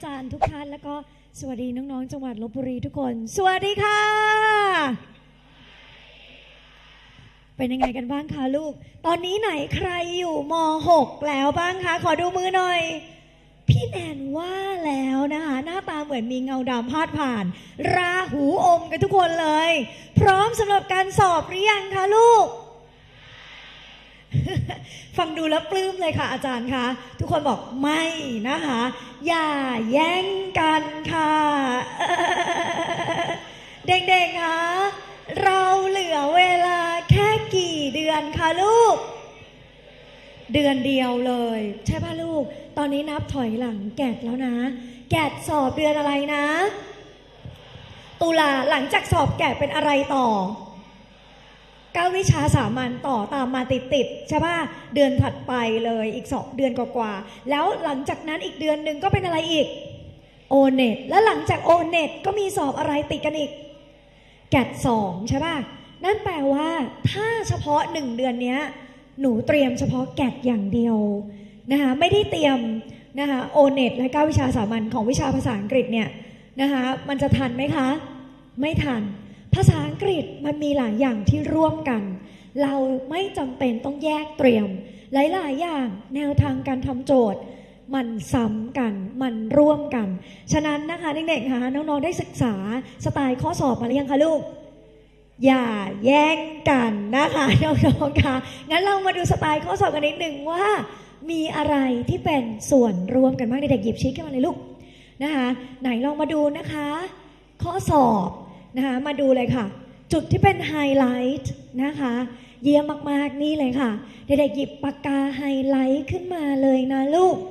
อาจารย์ทุกท่านแล้วก็สวัสดีน้องๆจังหวัดลพบุรีทุกคนสวัสดีค่ะเป็นยังไงกันบ้างคะลูกตอนนี้ไหนใครอยู่ม.6 แล้วบ้างคะขอดูมือหน่อยพี่แนนว่าแล้วนะคะหน้าตาเหมือนมีเงาดำพาดผ่านราหูอมกันทุกคนเลยพร้อมสำหรับการสอบหรือยังคะลูก ฟังดูแล้วปลื้มเลยค่ะอาจารย์คะทุกคนบอกไม่นะคะอย่าแย่งกันค่ะเด็กๆคะเราเหลือเวลาแค่กี่เดือนคะลูกเดือนเดียวเลยใช่ป่ะลูกตอนนี้นับถอยหลังแกดแล้วนะแกดสอบเดือนอะไรนะตุลาหลังจากสอบแกดเป็นอะไรต่อ9วิชาสามัญต่อตามมาติดๆใช่ป่ะเดือนถัดไปเลยอีก2เดือนกว่าๆแล้วหลังจากนั้นอีกเดือนหนึ่งก็เป็นอะไรอีกโอเน็ตแล้วหลังจากโอเน็ตก็มีสอบอะไรติดกันอีกแกด2ใช่ป่ะนั่นแปลว่าถ้าเฉพาะ1เดือนนี้หนูเตรียมเฉพาะแกดอย่างเดียวนะคะไม่ได้เตรียมนะคะโอเน็ตและ9วิชาสามัญของวิชาภาษาอังกฤษเนี่ยนะคะมันจะทันไหมคะไม่ทันภาษาอังกฤษมันมีหลายอย่างที่ร่วมกันเราไม่จำเป็นต้องแยกเตรียมหลายๆอย่างแนวทางการทำโจทย์มันซ้ำกันมันร่วมกันฉะนั้นนะคะเด็กๆคะน้องๆได้ศึกษาสไตล์ข้อสอบมาหรือยังคะลูกอย่าแย่งกันนะคะน้องๆคะงั้นเรามาดูสไตล์ข้อสอบกันนิดหนึ่งว่ามีอะไรที่เป็นส่วนร่วมกันบ้างเด็กๆหยิบชี้ขึ้นมาเลยลูกนะคะไหนลองมาดูนะคะข้อสอบนะคะมาดูเลยค่ะจุดที่เป็นไฮไลท์นะคะเยี่ยมมากๆนี่เลยค่ะเด็กๆหยิบปากกาไฮไลท์ขึ้นมาเลยนะลูก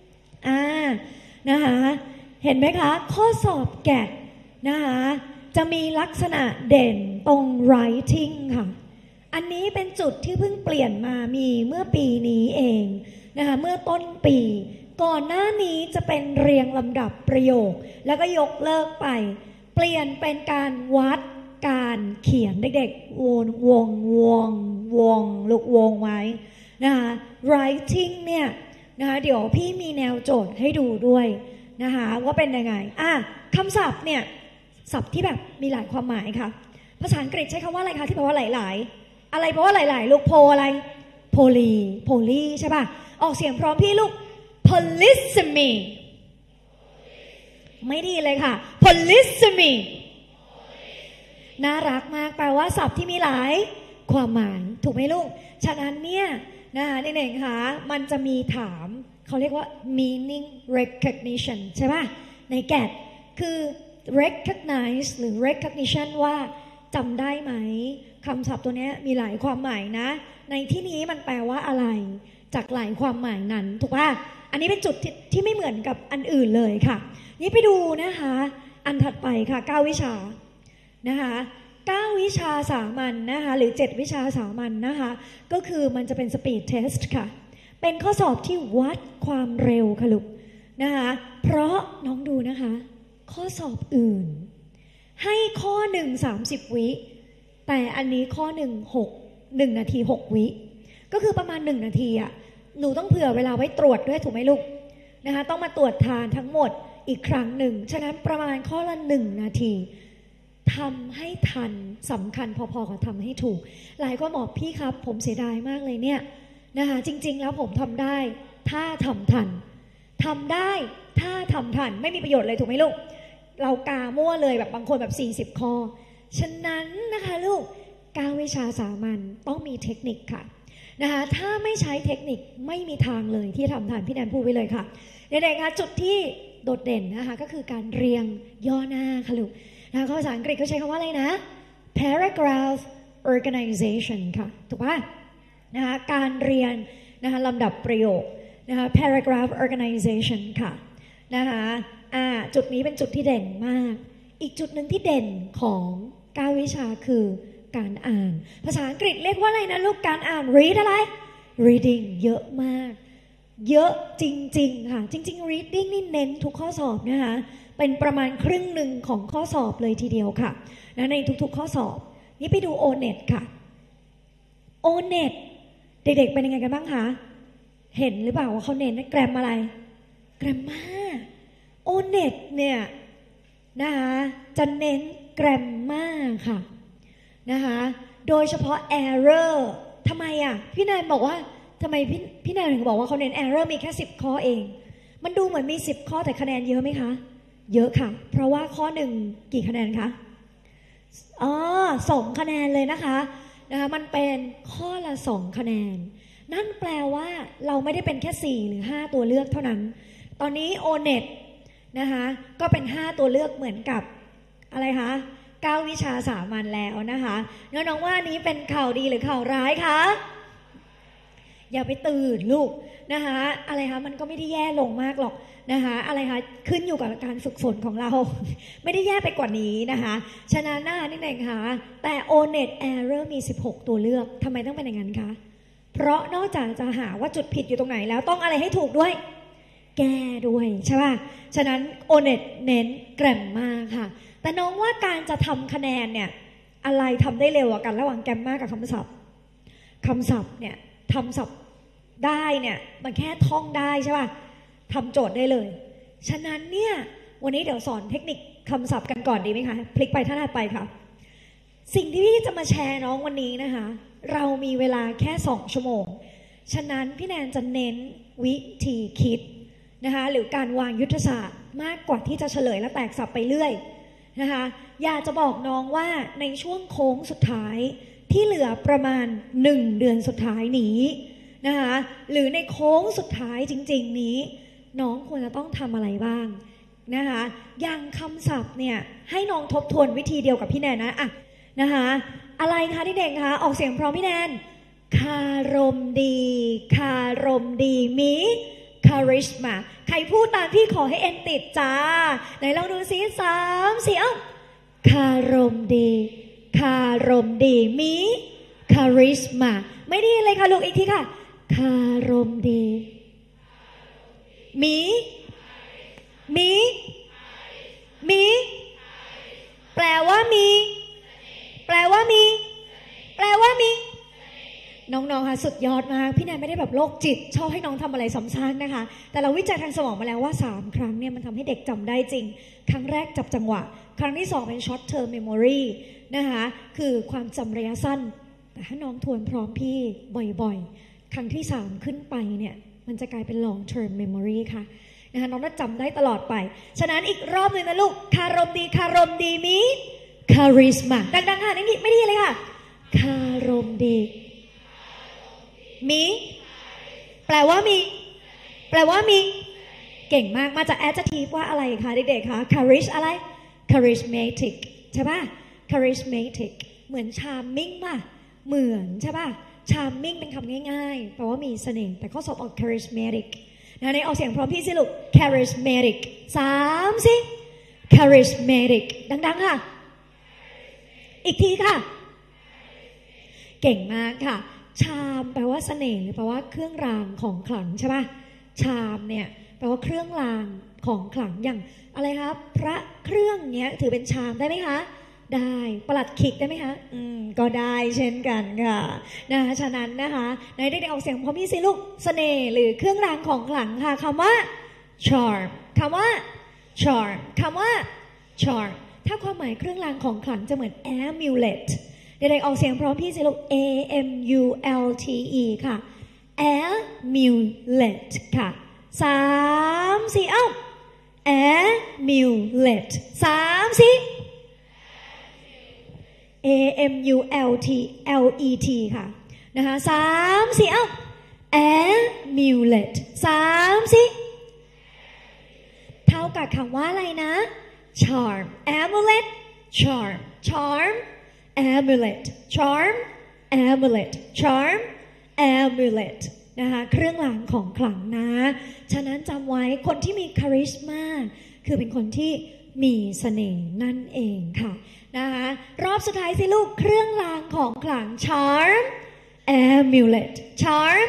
นะคะเห็นไหมคะข้อสอบแกดนะคะจะมีลักษณะเด่นตรง writing ค่ะอันนี้เป็นจุดที่เพิ่งเปลี่ยนมามีเมื่อปีนี้เองนะคะเมื่อต้นปีก่อนหน้านี้จะเป็นเรียงลำดับประโยคแล้วก็ยกเลิกไปเปลี่ยนเป็นการวัดการเขียนเด็กๆวงลูกวงไว้นะคะ writing เนี่ยนะคะเดี๋ยวพี่มีแนวโจทย์ให้ดูด้วยนะคะว่าเป็นยังไงคำศัพท์เนี่ยศัพท์ที่แบบมีหลายความหมายค่ะภาษาอังกฤษใช้คำว่าอะไรคะที่แปลว่าหลายๆอะไรแปลว่าหลายๆลูกโพอะไรโพลีใช่ป่ะออกเสียงพร้อมพี่ลูก polysemy ไม่ดีเลยค่ะ polysemy น่ารักมากแปลว่าศัพท์ที่มีหลายความหมายถูกไหมลูกฉะนั้นเนี่ยนะคะเด็กๆคะมันจะมีถามเขาเรียกว่า meaning recognition ใช่ป่ะในแกดคือ recognize หรือ recognition ว่าจำได้ไหมคำศัพท์ตัวนี้มีหลายความหมายนะในที่นี้มันแปลว่าอะไรจากหลายความหมายนั้นถูกป่ะอันนี้เป็นจุดที่ไม่เหมือนกับอันอื่นเลยค่ะนี่ไปดูนะคะอันถัดไปค่ะ9วิชานะคะ9วิชาสามัญ นะคะหรือ7วิชาสามัญ นะคะก็คือมันจะเป็น speed test ค่ะเป็นข้อสอบที่วัดความเร็วค่ะลูกนะคะเพราะน้องดูนะคะข้อสอบอื่นให้ข้อ1 30วิแต่อันนี้ข้อ1 นาที6วิก็คือประมาณ1นาทีอ่ะหนูต้องเผื่อเวลาไว้ตรวจด้วยถูกไหมลูกนะคะต้องมาตรวจทานทั้งหมดอีกครั้งหนึ่งฉะนั้นประมาณข้อละ1นาทีทำให้ทันสำคัญพอๆกับทำให้ถูกหลายคนบอกพี่ครับผมเสียดายมากเลยเนี่ยนะคะจริงๆแล้วผมทำได้ถ้าทำทันทำได้ถ้าทำทันไม่มีประโยชน์เลยถูกไหมลูกเรากามั่วเลยแบบบางคนแบบ40ข้อฉะนั้นนะคะลูก9วิชาสามัญต้องมีเทคนิคค่ะนะคะถ้าไม่ใช้เทคนิคไม่มีทางเลยที่ทำทันพี่แนนพูดไว้เลยค่ะเด็กๆคะจุดที่โดดเด่นนะคะก็คือการเรียงย่อหน้าค่ะลูกนะคะภาษาอังกฤษเขาใช้คำว่าอะไรนะ paragraph organization ค่ะถูกป่ะนะคะการเรียนนะคะลำดับประโยคนะคะ paragraph organization ค่ะนะคะจุดนี้เป็นจุดที่เด่นมากอีกจุดหนึ่งที่เด่นของ9วิชาคือการอ่านภาษาอังกฤษเรียกว่าอะไรนะลูกการอ่าน read อะไร reading เยอะมากเยอะจริงๆค่ะจริงๆ reading นี่เน้นทุกข้อสอบนะคะเป็นประมาณครึ่งหนึ่งของข้อสอบเลยทีเดียวค่ะในทุกๆข้อสอบนี่ไปดู O-NET ค่ะ O-NET เด็กๆเป็นยังไงกันบ้างคะเห็นหรือเปล่าว่าเขาเน้นแกรมอะไรแกรมมาโอเน็ตเนี่ยนะคะจะเน้นแกรมมาค่ะนะคะโดยเฉพาะ error ทำไมอ่ะพี่แนนบอกว่าทำไมพี่แนนถึงบอกว่าเขาเน้น error มีแค่10 ข้อเองมันดูเหมือนมี10 ข้อแต่คะแนนเยอะไหมคะเยอะค่ะเพราะว่าข้อ1กี่คะแนนคะ2 คะแนนเลยนะคะมันเป็นข้อละ2 คะแนนนั่นแปลว่าเราไม่ได้เป็นแค่4หรือ5ตัวเลือกเท่านั้นตอนนี้ O-NET นะคะก็เป็น5ตัวเลือกเหมือนกับอะไรคะ9 วิชาสามัญแล้วนะคะน้องๆว่านี้เป็นข่าวดีหรือข่าวร้ายคะอย่าไปตื่นลูกนะคะอะไรคะมันก็ไม่ได้แย่ลงมากหรอกนะคะอะไรคะขึ้นอยู่กับการฝึกฝนของเราไม่ได้แย่ไปกว่านี้นะคะฉะนั้นนี่เองค่ะแต่ O-NET Error มี16 ตัวเลือกทำไมต้องเป็นอย่างนั้นคะเพราะนอกจากจะหาว่าจุดผิดอยู่ตรงไหนแล้วต้องอะไรให้ถูกด้วยแก้ด้วยใช่ป่ะฉะนั้น O-NET เน้นแกรมมาค่ะแต่น้องว่าการจะทำคะแนนเนี่ยอะไรทำได้เร็วกว่ากันระหว่างแกรมมากับคำศัพท์เนี่ยทำศัพท์ได้เนี่ยมันแค่ท่องได้ใช่ป่ะทำโจทย์ได้เลยฉะนั้นเนี่ยวันนี้เดี๋ยวสอนเทคนิคคำศัพท์กันก่อนดีไหมคะพลิกไปท่าถัดไปค่ะสิ่งที่พี่จะมาแชร์น้องวันนี้นะคะเรามีเวลาแค่2 ชั่วโมงฉะนั้นพี่แนนจะเน้นวิธีคิดนะคะหรือการวางยุทธศาสตร์มากกว่าที่จะเฉลยและแตกสับไปเรื่อยนะคะอยากจะบอกน้องว่าในช่วงโค้งสุดท้ายที่เหลือประมาณ1 เดือนสุดท้ายนี้นะคะหรือในโค้งสุดท้ายจริงๆนี้น้องควรจะต้องทำอะไรบ้างนะคะอย่างคำศัพท์เนี่ยให้น้องทบทวนวิธีเดียวกับพี่แนนนะคะอะไรคะที่เด็กคะออกเสียงพร้อมพี่แนนคารมดีมีคาริชมาใครพูดตามพี่ขอให้เอ็นติดจ้าไหนลองดูซิ3 4คารมดีมีคาริชมาไม่ดีเลยค่ะลูกอีกทีค่ะคารมดีมีแปลว่ามีน้องๆค่ะสุดยอดมากพี่แนนไม่ได้แบบโรคจิตชอบให้น้องทำอะไรซ้ำซากนะคะแต่เราวิจัยทางสมองมาแล้วว่า3 ครั้งเนี่ยมันทำให้เด็กจำได้จริงครั้งแรกจับจังหวะครั้งที่2เป็น short term memory นะคะคือความจำระยะสั้นแต่ถ้าน้องทวนพร้อมพี่บ่อยๆครั้งที่3ขึ้นไปเนี่ยมันจะกลายเป็น long term memory ค่ะนะคะน้องน่าจำได้ตลอดไปฉะนั้นอีกรอบนึงนะลูกคารมดีมีคาริสมาดังๆค่ะนี่ไม่ดีเลยค่ะคารมดีมีแปลว่ามีเก่งมากมาจาก adjective ว่าอะไรคะเด็กๆคะ charis อะไร charismatic ใช่ป่ะ charismatic เหมือน charming ป่ะเหมือนใช่ป่ะ charming เป็นคำง่ายๆแปลว่ามีเสน่ห์แต่ข้อสอบออก charismatic ในออกเสียงพร้อมพี่สิลูก charismatic 3 สิ charismatic ดังๆค่ะอีกทีค่ะเก่งมากค่ะชามแปลว่าเสน่ห์หรือแปลว่าเครื่องรางของขลังใช่ป่ะชามเนี่ยแปลว่าเครื่องรางของขลังอย่างอะไรครับพระเครื่องเนี้ยถือเป็นชามได้ไหมคะได้ประหลัดขิกได้ไหมคะก็ได้เช่นกันค่ะนะคะฉะนั้นนะคะในได้ออกเสียงพร้อมพี่สิลูกเสน่ห์หรือเครื่องรางของขลังค่ะคำว่า charm คำว่า charm คำว่า charm ถ้าความหมายเครื่องรางของขลังจะเหมือน amuletเด็กๆออกเสียงพร้อมพี่สิลูก AMULTE ค่ะ amulet ค่ะ3 4amulet 3 4 AMULTLET ค่ะนะคะ3 4amulet 3 4เท่ากับคำว่าอะไรนะ charm amulet charm amulet charmนะคะเครื่องรางของขลังนะฉะนั้นจำไว้คนที่มีคาริสมาคือเป็นคนที่มีเสน่ห์นั่นเองค่ะนะคะรอบสุดท้ายสิลูกเครื่องรางของขลัง charm amulet charm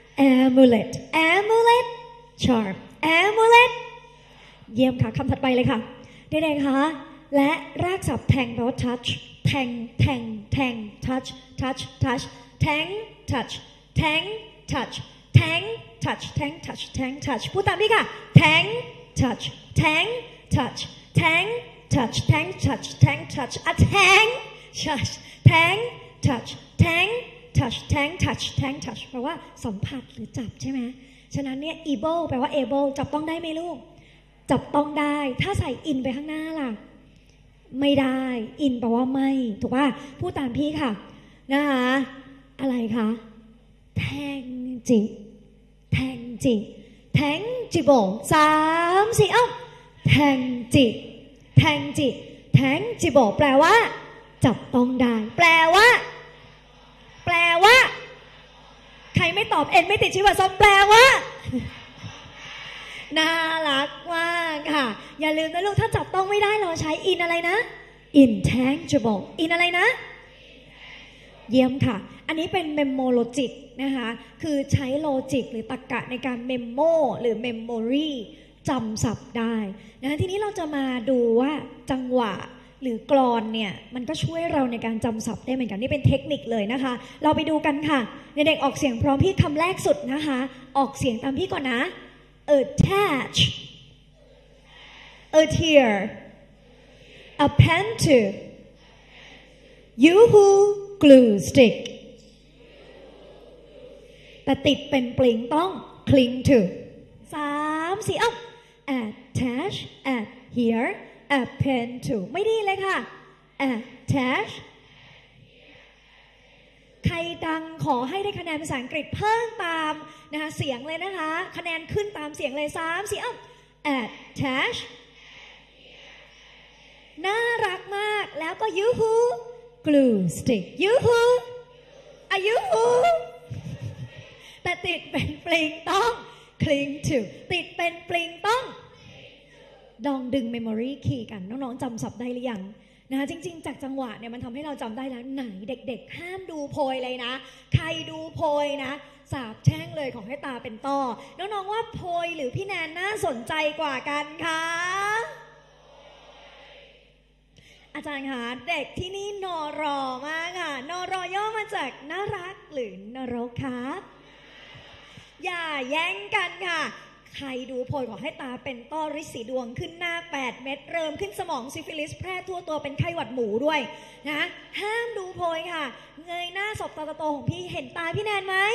charm amulet เยี่ยมค่ะคำถัดไปเลยค่ะเด็กๆคะและรากศัพท์แทงแปลว่า touch แทง touch แทง touch แทง touch พูดตามพี่ค่ะแทง touch tang touch tang touch tang touch tang touch a tang touch tang touch tang touch tang touch tang touch แปลว่าสัมผัสหรือจับใช่ไหมฉะนั้นเนี่ย able แปลว่า able จับต้องได้ไหมลูกจับต้องได้ถ้าใส่ in ไปข้างหน้าล่ะไม่ได้ in แปลว่าไม่ถูกป่ะพูดตามพี่ค่ะนะคะอะไรคะแทงจิแทงจิแทงจิโบ3 4อ้าวแทงจิแทงจิแทงจิโบแปลว่าจับต้องได้แปลว่าใครไม่ตอบเอ็นไม่ติดชีวะซ้อมแปลว่าน่ารักมากค่ะอย่าลืมนะลูกถ้าจับต้องไม่ได้เราใช้ in อะไรนะ intangible in อะไรนะเยี่ยมค่ะอันนี้เป็น memologic นะคะคือใช้โลจิกหรือตรรกะในการ memo หรือ memory จำศัพท์ได้นะทีนี้เราจะมาดูว่าจังหวะหรือกลอนเนี่ยมันก็ช่วยเราในการจำศัพท์ได้เหมือนกันนี่เป็นเทคนิคเลยนะคะเราไปดูกันค่ะเด็กๆออกเสียงพร้อมพี่คำแรกสุดนะคะออกเสียงตามพี่ก่อนนะ attach adhere append to yoo-hoo glue stick แต่ติดเป็นปลิงต้อง cling to 3 4อ้าว attach adhere append to ไม่ดีเลยค่ะ attach ใครดังขอให้ได้คะแนนภาษาอังกฤษเพิ่มตามนะคะเสียงเลยนะคะคะแนนขึ้นตามเสียงเลย3 4อ้าว attach น่ารักมากแล้วก็ yoo-hoo glue stick yoo-hoo yoo-hoo แต่ติดเป็นปลิงต้อง cling to ติดเป็นปลิงต้องลองดึง memory key กันน้องๆจำศัพท์ได้หรือยังนะคะจริงๆจากจังหวะเนี่ยมันทำให้เราจำได้แล้วไหนเด็กๆห้ามดูโพยเลยนะใครดูโพยนะสาบแช่งเลยของให้ตาเป็นต้อน้องๆว่าโพยหรือพี่แนนน่าสนใจกว่ากันคะอาจารย์คะเด็กที่นี่นรอมากค่ะนรย่อมาจากน่ารักหรือนรกคะอย่าแย่งกันค่ะใครดูโพยขอให้ตาเป็นต้อฤทธิ์สีดวงขึ้นหน้า8 เม็ดเริ่มขึ้นสมองซิฟิลิสแพร่ทั่วตัวเป็นไข้หวัดหมูด้วยนะห้ามดูโพยค่ะเงยหน้าสบตาโตของพี่เห็นตาพี่แนนไหม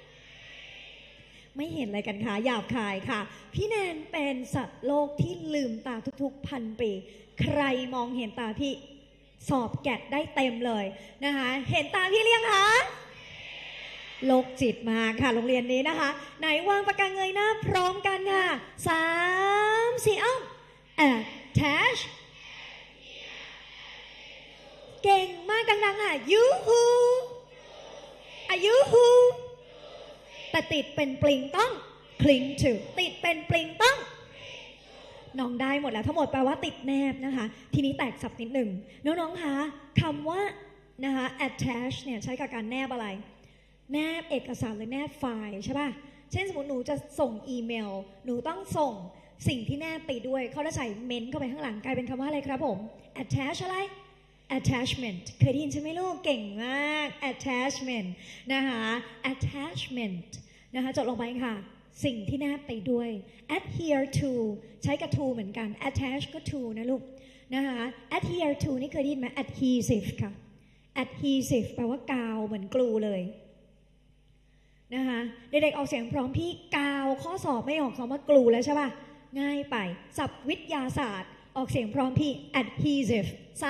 ไม่เห็นอะไรกันค่ะหยาบคายค่ะพี่แนนเป็นสัตว์โลกที่ลืมตาทุกๆ1,000 ปีใครมองเห็นตาพี่สอบแกะได้เต็มเลยนะคะเห็นตาพี่เรียงคะโลกจิตมาค่ะโรงเรียนนี้นะคะไหนวางปากกาเงยหน้าพร้อมกันค่ะ3 4อ้าว attach เก่งมากดังๆค่ะ yoo-hoo yoo-hoo แต่ติดเป็นปลิงต้อง cling to ติดเป็นปลิงต้องน้องได้หมดแล้วทั้งหมดแปลว่าติดแนบนะคะทีนี้แตกศัพท์นิดหนึ่งน้องๆคะคำว่านะคะ attach เนี่ยใช้กับการแนบอะไรแนบเอกสารหรือแนบไฟล์ใช่ป่ะเช่นสมมติหนูจะส่งอีเมลหนูต้องส่งสิ่งที่แนบไปด้วยเขาจะใส่เมนต์เข้าไปข้างหลังกลายเป็นคำว่าอะไรครับผม attach อะไร attachment เคยได้ยินใช่ไหมลูกเก่งมาก attachment นะคะ attachment นะคะจดลงไปค่ะสิ่งที่แนบไปด้วย adhere to ใช้กับ to เหมือนกัน attach ก็ to นะลูกนะคะ adhere to นี่เคยได้ยินไหม adhesive ค่ะ adhesive แปลว่ากาวเหมือนกลูเลยนะคะเด็กๆออกเสียงพร้อมพี่กาวข้อสอบไม่ออกคำว่ากลูแล้วใช่ป่ะง่ายไปศัพท์วิทยาศาสตร์ออกเสียงพร้อมพี่ adhesive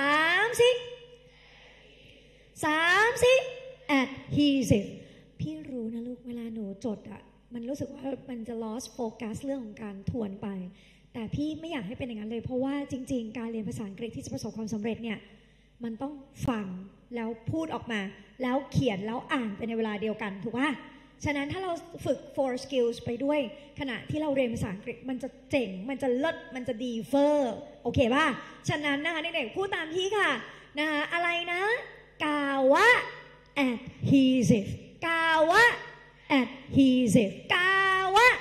adhesive พี่รู้นะลูกเวลาหนูจดอ่ะมันรู้สึกว่ามันจะ lost focus เรื่องของการทวนไปแต่พี่ไม่อยากให้เป็นอย่างนั้นเลยเพราะว่าจริงๆการเรียนภาษาอังกฤษที่จะประสบความสำเร็จเนี่ยมันต้องฟังแล้วพูดออกมาแล้วเขียนแล้วอ่านไปในเวลาเดียวกันถูกป่ะฉะนั้นถ้าเราฝึก 4 skills ไปด้วยขณะที่เราเรียนภาษาอังกฤษมันจะเจ๋งมันจะเลิศมันจะดีเฟอร์โอเคป่ะฉะนั้นนะคะเด็กๆพูดตามพี่ค่ะนะคะอะไรนะกาวะ adhesive กาวะ adhesive กาวะ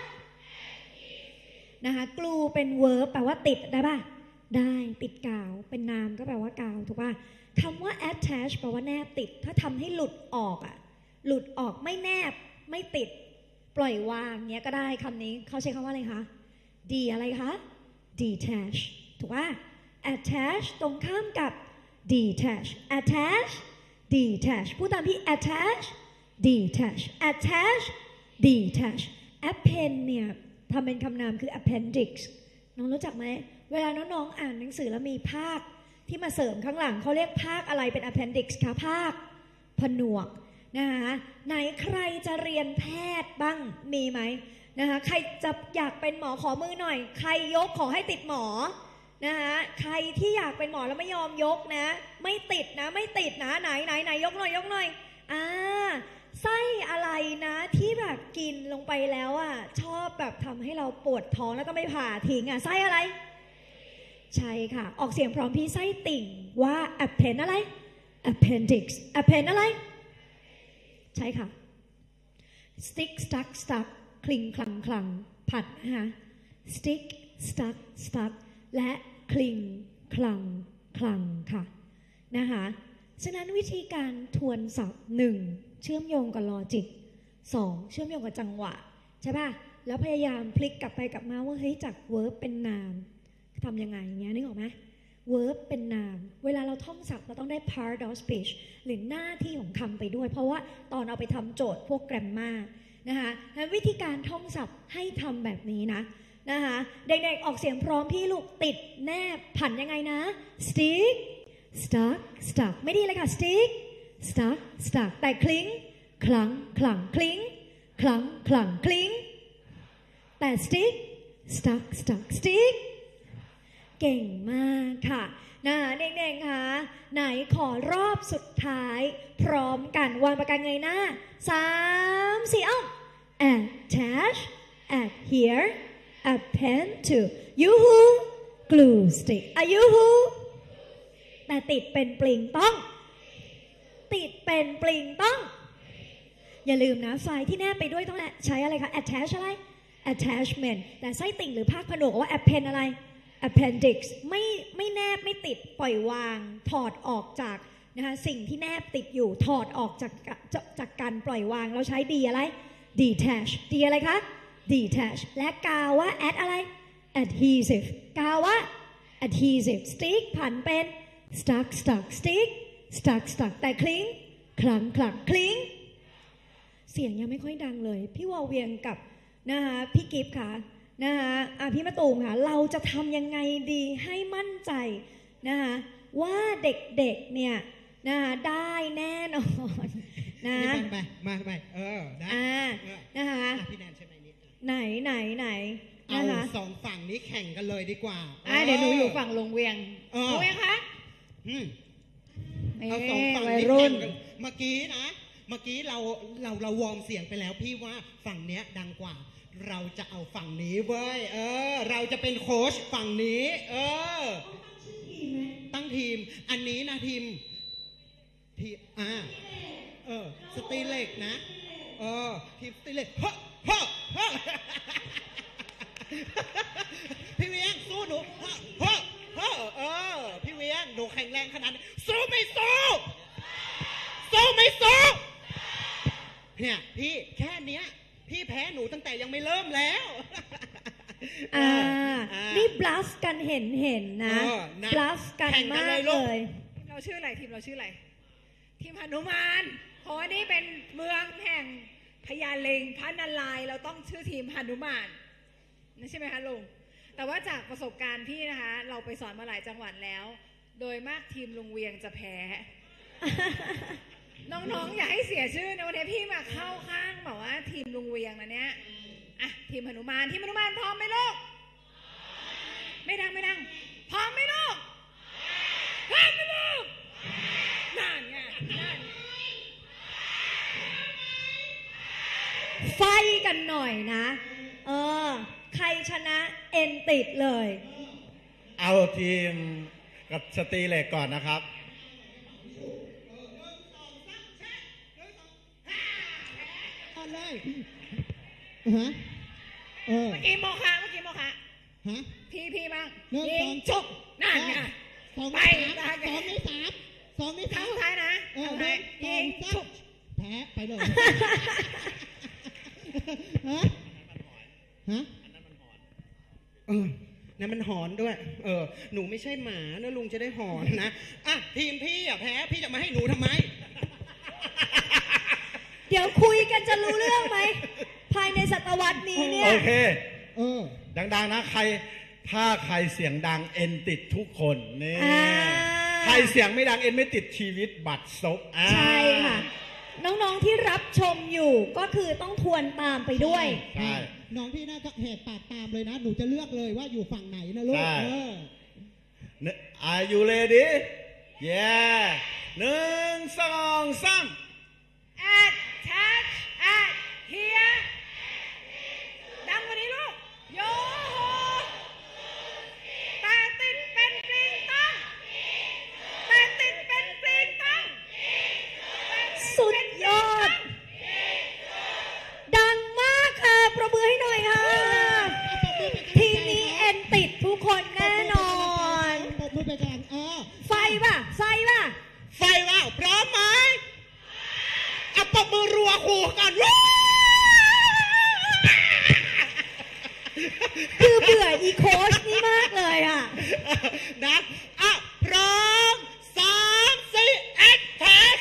นะคะกลูเป็น verb แปลว่าติดได้ป่ะได้ติดกาวเป็นนามก็แปลว่ากาวถูกป่ะคำว่า attach แปลว่าแนบติดถ้าทำให้หลุดออกอ่ะหลุดออกไม่แนบไม่ติดปล่อยวางเนี้ยก็ได้คำนี้เขาใช้คำว่าอะไรคะดีอะไรคะ detach ถูกป่ะ attach ตรงข้ามกับ detach attach detach พูดตามพี่ attach detach attach detach append เนี่ยทำเป็นคำนามคือ appendix น้องรู้จักไหมเวลาน้องๆอ่านหนังสือแล้วมีภาคที่มาเสริมข้างหลังเขาเรียกภาคอะไรเป็น appendix คะภาคผนวกนะคะไหนใครจะเรียนแพทย์บ้างมีไหมนะคะใครจะอยากเป็นหมอขอมือหน่อยใครยกขอให้ติดหมอนะคะใครที่อยากเป็นหมอแล้วไม่ยอมยกนะไม่ติดนะไม่ติดนะไหนยกหน่อยไส้อะไรนะที่แบบกินลงไปแล้วอ่ะชอบแบบทำให้เราปวดท้องแล้วก็ไม่ผ่าทิ้งอ่ะไส้อะไรใช่ค่ะออกเสียงพร้อมพี่ไส้ติ่งว่า append อะไร appendix append อะไรใช่ค่ะ stick stuck stuck คลิงคลังผัดนะคะ stick stuck stuck และคลิงคลังค่ะนะคะฉะนั้นวิธีการทวนศัพท์1เชื่อมโยงกับลอจิก2เชื่อมโยงกับจังหวะใช่ป่ะแล้วพยายามพลิกกลับไปกลับมาว่าเฮ้ยจาก verb เป็นนามทำยังไงเงี้ยนึกออกไหม verb เป็นนามเวลาเราท่องศัพท์เราต้องได้ part of speech หรือหน้าที่ของคำไปด้วยเพราะว่าตอนเอาไปทำโจทย์พวก grammar นะคะวิธีการท่องศัพท์ให้ทำแบบนี้นะคะเด็กๆออกเสียงพร้อมพี่ลูกติดแนบผันยังไงนะ stick stuck ไม่ดีเลยค่ะ stick stuck แต่คลิ้งคลังคลิ้งคลังคลิ้งแต่ stick stuck stick เก่งมากค่ะนะเด็กๆค่ะไหนขอรอบสุดท้ายพร้อมกันวางปากกาเงยหน้า3 4 attach adhere append to yoo-hoo glue stick yoo-hoo แต่ติดเป็นปลิงต้องติดเป็นปลิงต้องอย่าลืมนะไฟล์ที่แนบไปด้วยต้องใช้อะไรคะ attach อะไร attachment แต่ไส้ติ่งหรือภาคผนวกว่า append อะไร appendix ไม่แนบไม่ติดปล่อยวางถอดออกจากนะคะสิ่งที่แนบติดอยู่ถอดออกจากการปล่อยวางเราใช้ d อะไร detach d อะไรคะ detach และกาว่า add อะไร adhesive กาว่า adhesive stick ผันเป็น stuck stick stuck แต่คลิ้งคลังคลิ้งเสียงยังไม่ค่อยดังเลยพี่วอลเวียงกับนะคะพี่กิฟต์ค่ะนะคะพี่มะตูมค่ะเราจะทำยังไงดีให้มั่นใจนะคะว่าเด็กๆเนี่ยนะคะได้แน่นอนนะมาไปได้นะคะพี่แนนใช่ไหมนี่ไหนเอาสองฝั่งนี้แข่งกันเลยดีกว่าเดี๋ยวหนูอยู่ฝั่งลงเวียงลงเวียงคะเอาสองฝั่งนี้แข่งกันเมื่อกี้เราวอร์มเสียงไปแล้วพี่ว่าฝั่งเนี้ยดังกว่าเราจะเอาฝั่งนี้เว้ยเราจะเป็นโค้ชฝั่งนี้ตั้งทีมอันนี้นะทีมสตีเล็กนะทีมสตีเล็กพี่เวียงสู้หนูพี่เวียงหนูแข็งแรงขนาดนี้สู้ไม่สู้เนี่ยพี่แค่เนี้ยพี่แพ้หนูตั้งแต่ยังไม่เริ่มแล้วนี่บลัฟกันเห็นนะบลัฟกันมากเลยทีมเราชื่ออะไรทีมหนุมานเพราะว่านี่เป็นเมืองแห่งพญาเลงพระนารายณ์เราต้องชื่อทีมหนุมานนั่นใช่ไหมคะลุงแต่ว่าจากประสบการณ์พี่นะคะเราไปสอนมาหลายจังหวัดแล้วโดยมากทีมลุงเวียงจะแพ้ น้องๆอย่าให้เสียชื่อนะวันนี้พี่มาเข้าข้างแบบว่าทีมลุงเวียงนะเนี่ยทีมหนุมานพร้อมไหมลูกไม่ดังพร้อมไหมลูกพร้อมไหมลูกนั่นไงไฟกันหน่อยนะใครชนะเอ็นติดเลยเอาทีมกับสตีเล็กก่อนนะครับเลยเมื่อกี้โมฆะพี่บ้างยิงจุกนั่นไงไปสองในสามท้ายนะยิงจุกแพ้ไปเลยนะมันหอนด้วยหนูไม่ใช่หมานะลุงจะได้หอนนะอ่ะทีมพี่แพ้พี่จะมาให้หนูทำไมเดี๋ยวคุยกันจะรู้เรื่องไหมภายในศตวรรษนี้เนี่ยโอเคดังๆนะถ้าใครเสียงดังเอ็นติดทุกคนนี่ใครเสียงไม่ดังเอ็นไม่ติดชีวิตบัตรซบใช่ค่ะน้องๆที่รับชมอยู่ก็คือต้องทวนตามไปด้วยใช่น้องพี่น่าจะแหกปากตามเลยนะหนูจะเลือกเลยว่าอยู่ฝั่งไหนนะลูก Are you ready Yeah 1 2 3 Attach at here ดังกว่านี้ลูกโยโฮแต่ติดเป็นปริงต้องแต่ติดเป็นปริงต้องสุดยอดดังมากค่ะประมือให้หน่อยค่ะทีมนี้เอ็นติดทุกคนแน่นอนมือไปกันไฟป่ะพร้อมไหมเอาปรบมือรัวขู่กันคือเบื่ออีโค้ชนี่มากเลยอ่ะนะพร้อม3 4 Attack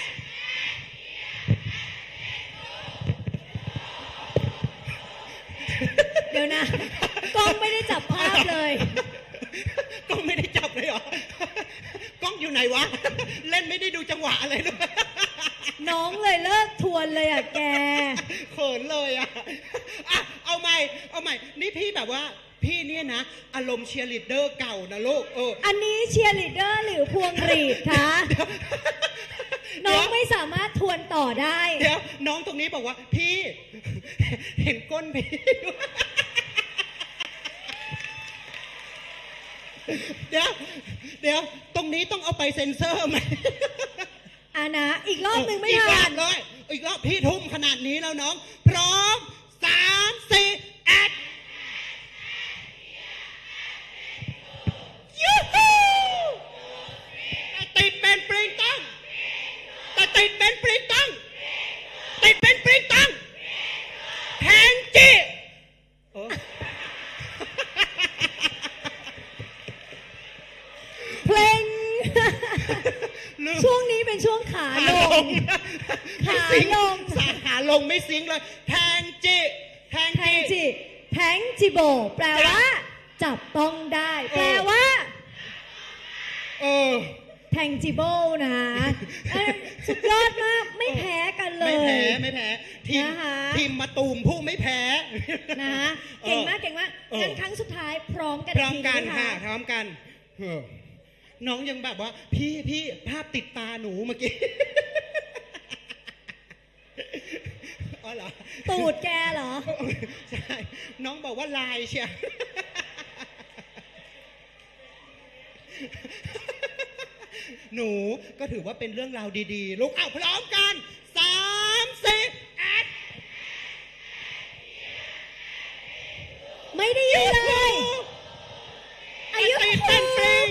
เดี๋ยวนะกล้องไม่ได้จับภาพเลยกล้องไม่ได้จับเลยเหรอกล้องอยู่ไหนวะเล่นไม่ได้ดูจังหวะอะไรด้วยน้องเลยเลิกทวนเลยอ่ะแกเขินเลยอ่ะเอาใหม่นี่พี่แบบว่าพี่เนี่ยนะอารมณ์เชียร์ลีดเดอร์เก่านะลูกอันนี้เชียร์ลีดเดอร์หรือพวงหรีดคะน้องไม่สามารถทวนต่อได้เดี๋ยวน้องตรงนี้บอกว่าพี่เห็นก้นพี่เดี๋ยวตรงนี้ต้องเอาไปเซ็นเซอร์ไหมนะอีกรอบหนึ่งไม่ทันเลยอีกรอบพี่ทุ่มขนาดนี้แล้วน้องพร้อม3 4 แอดยูฮูติดเป็นปริงต้องติดเป็นปริงต้องแทงจิเพลงช่วงนี้เป็นช่วงขาลงขาลงไม่ซิงเลยแทงจิโบแปลว่าจับต้องได้แปลว่าแทงจิโบนะสุดยอดมากไม่แพ้กันเลยไม่แพ้ทีมมาตูมผู้ไม่แพ้นะเก่งมากงั้นครั้งสุดท้ายพร้อมกันค่ะพร้อมกันน้องยังแบบว่าพี่ภาพติดตาหนูเมื่อกี้อ๋อเหรอตูดแกเหรอใช่น้องบอกว่าลายเชียหนูก็ถือว่าเป็นเรื่องราวดีๆลูกพร้อมกัน3 4 แอดไม่ได้ยินเลยอายุเป็นปริง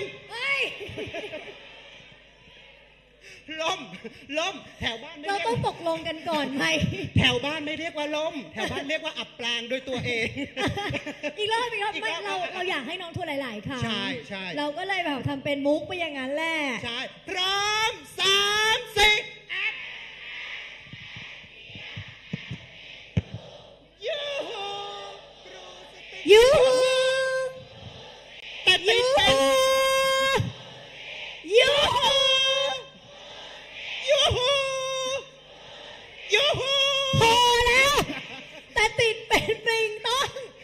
ล้มแถวบ้านเราต้องตกลงกันก่อนไหมแถวบ้านไม่เรียกว่าล้มแถวบ้านเรียกว่าอับปรางโดยตัวเองอีกรอบไม่เราอยากให้น้องทวนหลายๆครั้งใช่เราก็เลยแบบทำเป็นมุกไปอย่างนั้นแหละใช่พร้อม3 4แอดยูแต่ติดเป็นพอแล้วแต่ติดเป็นปริงต้อง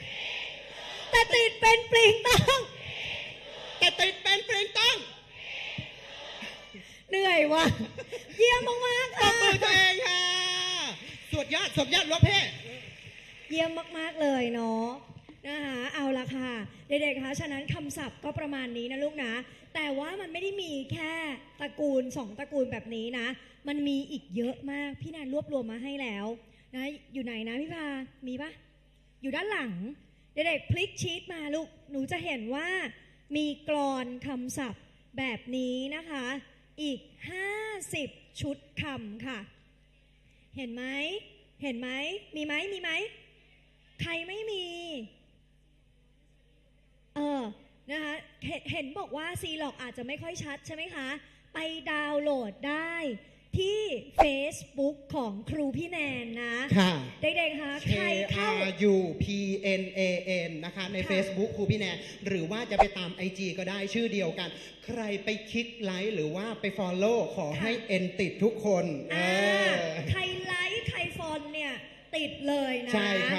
เหนื่อยว่ะเยี่ยมมากๆค่ะตบมือตัวเองค่ะสุดยอดรถเพ่เยี่ยมมากๆเลยเนาะนะคะเอาละค่ะเด็กๆคะฉะนั้นคำศัพท์ก็ประมาณนี้นะลูกนะแต่ว่ามันไม่ได้มีแค่ตระกูล2ตระกูลแบบนี้นะมันมีอีกเยอะมากพี่แนนรวบรวมมาให้แล้วนะอยู่ไหนนะพี่พามีปะอยู่ด้านหลังเด็กๆพลิกชีทมาลูกหนูจะเห็นว่ามีกลอนคำศัพท์แบบนี้นะคะอีก50ชุดคำค่ะเห็นไหมมีไหมใครไม่มีนะคะเห็นบอกว่าซีล็อกอาจจะไม่ค่อยชัดใช่ไหมคะไปดาวน์โหลดได้ที่ Facebook ของครูพี่แนนนะค่ะเด็กๆคะใครเข้า KRUPNAN นะคะใน Facebook ครูพี่แนนหรือว่าจะไปตาม IG ก็ได้ชื่อเดียวกัน ใครไปคลิกไลค์หรือว่าไป Follow ขอให้เอ็นติดทุกคนใครไลค์ใครฟอลเนี่ยติดเลยนะใช่ค่ะ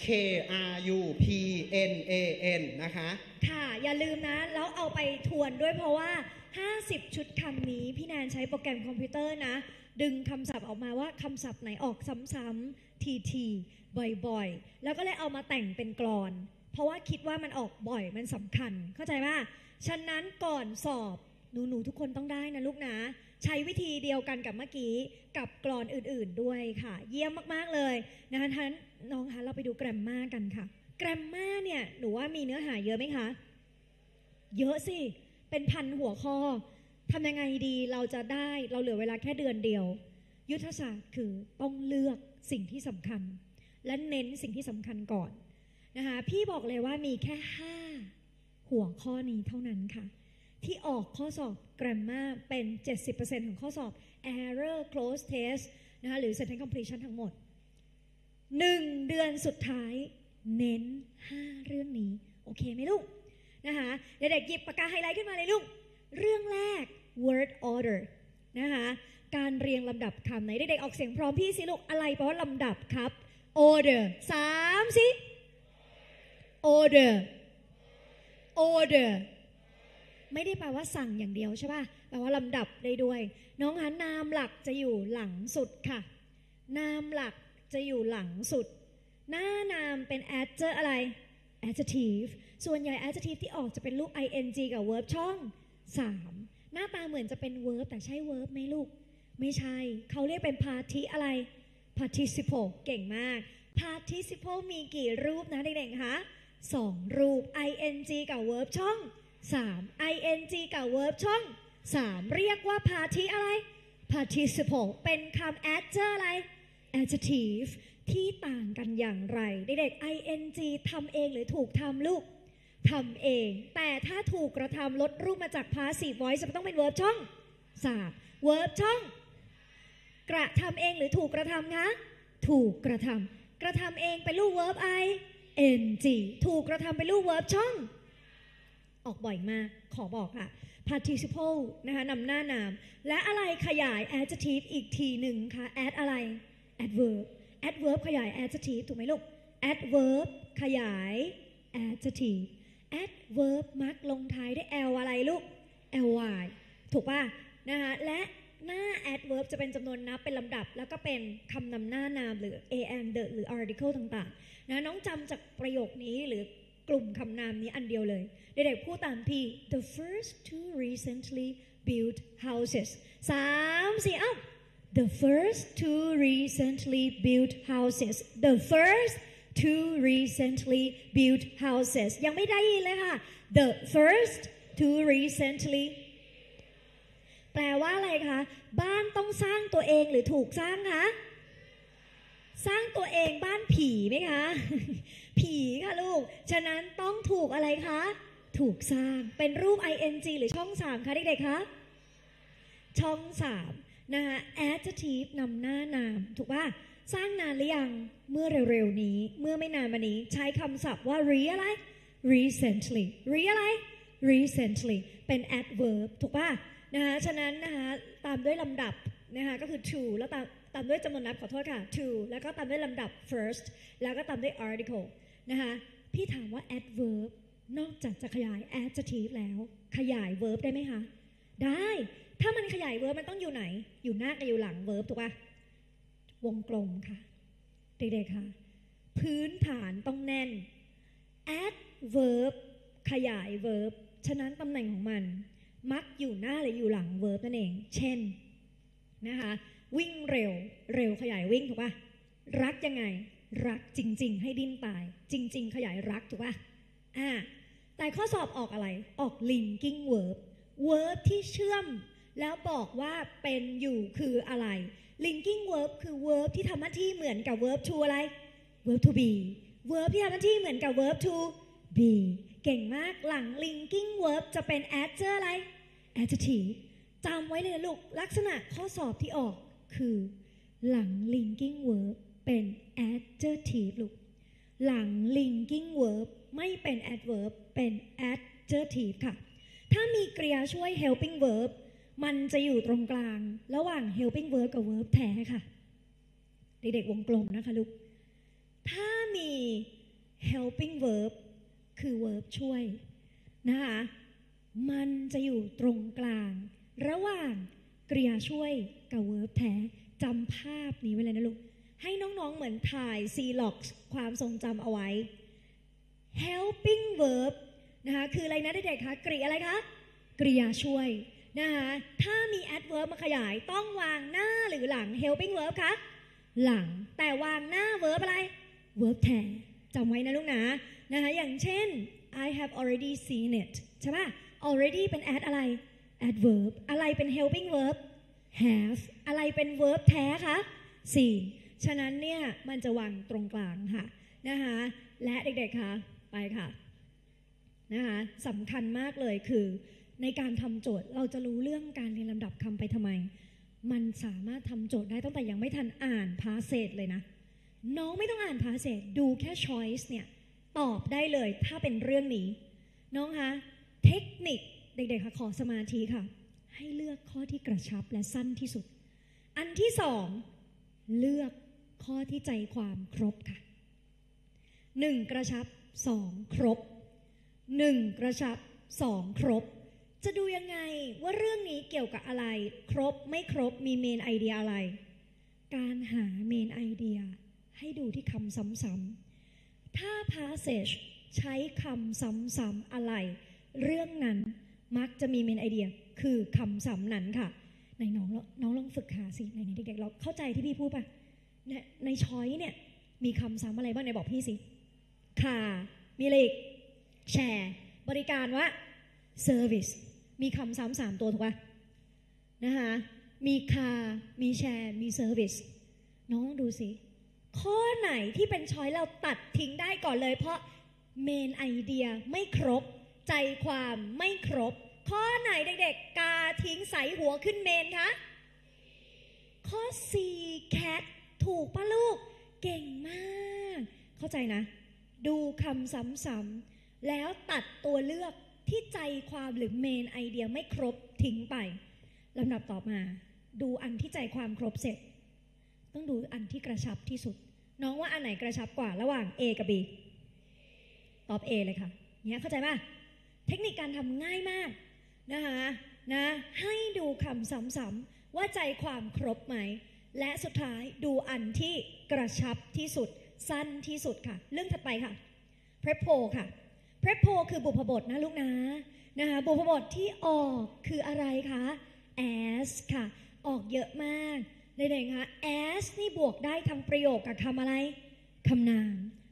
KRUPNAN นะคะค่ะอย่าลืมนะแล้วเอาไปทวนด้วยเพราะว่า50ชุดคำนี้พี่แนนใช้โปรแกรมคอมพิวเตอร์นะดึงคำศัพท์ออกมาว่าคำศัพท์ไหนออกซ้ำๆทีบ่อยๆแล้วก็เลยเอามาแต่งเป็นกลอนเพราะว่าคิดว่ามันออกบ่อยมันสำคัญเข้าใจป่ะฉะนั้นก่อนสอบหนูๆทุกคนต้องได้นะลูกนะใช้วิธีเดียวกันกับเมื่อกี้กับกลอนอื่นๆด้วยค่ะเยี่ยมมากๆเลยนะคะท่านน้องคะเราไปดูแกรมม่ากันค่ะแกรมม่าเนี่ยหนูว่ามีเนื้อหาเยอะไหมคะเยอะสิเป็นพันหัวข้อทำยังไงดีเราจะได้เราเหลือเวลาแค่เดือนเดียวยุทธศาสตร์คือต้องเลือกสิ่งที่สำคัญและเน้นสิ่งที่สำคัญก่อนนะคะพี่บอกเลยว่ามีแค่5หัวข้อนี้เท่านั้นค่ะที่ออกข้อสอบ Grammar เป็น 70% ของข้อสอบ Error Close Test นะคะหรือ Sentence Completion ทั้งหมด1เดือนสุดท้ายเน้น5เรื่องนี้โอเคไหมลูกนะคะเด็กๆหยิบปากกาไฮไลท์ขึ้นมาเลยลูกเรื่องแรก word order นะคะการเรียงลำดับคำไหนเด็กๆออกเสียงพร้อมพี่สิลูกอะไรแปลว่าลำดับครับ order 3สิ order order ไม่ได้แปลว่าสั่งอย่างเดียวใช่ป่ะแปลว่าลำดับได้ด้วยน้องคะนามหลักจะอยู่หลังสุดค่ะนามหลักจะอยู่หลังสุดหน้านามเป็น adjective อะไร adjective ส่วนใหญ่ adjective ที่ออกจะเป็นรูป ing กับ verb ช่อง3หน้าตาเหมือนจะเป็น verb แต่ใช่ verb ไหมลูกไม่ใช่เขาเรียกเป็น party อะไร participle เก่งมาก participle มีกี่รูปนะเด็กๆคะ2รูป ing กับ verb ช่อง3 ing กับ verb ช่อง3เรียกว่า party อะไร participle เป็นคำ adjective อะไร adjective ที่ต่างกันอย่างไรเด็กๆ ing ทำเองหรือถูกทำลูกทำเองแต่ถ้าถูกกระทำลดรูปมาจาก passive voice จะต้องเป็น verb ช่อง3 verb ช่องกระทำเองหรือถูกกระทำคะถูกกระทำกระทำเองเป็นรูป verb ing ถูกกระทำเป็นรูป verb ช่องออกบ่อยมากขอบอกค่ะ participle นะคะนำหน้านามและอะไรขยาย adjective อีกทีหนึ่งคะ add อะไร adverb adverb ขยาย adjective ถูกไหมลูก adverb ขยาย adjective adverb มักลงท้ายด้วย l อะไรลูก ly ถูกป่ะนะคะและหน้า adverb จะเป็นจำนวนนับเป็นลำดับแล้วก็เป็นคำนำหน้านามหรือ and the หรือ article ต่างๆนะน้องจำจากประโยคนี้หรือกลุ่มคำนามนี้อันเดียวเลยเด็กๆพูดตามพี่ the first two recently built houses 3-4 อ้าว the first two recently built houses the first two recently built houses ยังไม่ได้ยินเลยค่ะ the first two recently แปลว่าอะไรคะบ้านต้องสร้างตัวเองหรือถูกสร้างคะสร้างตัวเองบ้านผีไหมคะ ผีค่ะลูกฉะนั้นต้องถูกอะไรคะถูกสร้างเป็นรูป ing หรือช่อง3คะเด็กๆคะช่อง3นะคะ adjective นำหน้านามถูกป่ะสร้างนานหรือยังเมื่อเร็วๆนี้เมื่อไม่นานมานี้ใช้คำศัพท์ว่า อะไร recently อะไร recently เป็น adverb ถูกป่ะนะคะฉะนั้นนะคะตามด้วยลำดับนะคะก็คือ to แล้วตามด้วยจำนวนนับขอโทษค่ะ to แล้วก็ตามด้วยลำดับ first แล้วก็ตามด้วย article นะคะพี่ถามว่า adverb นอกจากจะขยาย adjective แล้วขยาย verb ได้ไหมคะได้ถ้ามันขยาย verb มันต้องอยู่ไหนอยู่หน้ากับอยู่หลัง verb ถูกป่ะวงกลมค่ะเด็กๆค่ะพื้นฐานต้องแน่น adverb ขยาย verb ฉะนั้นตำแหน่งของมันมักอยู่หน้าหรืออยู่หลัง verb นั่นเองเช่นนะคะวิ่งเร็วขยายวิ่งถูกป่ะรักยังไงรักจริงๆให้ดิ้นตายจริงๆขยายรักถูกป่ะแต่ข้อสอบออกอะไรออก linking verb ที่เชื่อมแล้วบอกว่าเป็นอยู่คืออะไร linking verb คือ verb ที่ทำหน้าที่เหมือนกับ verb to อะไร verb to be verb ที่ทำหน้าที่เหมือนกับ verb to be เก่งมากหลัง linking verb จะเป็น adjective อะไร adjective จำไว้เลยลูกลักษณะข้อสอบที่ออกคือหลัง linking verb เป็น adjective ลูกหลัง linking verb ไม่เป็น adverb เป็น adjective ค่ะถ้ามีกริยาช่วย helping verb มันจะอยู่ตรงกลางระหว่าง helping verb กับ verb แท้ค่ะเด็กๆวงกลมนะคะลูกถ้ามี helping verb คือ verb ช่วยนะคะมันจะอยู่ตรงกลางระหว่างกริยาช่วยกับ verb แท้จำภาพนี้ไว้เลยนะลูกให้น้องๆเหมือนถ่าย Xerox ความทรงจำเอาไว้ helping verb นะคะคืออะไรนะเด็กๆคะกริยาอะไรคะกริยาช่วยนะคะถ้ามี adverb มาขยายต้องวางหน้าหรือหลัง helping verb คะหลังแต่วางหน้า verb อะไร verb แท้จำไว้นะลูกนะคะอย่างเช่น I have already seen it ใช่ป่ะ already เป็น add อะไร adverb อะไรเป็น helping verb have อะไรเป็น verb แท้คะ seen ฉะนั้นเนี่ยมันจะวางตรงกลางค่ะนะคะและเด็กๆคะไปค่ะนะคะสำคัญมากเลยคือในการทำโจทย์เราจะรู้เรื่องการเรียนลำดับคำไปทำไมมันสามารถทำโจทย์ได้ตั้งแต่ยังไม่ทันอ่าน passage เลยนะน้องไม่ต้องอ่าน passage ดูแค่ choice เนี่ยตอบได้เลยถ้าเป็นเรื่องนี้น้องคะเทคนิคเด็กๆคะขอสมาธิค่ะให้เลือกข้อที่กระชับและสั้นที่สุดอันที่สองเลือกข้อที่ใจความครบค่ะ1กระชับ2ครบ1กระชับ2ครบจะดูยังไงว่าเรื่องนี้เกี่ยวกับอะไรครบไม่ครบมีเมนไอเดียอะไรการหาเมนไอเดียให้ดูที่คำซ้ำๆถ้า passage ใช้คำซ้ำๆอะไรเรื่องนั้นมักจะมีเมนไอเดียคือคำซ้ำนั้นค่ะในน้องลองฝึกหาสิในเด็กๆเราเข้าใจที่พี่พูดป่ะในช้อยเนี่ยมีคำซ้ำอะไรบ้างไหนบอกพี่สิค่ะมีอะไรอีกแชร์บริการว่า service มีคำซ้ำ3ตัวถูกป่ะนะคะมีค่ะมีแชร์มี service น้องดูสิข้อไหนที่เป็นช้อยเราตัดทิ้งได้ก่อนเลยเพราะเมนไอเดียไม่ครบใจความไม่ครบข้อไหนเด็กๆกาทิ้งใส่หัวขึ้นเมนคะข้อ 4 cat ถูกป่ะลูกเก่งมากเข้าใจนะดูคำซ้ำๆแล้วตัดตัวเลือกที่ใจความหรือเมนไอเดียไม่ครบทิ้งไปลำดับต่อมาดูอันที่ใจความครบเสร็จต้องดูอันที่กระชับที่สุดน้องว่าอันไหนกระชับกว่าระหว่าง A กับ B ตอบ A เลยค่ะเนี่ยเข้าใจป่ะเทคนิคการทำง่ายมากนะคะนะให้ดูคำซ้ำๆว่าใจความครบไหมและสุดท้ายดูอันที่กระชับที่สุดสั้นที่สุดค่ะเรื่องถัดไปค่ะ prepo ค่ะ prepo คือบุพบทนะลูกนะคะบุพบทที่ออกคืออะไรคะ as ค่ะออกเยอะมากเด็กๆคะ as นี่บวกได้ทั้งประโยคกับคำอะไรคำนาม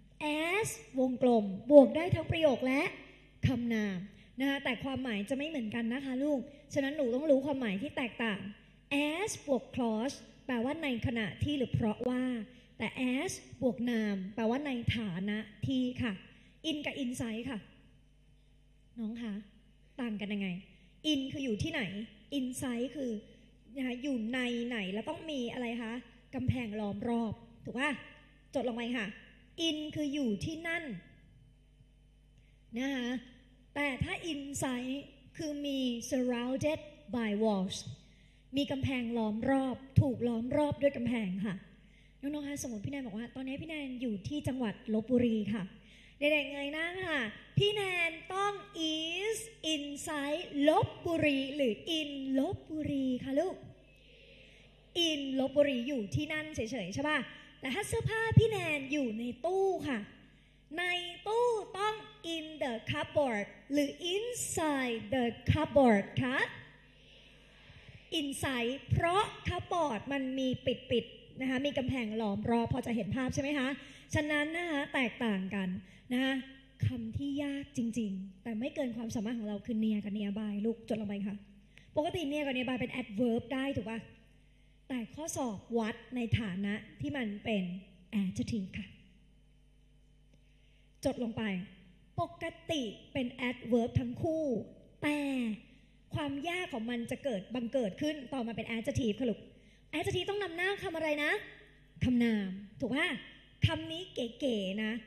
as วงกลมบวกได้ทั้งประโยคและคำนามนะคะแต่ความหมายจะไม่เหมือนกันนะคะลูกฉะนั้นหนูต้องรู้ความหมายที่แตกต่าง as บวก clause แปลว่าในขณะที่หรือเพราะว่าแต่ as บวกนามแปลว่าในฐานะที่ค่ะ in กับ inside ค่ะน้องคะต่างกันยังไง in คืออยู่ที่ไหน inside คือนะคะอยู่ในไหนแล้วต้องมีอะไรคะกำแพงล้อมรอบถูกป่ะจดลงไปค่ะ in คืออยู่ที่นั่นนะคะแต่ถ้า inside คือมี surrounded by walls มีกำแพงล้อมรอบถูกล้อมรอบด้วยกำแพงค่ะน้องๆคะสมมติพี่แนนบอกว่าตอนนี้พี่แนนอยู่ที่จังหวัดลพบุรีค่ะเด็กๆเงยหน้าค่ะพี่แนนต้อง is inside ลพบุรีหรือ in ลพบุรีค่ะลูก in ลพบุรีอยู่ที่นั่นเฉยๆใช่ป่ะแต่ถ้าเสื้อผ้าพี่แนนอยู่ในตู้ค่ะในตู้ต้อง in the cupboard หรือ inside the cupboard ค่ะ inside เพราะ cupboard มันมีปิดนะคะมีกำแพงล้อมรอบพอจะเห็นภาพใช่ไหมคะฉะนั้นนะคะแตกต่างกันนะคะคำที่ยากจริงๆแต่ไม่เกินความสามารถของเราคือ near กับ nearby ลูกจดลงไปค่ะปกติ near กับ nearby เป็น adverb ได้ถูกป่ะแต่ข้อสอบวัดในฐานะที่มันเป็น adjective ค่ะจดลงไปปกติเป็น adverb ทั้งคู่แต่ความยากของมันจะบังเกิดขึ้นต่อมาเป็น adjective ค่ะลูก adjective ต้องนำหน้าคำอะไรนะคำนามถูกป่ะคำนี้เก๋ๆนะ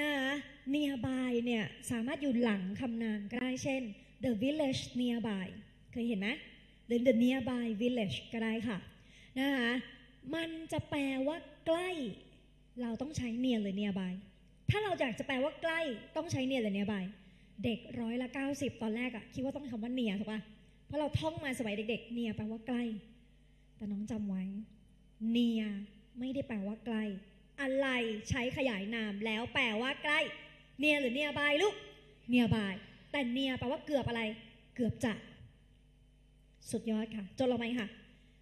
nearby เนี่ยสามารถอยู่หลังคำนามก็ได้เช่น the village nearby เคยเห็นไหมหรือ the nearby village ก็ได้ค่ะนะคะมันจะแปลว่าใกล้เราต้องใช้ near หรือ nearby ถ้าเราอยากจะแปลว่าใกล้ต้องใช้ near หรือ nearby เด็ก90%ตอนแรกอะคิดว่าต้องคำว่า near ถูกป่ะเพราะเราท่องมาสมัยเด็กๆ near แปลว่าใกล้แต่น้องจำไว้ near ไม่ได้แปลว่าใกล้อะไรใช้ขยายนามแล้วแปลว่าใกล้ near หรือ nearby ลูก nearby แต่ near แปลว่าเกือบอะไรเกือบจะสุดยอดค่ะจดลงไหมค่ะ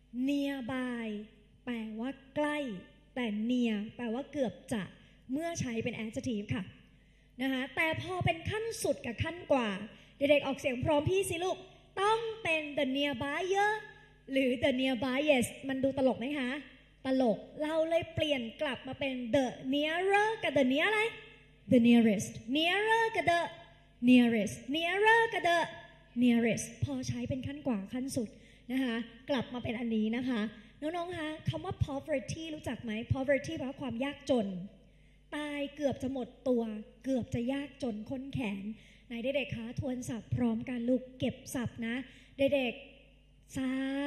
nearby แปลว่าใกล้แต่ near แปลว่าเกือบจะเมื่อใช้เป็น adjective ค่ะนะคะแต่พอเป็นขั้นสุดกับขั้นกว่าเด็กๆออกเสียงพร้อมพี่สิลูกต้องเป็น the nearby-er หรือ the nearby-est มันดูตลกไหมคะตลกเราเลยเปลี่ยนกลับมาเป็น the nearer กับ the near อะไร the nearest nearer กับ the nearest nearer กับ the nearest พอใช้เป็นขั้นกว่าขั้นสุดนะคะกลับมาเป็นอันนี้นะคะน้องๆคะคำว่า poverty รู้จักไหม poverty แปลว่าความยากจนตายเกือบจะหมดตัวเกือบจะยากจนค้นแขนไหนเด็กๆคะทวนศัพท์พร้อมกันลูกเก็บศัพท์นะเด็กๆ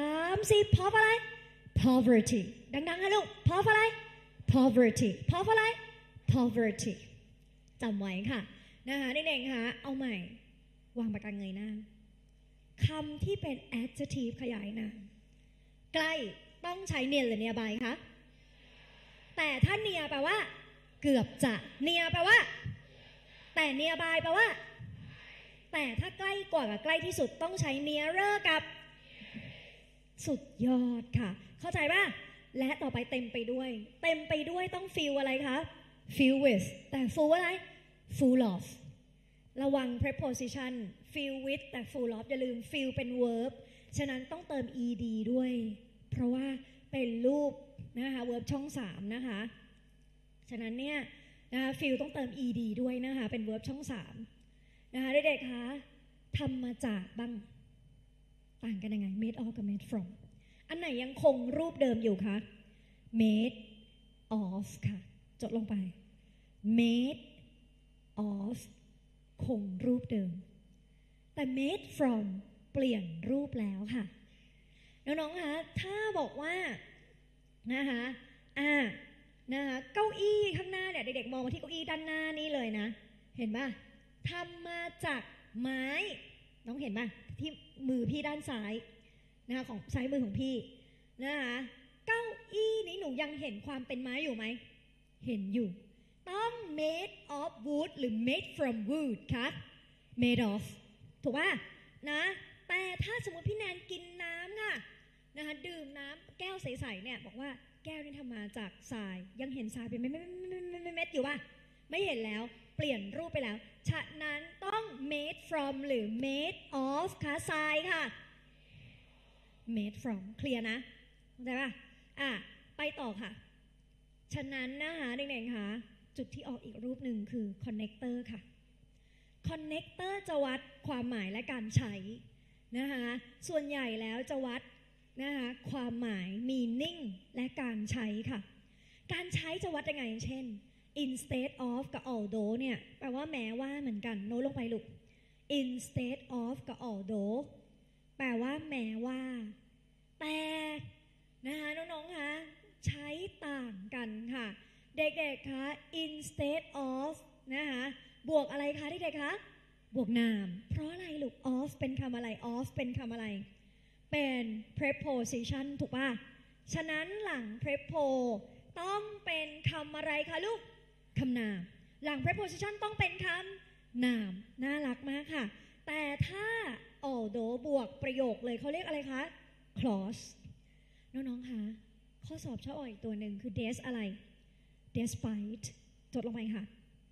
30 พออะไร poverty ดังๆค่ะลูก พออะไร poverty พออะไร poverty จำไว้ค่ะนะคะเด็กๆคะเอาใหม่วางปากกาเงยหน้าคำที่เป็น adjective ขยายนามใกล้ต้องใช้ near หรือ nearby คะแต่ถ้า near แปลว่าเกือบจะ near แปลว่าแต่ nearby แปลว่าแต่ถ้าใกล้กว่ากับใกล้ที่สุดต้องใช้ nearer กับสุดยอดค่ะเข้าใจป่ะและต่อไปเต็มไปด้วยต้อง fill อะไรคะ fill with แต่ full อะไร full of ระวัง preposition fill with แต่ full of อย่าลืม fill เป็น verb ฉะนั้นต้องเติม ed ด้วยเพราะว่าเป็นรูปนะคะ verb ช่อง3นะคะฉะนั้นเนี่ยนะคะ fill ต้องเติม ed ด้วยนะคะเป็น verb ช่อง3นะคะเด็กๆคะทำมาจากบ้างต่างกันยังไง made of กับ made from อันไหนยังคงรูปเดิมอยู่คะ made of ค่ะจดลงไป made of คงรูปเดิมแต่ made from เปลี่ยนรูปแล้วค่ะน้องๆคะถ้าบอกว่านะคะนะคะเก้าอี้ข้างหน้าเนี่ยเด็กๆมองมาที่เก้าอี้ด้านหน้านี่เลยนะเห็นป่ะทำมาจากไม้น้องเห็นป่ะที่มือพี่ด้านซ้ายนะคะของซ้ายมือของพี่นะคะเก้าอี้นี้หนูยังเห็นความเป็นไม้อยู่ไหมเห็นอยู่ต้อง made of wood หรือ made from wood ค่ะ made of ถูกป่ะนะแต่ถ้าสมมติพี่แนนกินน้ำค่ะนะคะดื่มน้ำแก้วใสๆเนี่ยบอกว่าแก้วนี่ทำมาจากทรายยังเห็นทรายเป็นเม็ดอยู่ป่ะไม่เห็นแล้วเปลี่ยนรูปไปแล้วฉะนั้นต้อง made from หรือ made of ค่ะทรายค่ะ made from เคลียร์นะเข้าใจป่ะไปต่อค่ะฉะนั้นนะคะเด็กๆค่ะจุดที่ออกอีกรูปหนึ่งคือ connector ค่ะ connector จะวัดความหมายและการใช้นะคะส่วนใหญ่แล้วจะวัดนะคะความหมาย meaning และการใช้ค่ะการใช้จะวัดยังไงเช่น instead of กับ although เนี่ยแปลว่าแม้ว่าเหมือนกันโน้ตลงไปลูก instead of กับ although แปลว่าแม้ว่าแต่นะคะน้องๆคะใช้ต่างกันค่ะเด็กๆคะ instead of นะคะบวกอะไรคะเด็กๆคะบวกนามเพราะอะไรลูก of เป็นคำอะไร of เป็นคำอะไรเป็น preposition ถูกป่ะฉะนั้นหลัง prepo ต้องเป็นคำอะไรคะลูกคำนามหลัง preposition ต้องเป็นคำนามน่ารักมากค่ะแต่ถ้า although บวกประโยคเลยเขาเรียกอะไรคะ clause น้องๆคะข้อสอบชอบออกอีกตัวหนึ่งคือ des อะไร despite จดลงไปค่ะ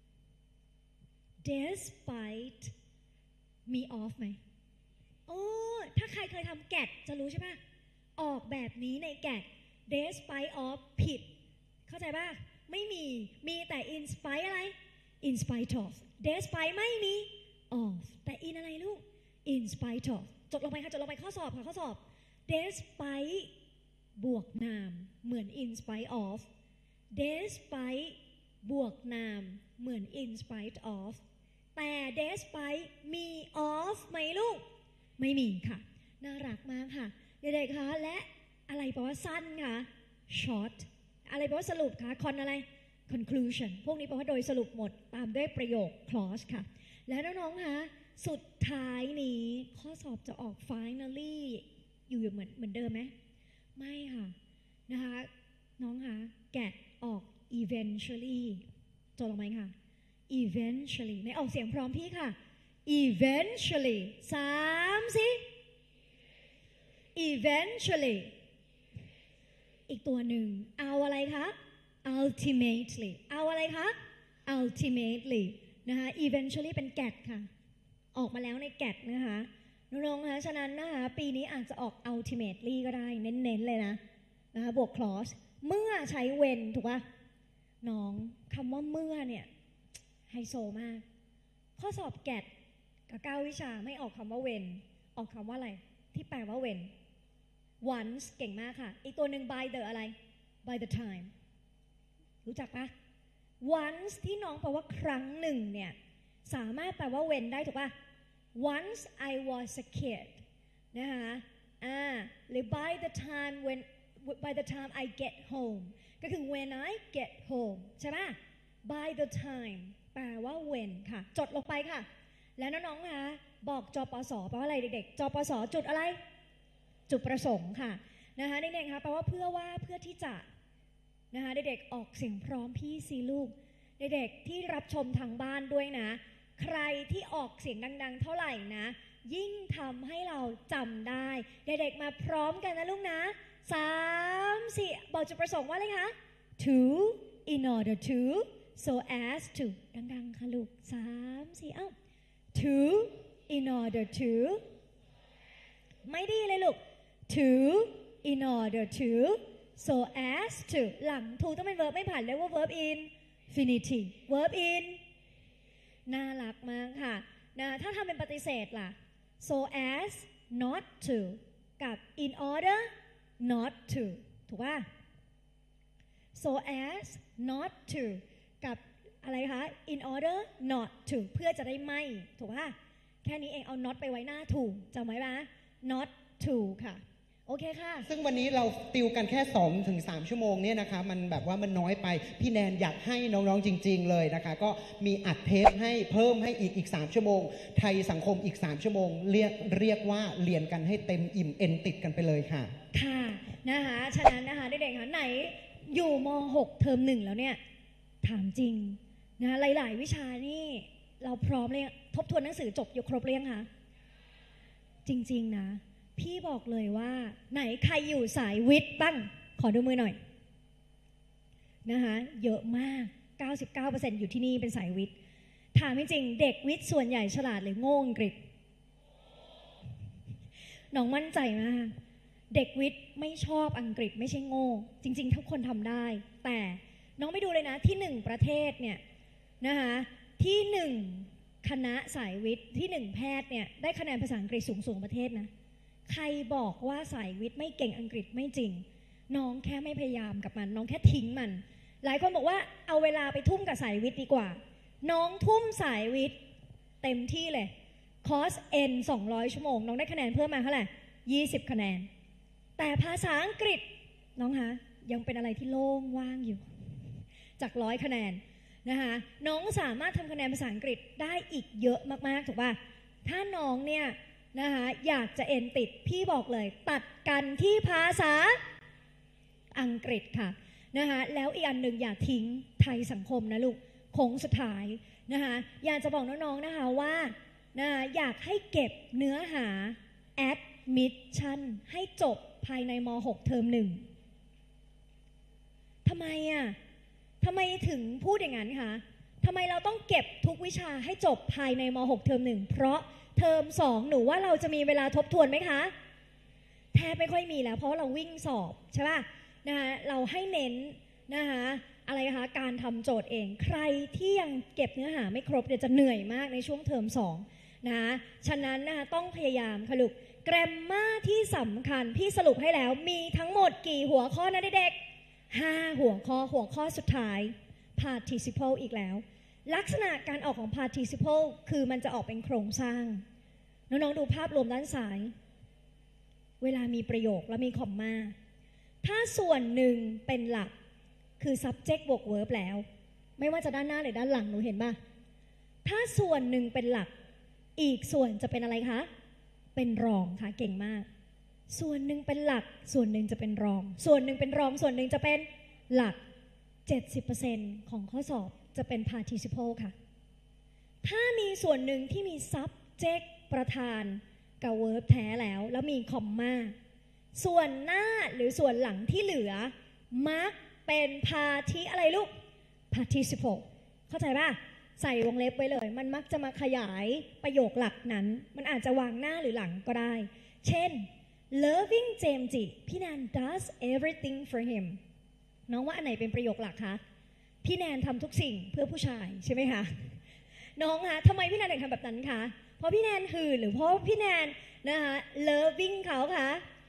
despite มี of ไหมโอ้ถ้าใครเคยทำแกดจะรู้ใช่ป่ะออกแบบนี้ในแกด despite of ผิดเข้าใจป่ะไม่มีแต่ in spite อะไร in spite of despite ไม่มี of แต่ in อะไรลูก in spite of จดลงไปค่ะจดลงไปข้อสอบค่ะข้อสอบ despite บวกนามเหมือน in spite of despite บวกนามเหมือน in spite of แต่ despite มี of ไหมลูกไม่มีค่ะน่ารักมากค่ะเด็กๆคะและอะไรแปลว่าสั้นคะ short อะไรแปลว่าสรุปคะ con อะไร conclusion พวกนี้แปลว่าโดยสรุปหมดตามด้วยประโยค clause ค่ะและน้องๆคะสุดท้ายนี้ข้อสอบจะออก finally อยู่เหมือนเดิมไหมไม่ค่ะนะคะน้องคะแกะออก eventually จดลงไหมค่ะ eventually ไม่ออกเสียงพร้อมพี่ค่ะ eventually 3 สิ eventually อีกตัวหนึ่งเอาอะไรคะ ultimately เอาอะไรคะ ultimately นะคะ eventually เป็น get ค่ะออกมาแล้วใน get นะคะน้องๆคะฉะนั้นนะคะปีนี้อาจจะออก ultimately ก็ได้เน้นๆเลยนะคะบวก clause เมื่อใช้ when ถูกป่ะน้องคำว่าเมื่อเนี่ยไฮโซมากข้อสอบ get กับ9วิชาไม่ออกคำว่า when ออกคำว่าอะไรที่แปลว่า when once เก่งมากค่ะอีกตัวหนึ่ง by the อะไร by the time รู้จักปะ once ที่น้องแปลว่าครั้งหนึ่งเนี่ยสามารถแปลว่า when ได้ถูกปะ once I was a kid นะคะหรือ by the time I get home ก็คือ when I get home ใช่ปะ by the time แปลว่า when ค่ะจดลงไปค่ะแล้วน้องๆคะบอกจปสแปลว่าอะไรเด็กๆจปสจุดอะไรจุดประสงค์ค่ะนะคะเด็กๆคะแปลว่าเพื่อที่จะนะคะเด็กๆออกเสียงพร้อมพี่ซีลูกเด็กๆที่รับชมทางบ้านด้วยนะใครที่ออกเสียงดังๆเท่าไหร่นะยิ่งทำให้เราจำได้เด็กๆมาพร้อมกันนะลูกนะ3 4บอกจุดประสงค์ว่าอะไรคะ to in order to so as to ดังๆค่ะลูก3 4เอ้า to in order to ไม่ดีเลยลูก to in order to so as to หลัง to ต้องเป็น verb ไม่ผ่านเรียกว่า verb infinitive verb in น่ารักมากค่ะนะถ้าทำเป็นปฏิเสธล่ะ so as not to กับ in order not to ถูกป่ะ so as not to กับอะไรคะ in order not to เพื่อจะได้ไม่ถูกป่ะแค่นี้เองเอา not ไปไว้หน้า to จำไว้ป่ะ not to ค่ะโอเคค่ะซึ่งวันนี้เราติวกันแค่ 2-3 ชั่วโมงเนี่ยนะคะมันแบบว่ามันน้อยไปพี่แนนอยากให้น้องๆจริงๆเลยนะคะก็มีอัดเทปให้เพิ่มให้อีก3ชั่วโมงไทยสังคมอีก3ชั่วโมงเรียกว่าเรียนกันให้เต็มอิ่มเอ็นติดกันไปเลยค่ะค่ะนะคะฉะนั้นนะคะเด็กๆค่ะไหนอยู่ม.6 เทอม1แล้วเนี่ยถามจริงนะหลายๆวิชานี่เราพร้อมเลยทบทวนหนังสือจบอยู่ครบเรียงคะจริงๆนะพี่บอกเลยว่าไหนใครอยู่สายวิทย์บ้างขอดูมือหน่อยนะคะเยอะมาก 99% อยู่ที่นี่เป็นสายวิทย์ถามจริงๆเด็กวิทย์ส่วนใหญ่ฉลาดหรือโง่อังกฤษน้องมั่นใจมากเด็กวิทย์ไม่ชอบอังกฤษไม่ใช่โง่จริงๆทุกคนทำได้แต่น้องไปดูเลยนะที่1ประเทศเนี่ยนะคะที่1คณะสายวิทย์ที่1แพทย์เนี่ยได้คะแนนภาษาอังกฤษสูงๆประเทศนะใครบอกว่าสายวิทย์ไม่เก่งอังกฤษไม่จริงน้องแค่ไม่พยายามกับมันน้องแค่ทิ้งมันหลายคนบอกว่าเอาเวลาไปทุ่มกับสายวิทย์ดีกว่าน้องทุ่มสายวิทย์เต็มที่เลยคอร์ส N 200 ชั่วโมงน้องได้คะแนนเพิ่มมาเท่าไหร่20คะแนนแต่ภาษาอังกฤษน้องคะยังเป็นอะไรที่โล่งว่างอยู่จาก100คะแนนนะคะน้องสามารถทำคะแนนภาษาอังกฤษได้อีกเยอะมากๆถูกป่ะถ้าน้องเนี่ยนะคะอยากจะเอ็นติดพี่บอกเลยตัดกันที่ภาษาอังกฤษค่ะนะคะแล้วอีกอันหนึ่งอย่าทิ้งไทยสังคมนะลูกโค้งสุดท้ายนะคะอยากจะบอกน้องๆนะคะว่านะคะอยากให้เก็บเนื้อหา admission ให้จบภายในม.6 เทอม1ทำไมอ่ะทำไมถึงพูดอย่างนั้นคะทำไมเราต้องเก็บทุกวิชาให้จบภายในม.6 เทอม1เพราะเทอม2หนูว่าเราจะมีเวลาทบทวนไหมคะแทบไม่ค่อยมีแล้วเพราะเราวิ่งสอบใช่ป่ะนะคะเราให้เน้นนะคะอะไรคะการทำโจทย์เองใครที่ยังเก็บเนื้อหาไม่ครบเดี๋ยวจะเหนื่อยมากในช่วงเทอม2นะฉะนั้นนะคะต้องพยายามค่ะลูกแกรมมาที่สำคัญพี่สรุปให้แล้วมีทั้งหมดกี่หัวข้อนะเด็กๆ5หัวข้อสุดท้าย participle อีกแล้วลักษณะการออกของ participle คือมันจะออกเป็นโครงสร้างน้องๆดูภาพรวมด้านซ้ายเวลามีประโยคแล้วมีคอมมาถ้าส่วนหนึ่งเป็นหลักคือ subject บวก verb แล้วไม่ว่าจะด้านหน้าหรือด้านหลังหนูเห็นป่ะถ้าส่วนหนึ่งเป็นหลักอีกส่วนจะเป็นอะไรคะเป็นรองค่ะเก่งมากส่วนหนึ่งเป็นหลักส่วนหนึ่งจะเป็นรองส่วนหนึ่งเป็นรองส่วนหนึ่งจะเป็นหลัก 70% ของข้อสอบจะเป็น participle ค่ะถ้ามีส่วนหนึ่งที่มี subject ประธานกับ verb แท้แล้วมีคอมมาส่วนหน้าหรือส่วนหลังที่เหลือมักเป็นอะไรลูก participle เข้าใจป่ะใส่วงเล็บไว้เลยมันมักจะมาขยายประโยคหลักนั้นมันอาจจะวางหน้าหรือหลังก็ได้เช่น loving James พี่แนน does everything for him น้องว่าอันไหนเป็นประโยคหลักคะพี่แนนทำทุกสิ่งเพื่อผู้ชายใช่ไหมคะน้องคะทำไมพี่แนนถึงทำแบบนั้นคะเพราะพี่แนนหื่นหรือเพราะพี่แนนนะคะ loving เขาคะ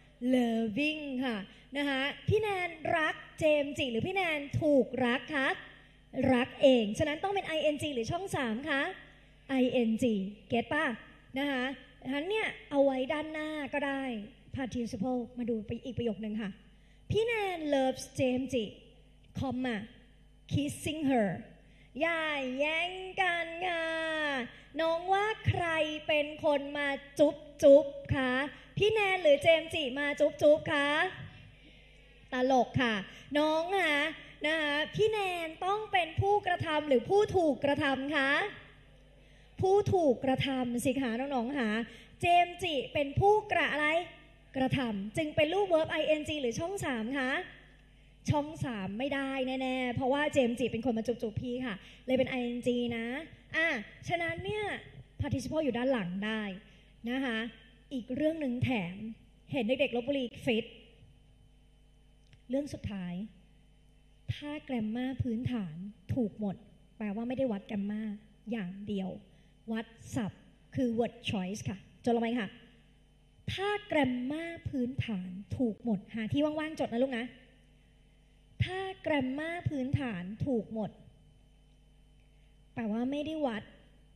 loving ค่ะนะคะพี่แนนรักเจมส์จิหรือพี่แนนถูกรักคะรักเองฉะนั้นต้องเป็น ing หรือช่อง3คะ ing เก็ตป่ะนะคะฉะนั้นเนี่ยเอาไว้ด้านหน้าก็ได้ participle มาดูไปอีกประโยคนึงค่ะพี่แนน loves เจมส์จิคอมมา kissing her อย่าแย่งกันค่ะน้องว่าใครเป็นคนมาจุ๊บคะพี่แนนหรือเจมส์จิมาจุ๊บคะตลกค่ะน้องนะคะพี่แนนต้องเป็นผู้กระทำหรือผู้ถูกกระทำคะผู้ถูกกระทำสิคะน้องๆค่ะเจมส์จิเป็นผู้กระทำจึงเป็นรูป verb ing หรือช่อง3คะช่อง3ไม่ได้แน่ๆเพราะว่าเจมส์จิเป็นคนมาจุ๊บพี่ค่ะเลยเป็น ing นะฉะนั้นเนี่ย participle อยู่ด้านหลังได้นะคะอีกเรื่องหนึ่งแถมเห็นเด็กๆลพบุรีฟิตเรื่องสุดท้ายถ้าแกรมมาพื้นฐานถูกหมดแปลว่าไม่ได้วัดแกรมมาอย่างเดียววัดศัพท์คือ word choice ค่ะจดลงไปค่ะถ้าแกรมมาพื้นฐานถูกหมดหาที่ว่างๆจดนะลูกนะถ้าแกรมมาพื้นฐานถูกหมดแปลว่าไม่ได้วัด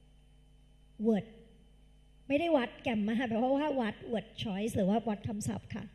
word ไม่ได้วัดแกรมมาแปลว่าวัด word choice หรือว่าวัดคำศัพท์ค่ะ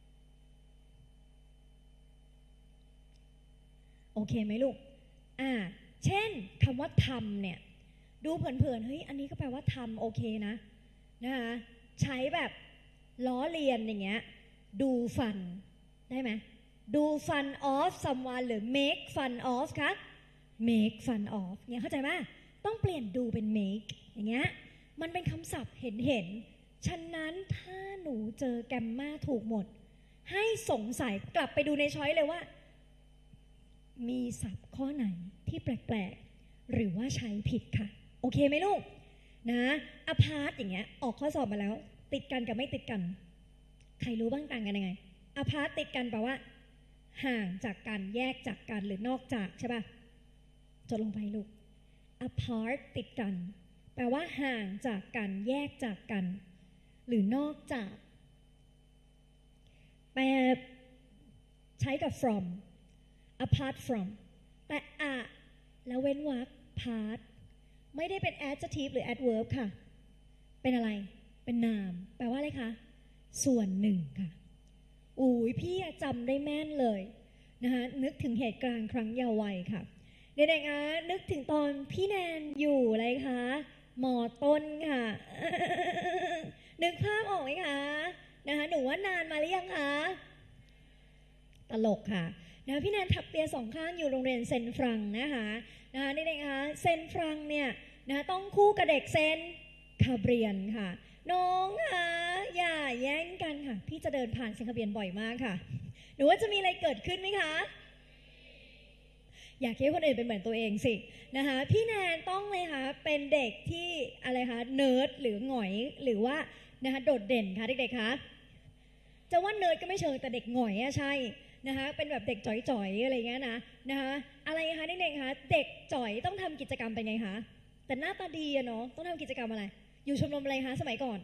โอเคไหมลูกเช่นคำว่าทำเนี่ยดูเผินๆเฮ้ยอันนี้ก็แปลว่าทำโอเคนะคะใช้แบบล้อเลียนอย่างเงี้ยdo fun ได้ไหมdo fun of someone หรือ make fun of คะ make fun of เนี่ยเข้าใจไหมต้องเปลี่ยนdoเป็น make อย่างเงี้ยมันเป็นคำศัพท์เห็นฉะนั้นถ้าหนูเจอแกรมมาถูกหมดให้สงสัยกลับไปดูในช้อยเลยว่ามีศัพท์ข้อไหนที่แปลกๆหรือว่าใช้ผิดค่ะโอเคไหมลูกนะ apart อย่างเงี้ยออกข้อสอบมาแล้วติดกันกับไม่ติดกันใครรู้บ้างต่างกันยังไง apart ติดกันแปลว่าห่างจากกันแยกจากกันหรือนอกจากใช่ป่ะจดลงไปลูก apart ติดกันแปลว่าห่างจากกันแยกจากกันหรือนอกจากแปลใช้กับ from apart from แต่แล้วเว้นวรรค part ไม่ได้เป็น adjective หรือ adverb ค่ะเป็นอะไรเป็นนามแปลว่าอะไรคะส่วนหนึ่งค่ะพี่จำได้แม่นเลยนะคะนึกถึงเหตุการณ์ครั้งเยาว์วัยค่ะเด็กๆนึกถึงตอนพี่แนนอยู่อะไรคะม.ต้นค่ะนึกภาพออกไหมคะนะคะหนูว่านานมาหรือยังคะตลกค่ะนะพี่แนนถักเปีย2ข้างอยู่โรงเรียนเซนฟรังนะคะเด็กๆคะเซนฟรังเนี่ยนะต้องคู่กับเด็กเซนคาเบียนค่ะน้องค่ะอย่าแย่งกันค่ะพี่จะเดินผ่านเซนคาเบียนบ่อยมากค่ะหนูว่าจะมีอะไรเกิดขึ้นไหมคะอยากให้คนอื่นเป็นเหมือนตัวเองสินะคะพี่แนนต้องเลยค่ะเป็นเด็กที่อะไรคะเนิร์ดหรือหงอยหรือว่านะคะโดดเด่นค่ะเด็กๆคะจะว่าเนิร์ดก็ไม่เชิงแต่เด็กหงอยใช่นะคะเป็นแบบเด็กจ่อยๆอะไรเงี้ยนะคะอะไรคะเด็กๆคะเด็กจ่อยต้องทำกิจกรรมเป็นไงคะแต่หน้าตาดีอะเนาะต้องทำกิจกรรมอะไรอยู่ชมรมอะไรคะสมัยก่อน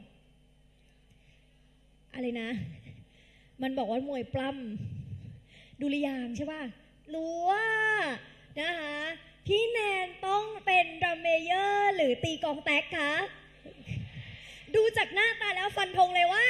อะไรนะมันบอกว่ามวยปล้ำดุริยางค์ใช่ป่ะรู้ว่านะคะพี่แนนต้องเป็นดรัมเมเยอร์หรือตีกองแต๊กคะดูจากหน้าตาแล้วฟันธงเลยว่า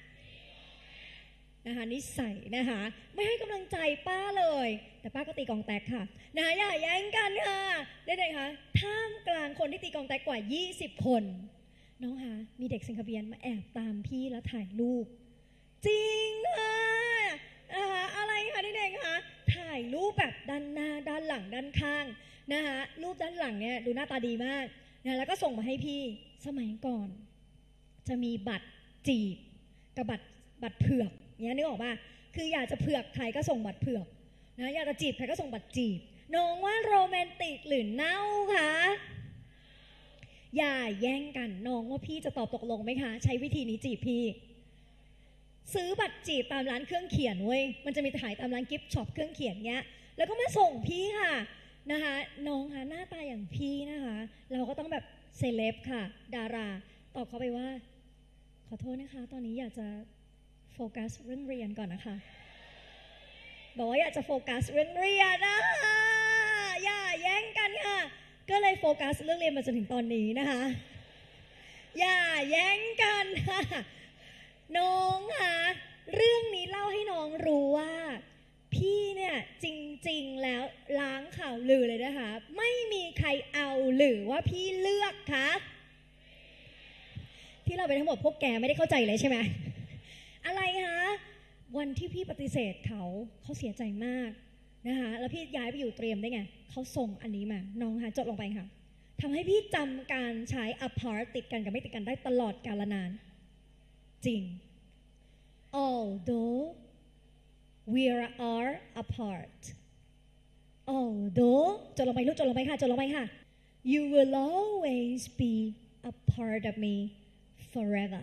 นะคะนิสัยนะคะไม่ให้กำลังใจป้าเลยแต่ป้าก็ตีกองแต๊กค่ะนะคะอย่าแย่งกันค่ะได้เลยคะท่ามกลางคนที่ตีกองแต๊กกว่า20คนน้องคะมีเด็กเซนคาเบียนมาแอบตามพี่แล้วถ่ายรูปจริงค่ะอะไรคะเด็กๆคะถ่ายรูปแบบด้านหน้าด้านหลังด้านข้างนะคะรูปด้านหลังเนี่ยดูหน้าตาดีมากนะแล้วก็ส่งมาให้พี่สมัยก่อนจะมีบัตรจีบกับบัตรเผือกเนี้ยนึกออกป่ะคืออยากจะเผือกใครก็ส่งบัตรเผือกนะอยากจะจีบใครก็ส่งบัตรจีบน้องว่าโรแมนติกหรือเน่าคะอย่าแย่งกันน้องว่าพี่จะตอบตกลงไหมคะใช้วิธีนี้จีบพี่ซื้อบัตรจีบตามร้านเครื่องเขียนเว้ยมันจะมีขายตามร้านกิฟต์ช็อปเครื่องเขียนเงี้ยแล้วก็มาส่งพี่ค่ะนะคะน้องคะหน้าตาอย่างพี่นะคะเราก็ต้องแบบเซเลบค่ะดาราตอบเขาไปว่าขอโทษนะคะตอนนี้อยากจะโฟกัสเรื่องเรียนก่อนนะคะบอกว่าอยากจะโฟกัสเรื่องเรียนนะคะอย่าแย่งกันค่ะก็เลยโฟกัสเรื่องเรียนมาจนถึงตอนนี้นะคะอย่าแย่งกันค่ะน้องคะเรื่องนี้เล่าให้น้องรู้ว่าพี่เนี่ยจริงๆแล้วล้างข่าวลือเลยนะคะไม่มีใครเอาหรือว่าพี่เลือกคะที่เราไปทั้งหมดพวกแกไม่ได้เข้าใจเลยใช่ไหมอะไรคะวันที่พี่ปฏิเสธเขาเสียใจมากนะคะแล้วพี่ย้ายไปอยู่เตรียมได้ไงเขาส่งอันนี้มาน้องคะจดลงไปค่ะทำให้พี่จำการใช้ apart ติดกันกับไม่ติดกันได้ตลอดกาลนานจริง although we are apart although จดลงไปลูกจดลงไปค่ะจดลงไปค่ะ you will always be a part of me forever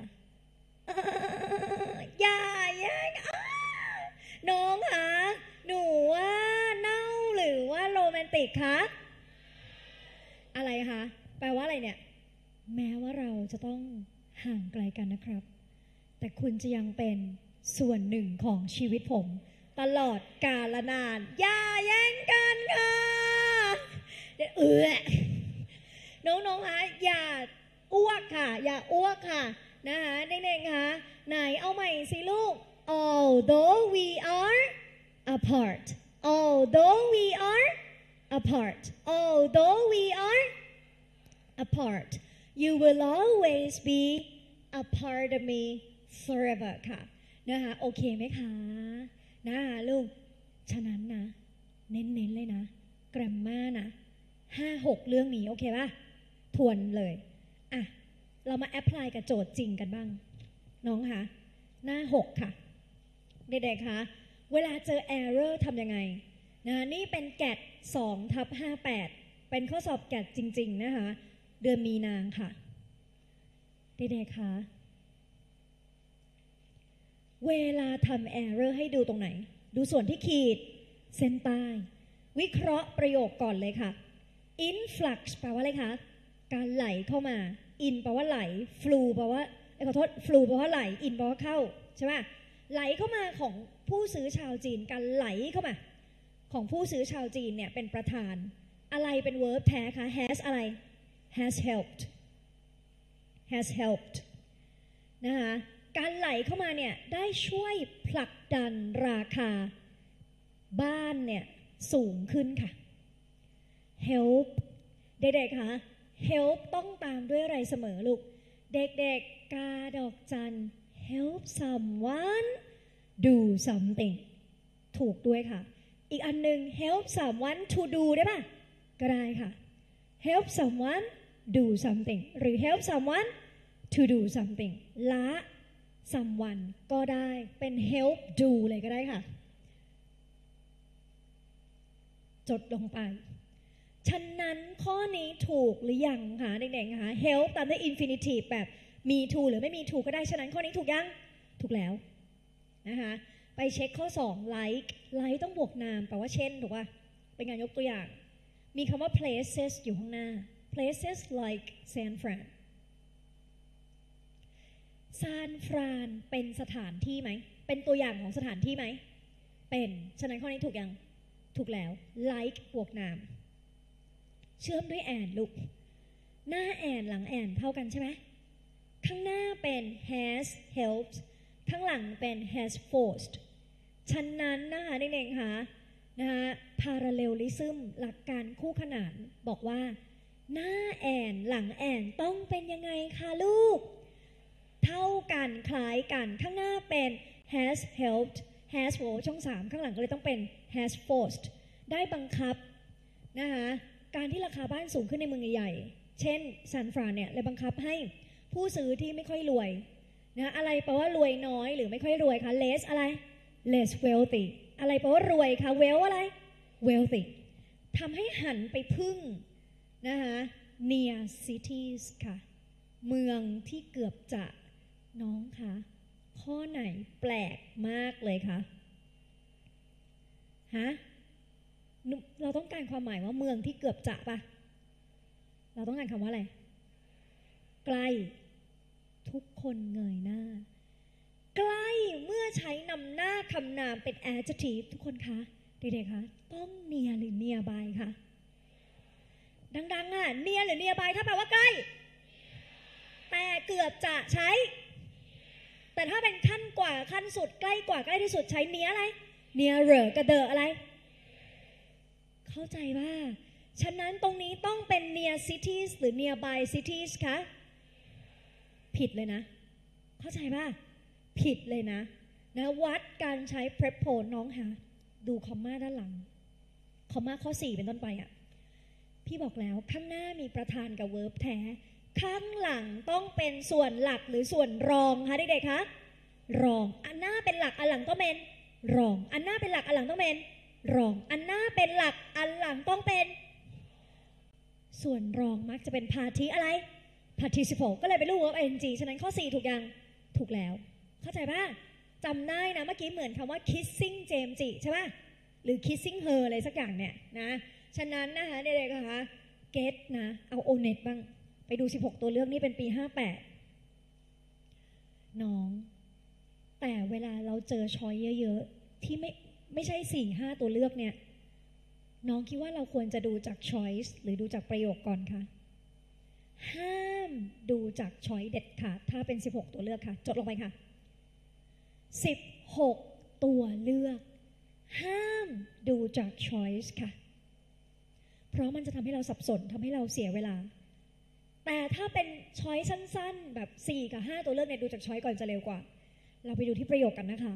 อย่าแย่งน้องคะหนูว่าเน่าหรือว่าโรแมนติกคะอะไรคะแปลว่าอะไรเนี่ยแม้ว่าเราจะต้องห่างไกลกันนะครับแต่คุณจะยังเป็นส่วนหนึ่งของชีวิตผมตลอดกาลนานอย่าแย่งกันค่ะน้องๆคะอย่าอ้วกค่ะอย่าอ้วกค่ะนะคะเด็กๆคะไหนเอาใหม่สิลูก although we are apart although we are apart although we are apart you will always be a part of me forever ค่ะนะคะโอเคไหมคะนะคะลูกฉะนั้นนะเน้นๆเลยนะแกรมม่านะ5-6เรื่องนี้โอเคป่ะทวนเลยอ่ะเรามาแอพพลายกับโจทย์จริงกันบ้างน้องคะหน้า6ค่ะเด็กๆคะเวลาเจอ error ทำยังไงนะนี่เป็นแกด 2/58 เป็นข้อสอบแกดจริงๆนะคะเดือนมีนาค่ะเด็กๆคะเวลาทำ error ให้ดูตรงไหนดูส่วนที่ขีดเส้นใต้วิเคราะห์ประโยคก่อนเลยค่ะ influx แปลว่าอะไรคะการไหลเข้ามา in แปลว่าไหล flow แปลว่าขอโทษ flow แปลว่าไหล in แปลว่าเข้าใช่ไหมไหลเข้ามาของผู้ซื้อชาวจีนการไหลเข้ามาของผู้ซื้อชาวจีนเนี่ยเป็นประธานอะไรเป็น verb แท้คะ has อะไร has helped นะคะการไหลเข้ามาเนี่ยได้ช่วยผลักดันราคาบ้านเนี่ยสูงขึ้นค่ะ help เด็กๆคะ help ต้องตามด้วยอะไรเสมอลูกเด็กๆกาดอกจัน help someone do something ถูกด้วยค่ะอีกอันหนึ่ง help someone to do ได้ป่ะก็ได้ค่ะ help someone do something หรือ help someone to do something ละ someone ก็ได้เป็น help do เลยก็ได้ค่ะจดลงไปฉะนั้นข้อนี้ถูกหรือยังคะเด็กๆคะ help ตามด้วย infinitive แบบมี to หรือไม่มี to ก็ได้ฉะนั้นข้อนี้ถูกยังถูกแล้วนะคะไปเช็คข้อ2 like ต้องบวกนามแปลว่าเช่นถูกป่ะเป็นการยกตัวอย่างมีคำว่า places อยู่ข้างหน้า places like San Fran ซานฟรานเป็นสถานที่ไหมเป็นตัวอย่างของสถานที่ไหมเป็นฉะนั้นข้อนี้ถูกยังถูกแล้ว like บวกนามเชื่อมด้วย and ลูกหน้า and หลัง and เท่ากันใช่ไหมข้างหน้าเป็น has helped ข้างหลังเป็น has forced ฉะนั้นนะคะเด็กๆค่ะparallelism หลักการคู่ขนานบอกว่าหน้า and หลัง and ต้องเป็นยังไงคะลูกเท่ากันคล้ายกันข้างหน้าเป็น has helped has forced ช่อง3ข้างหลังก็เลยต้องเป็น has forced ได้บังคับนะคะการที่ราคาบ้านสูงขึ้นในเมืองใหญ่ๆเช่นซานฟรานเนี่ยเลยบังคับให้ผู้ซื้อที่ไม่ค่อยรวยนะอะไรแปลว่ารวยน้อยหรือไม่ค่อยรวยคะ less อะไร less wealthy อะไรแปลว่ารวยคะ wealth อะไร wealthy ทำให้หันไปพึ่งนะคะ near cities ค่ะเมืองที่เกือบจะน้องคะข้อไหนแปลกมากเลยคะฮะเราต้องการความหมายว่าเมืองที่เกือบจะปะเราต้องการคำว่าอะไรใกล้ทุกคนเงยหน้าใกล้เมื่อใช้นำหน้าคำนามเป็น adjective ทุกคนคะเด็กๆคะต้อง near หรือ nearby คะดังๆอ่ะ near หรือ nearby ถ้าแปลว่าใกล้แต่เกือบจะใช้แต่ถ้าเป็นขั้นกว่าขั้นสุดใกล้กว่าใกล้ที่สุดใช้ near อะไร nearer กระเดอะอะไรเข้าใจว่าฉะนั้นตรงนี้ต้องเป็น near cities หรือ nearby cities คะผิดเลยนะเข้าใจป่ะผิดเลยนะวัดการใช้ prepone น้องหาดูคอมมาด้านหลังคอมมาข้อ4เป็นต้นไปอ่ะพี่บอกแล้วข้างหน้ามีประธานกับ verb แท้ข้างหลังต้องเป็นส่วนหลักหรือส่วนรองคะเด็กๆคะรองอันหน้าเป็นหลักอันหลังต้องเป็นรองอันหน้าเป็นหลักอันหลังต้องเป็นรองอันหน้าเป็นหลักอันหลังต้องเป็นส่วนรองมักจะเป็นพาทีอะไร participle ก็เลยเป็นรูป verb ing ฉะนั้นข้อ4ถูกยังถูกแล้วเข้าใจป่ะจำได้นะเมื่อกี้เหมือนคำว่า kissing เจมจิใช่ป่ะหรือ kissing her อะไรสักอย่างเนี่ยนะฉะนั้นนะคะเด็กๆนะคะ get นะเอา onet บ้างไปดู16ตัวเลือกนี่เป็นปี58น้องแต่เวลาเราเจอช้อยเยอะๆที่ไม่ใช่ 4-5 ตัวเลือกเนี่ยน้องคิดว่าเราควรจะดูจาก choice หรือดูจากประโยคก่อนคะห้ามดูจาก choice เด็ดขาดถ้าเป็น16ตัวเลือกค่ะจดลงไปค่ะ16ตัวเลือกห้ามดูจาก choice ค่ะเพราะมันจะทำให้เราสับสนทำให้เราเสียเวลาแต่ถ้าเป็น choice สั้นๆแบบ4กับ5ตัวเลือกเนี่ยดูจาก choice ก่อนจะเร็วกว่าเราไปดูที่ประโยคกันนะคะ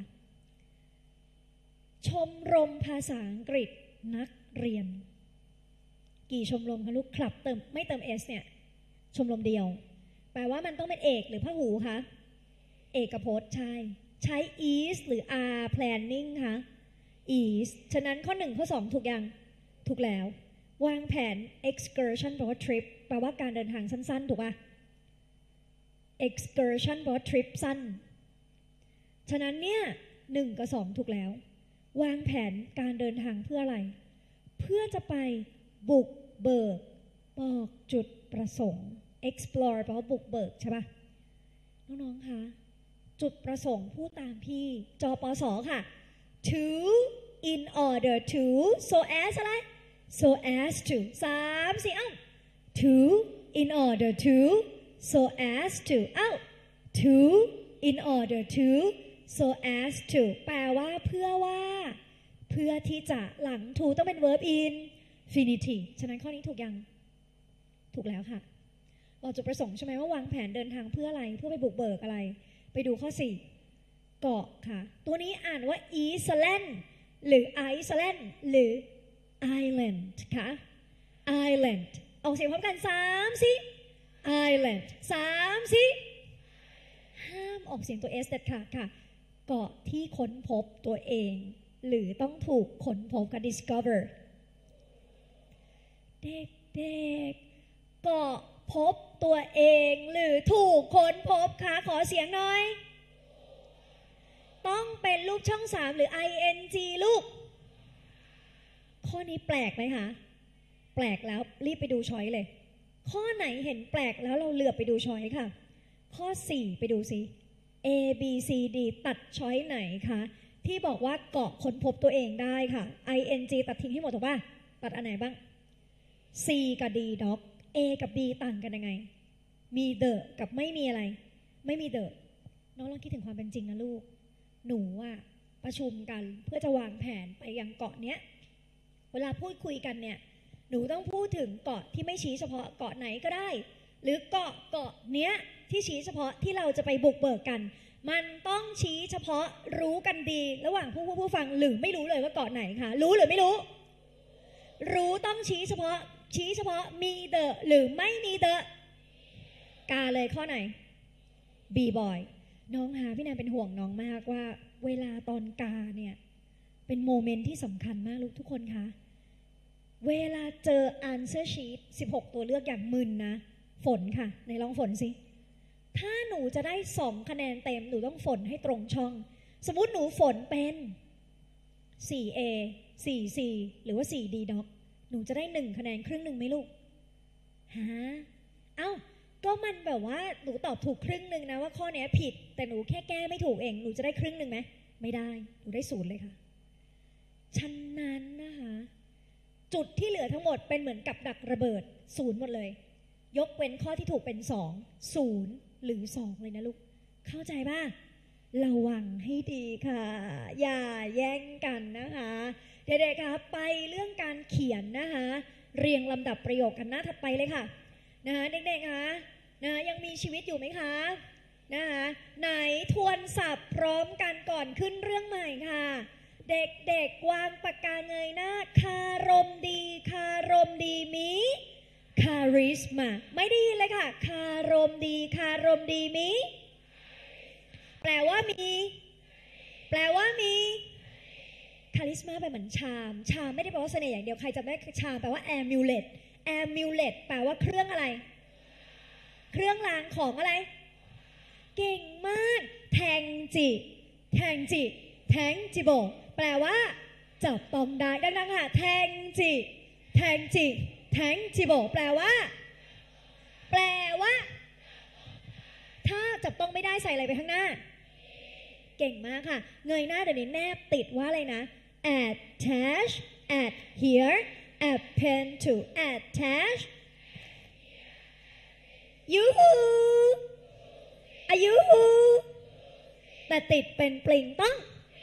ชมรมภาษาอังกฤษนักเรียนกี่ชมรมคะลูกคลับไม่เติม s เนี่ยชมรมเดียวแปลว่ามันต้องเป็นเอกหรือพหูคะเอกพจน์ใช้ is หรือ are planning คะ is ฉะนั้นข้อ1ข้อ2ถูกยังถูกแล้ววางแผน excursion แปลว่า trip แปลว่าการเดินทางสั้นๆถูกป่ะ excursion แปลว่า trip สั้นฉะนั้นเนี่ย1กับ2ถูกแล้ววางแผนการเดินทางเพื่ออะไรเพื่อจะไปบุกเบิกบอกจุดประสงค์ explore แปลว่าบุกเบิกใช่ป่ะน้องๆคะจุดประสงค์พูดตามพี่จปสค่ะ to in order to so as อะไร so as to 3-4 to in order to so as to to in order to so as to แปลว่าเพื่อที่จะหลัง to ต้องเป็น verb infinitive ฉะนั้นข้อนี้ถูกยังถูกแล้วค่ะเราจะประสงค์ใช่ไหมว่าวางแผนเดินทางเพื่ออะไรเพื่อไปบุกเบิกอะไรไปดูข้อ4เกาะค่ะตัวนี้อ่านว่า Iceland หรือ Iceland หรือ Island ค่ะ Island ออกเสียงพร้อมกัน3สิ Island 3สิห้ามออกเสียงตัว S เด็ดขาดค่ะเกาะที่ค้นพบตัวเองหรือต้องถูกค้นพบค่ะ discover เด็กๆเกาะพบตัวเองหรือถูกค้นพบค่ะขอเสียงหน่อยต้องเป็นรูปช่อง3หรือ ing ลูกข้อนี้แปลกไหมคะแปลกแล้วรีบไปดูช้อยเลยข้อไหนเห็นแปลกแล้วเราเหลือบไปดูช้อยค่ะข้อ4ไปดูสิ A B C D ตัดช้อยไหนคะที่บอกว่าเกาะค้นพบตัวเองได้ค่ะ ing ตัดทิ้งให้หมดถูกป่ะตัดอันไหนบ้าง C กับ D dog A กับ B ต่างกันยังไงมี the กับไม่มีอะไรไม่มี the น้องลองคิดถึงความเป็นจริงนะลูกหนูอะประชุมกันเพื่อจะวางแผนไปยังเกาะเนี้ยเวลาพูดคุยกันเนี่ยหนูต้องพูดถึงเกาะที่ไม่ชี้เฉพาะเกาะไหนก็ได้หรือเกาะเนี้ยที่ชี้เฉพาะที่เราจะไปบุกเบิกกันมันต้องชี้เฉพาะรู้กันดีระหว่างผู้ฟังหรือไม่รู้เลยว่าเกาะไหนคะรู้หรือไม่รู้รู้ต้องชี้เฉพาะมีเดอะหรือไม่มีเดอะกาเลยข้อไหน B boy น้องพี่แนนเป็นห่วงน้องมากว่าเวลาตอนกาเนี่ยเป็นโมเมนต์ที่สำคัญมากลูกทุกคนคะเวลาเจอ answer sheet 16ตัวเลือกอย่างมึนนะฝนค่ะไหนลองฝนสิถ้าหนูจะได้2คะแนนเต็มหนูต้องฝนให้ตรงช่องสมมุติหนูฝนเป็น 4A 4C หรือว่า 4D dog หนูจะได้1คะแนนครึ่งหนึ่งไหมลูกก็มันแบบว่าหนูตอบถูกครึ่งหนึ่งนะว่าข้อนี้ผิดแต่หนูแค่แก้ไม่ถูกเองหนูจะได้ครึ่งหนึ่งไหมไม่ได้หนูได้0เลยค่ะฉะนั้นนะคะจุดที่เหลือทั้งหมดเป็นเหมือนกับดักระเบิด0หมดเลยยกเว้นข้อที่ถูกเป็น2 0หรือ2เลยนะลูกเข้าใจป่ะระวังให้ดีค่ะอย่าแย่งกันนะคะเด็กๆคะไปเรื่องการเขียนนะคะเรียงลำดับประโยคกันหน้าถัดไปเลยค่ะนะคะเด็กๆคะนะยังมีชีวิตอยู่ไหมคะนะคะไหนทวนศัพท์พร้อมกันก่อนขึ้นเรื่องใหม่ค่ะเด็กๆวางปากกาเงยหน้าคารมดีมีคาริสมาไม่ได้ยินเลยค่ะคารมดีมีแปลว่ามีคาริสมาแปลเหมือนชามไม่ได้แปลว่าเสน่ห์อย่างเดียวใครจำได้ชามแปลว่าแอมิวเลตแปลว่าเครื่องอะไรเครื่องรางของอะไรเก่งมากแทงจิโบแปลว่าจับต้องได้ดังๆค่ะแทงจิโบแปลว่าถ้าจับต้องไม่ได้ใส่อะไรไปข้างหน้าเก่งมากค่ะเงยหน้าเดี๋ยวนี้แนบติดว่าอะไรนะ attach adhere append to attach ยูแต่ติดเป็นปลิงต้อง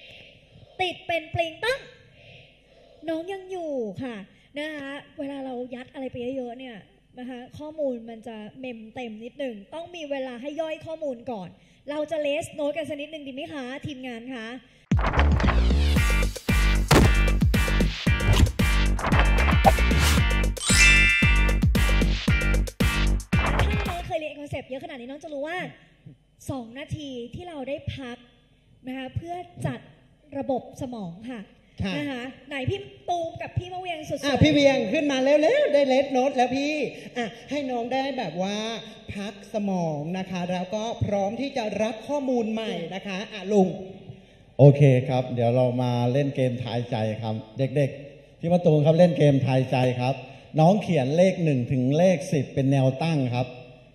น้องยังอยู่ค่ะนะคะเวลาเรายัดอะไรไปเยอะๆเนี่ยนะคะข้อมูลมันจะเมมเต็มนิดหนึ่งต้องมีเวลาให้ย่อยข้อมูลก่อนเราจะเลสโน้ตกันสักนิดหนึ่งดีไหมคะทีมงานคะถ้าน้องเคยเรียนคอนเซปต์เยอะขนาดนี้น้องจะรู้ว่า2 นาทีที่เราได้พักนะคะเพื่อจัดระบบสมองค่ะนะคะไหนพี่ตูมกับพี่มะเวียงสุดๆพี่เวียงขึ้นมาเร็วๆได้เลสโน้ตแล้วพี่ให้น้องได้แบบว่าพักสมองนะคะแล้วก็พร้อมที่จะรับข้อมูลใหม่นะคะลุงโอเคครับเดี๋ยวเรามาเล่นเกมทายใจครับเด็กๆพี่มะตูมครับเล่นเกมทายใจครับน้องเขียนเลข1ถึงเลข10เป็นแนวตั้งครับ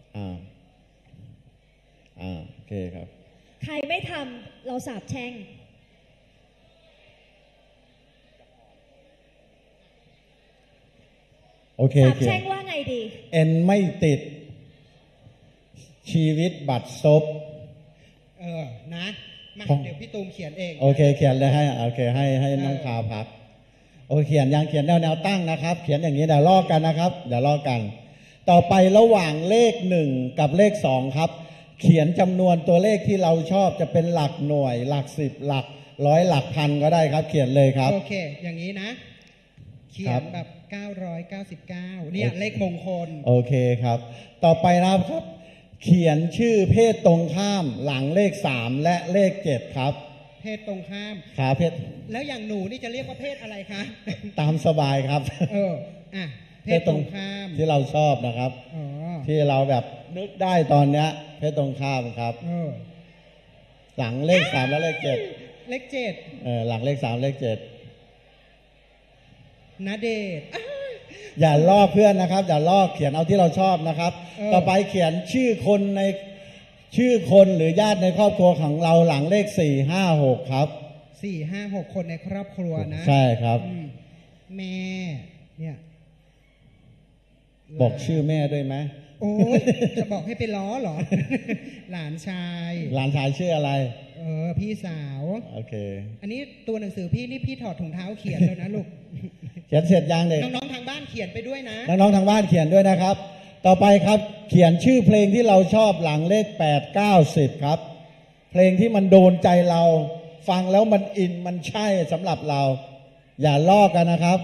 โอเคครับใครไม่ทำเราสาปแช่งโอเคสาปแช่งว่าไงดีเอ็นไม่ติดชีวิตบัตรซบนะมาเดี๋ยวพี่ตูมเขียนเองโอเคเขียนเลยให้น้องพาพักโอเคเขียนแนวตั้งนะครับเขียนอย่างนี้เดี๋ยวลอกกันนะครับต่อไประหว่างเลข1กับเลข2ครับเขียนจำนวนตัวเลขที่เราชอบจะเป็นหลักหน่วยหลัก10หลักร้อยหลักพันก็ได้ครับเขียนเลยครับโอเคอย่างนี้นะเขียนแบบ999เนี่ยเลขมงคลโอเคครับต่อไปนะครับเขียนชื่อเพศตรงข้ามหลังเลข3และเลข7ครับเพศตรงข้ามครับเพศแล้วอย่างหนูนี่จะเรียกว่าเพศอะไรคะตามสบายครับเพศตรงข้ามที่เราชอบนะครับที่เราแบบนึกได้ตอนเนี้ยเพศตรงข้ามครับหลังเลขสามและเลขเจ็ดเลขเจ็ดหลังเลขสามเลขเจ็ดณเดชน์อย่าลอกเพื่อนนะครับ อย่าลอกเขียนเอาที่เราชอบนะครับ ต่อไปเขียนชื่อคนหรือญาติในครอบครัวของเราหลังเลข4 5 6ครับ 4 5 6 คนในครอบครัวนะใช่ครับแม่เนี่ยบอกชื่อแม่ด้วยไหมโอ้ยจะบอกให้ไปล้อเหรอ หลานชายหลานชายชื่ออะไรพี่สาวโอเคอันนี้ตัวหนังสือพี่นี่พี่ถอดถุงเท้าเขียนแล้วนะลูกเขียนเสร็จยังเด็กน้องๆทางบ้านเขียนไปด้วยนะน้องๆทางบ้านเขียนด้วยนะครับ ต่อไปครับเขียนชื่อเพลงที่เราชอบหลังเลข8 9 10ครับเพลงที่มันโดนใจเราฟังแล้วมันอินมันใช่สำหรับเรา อย่าลอกกันนะครับ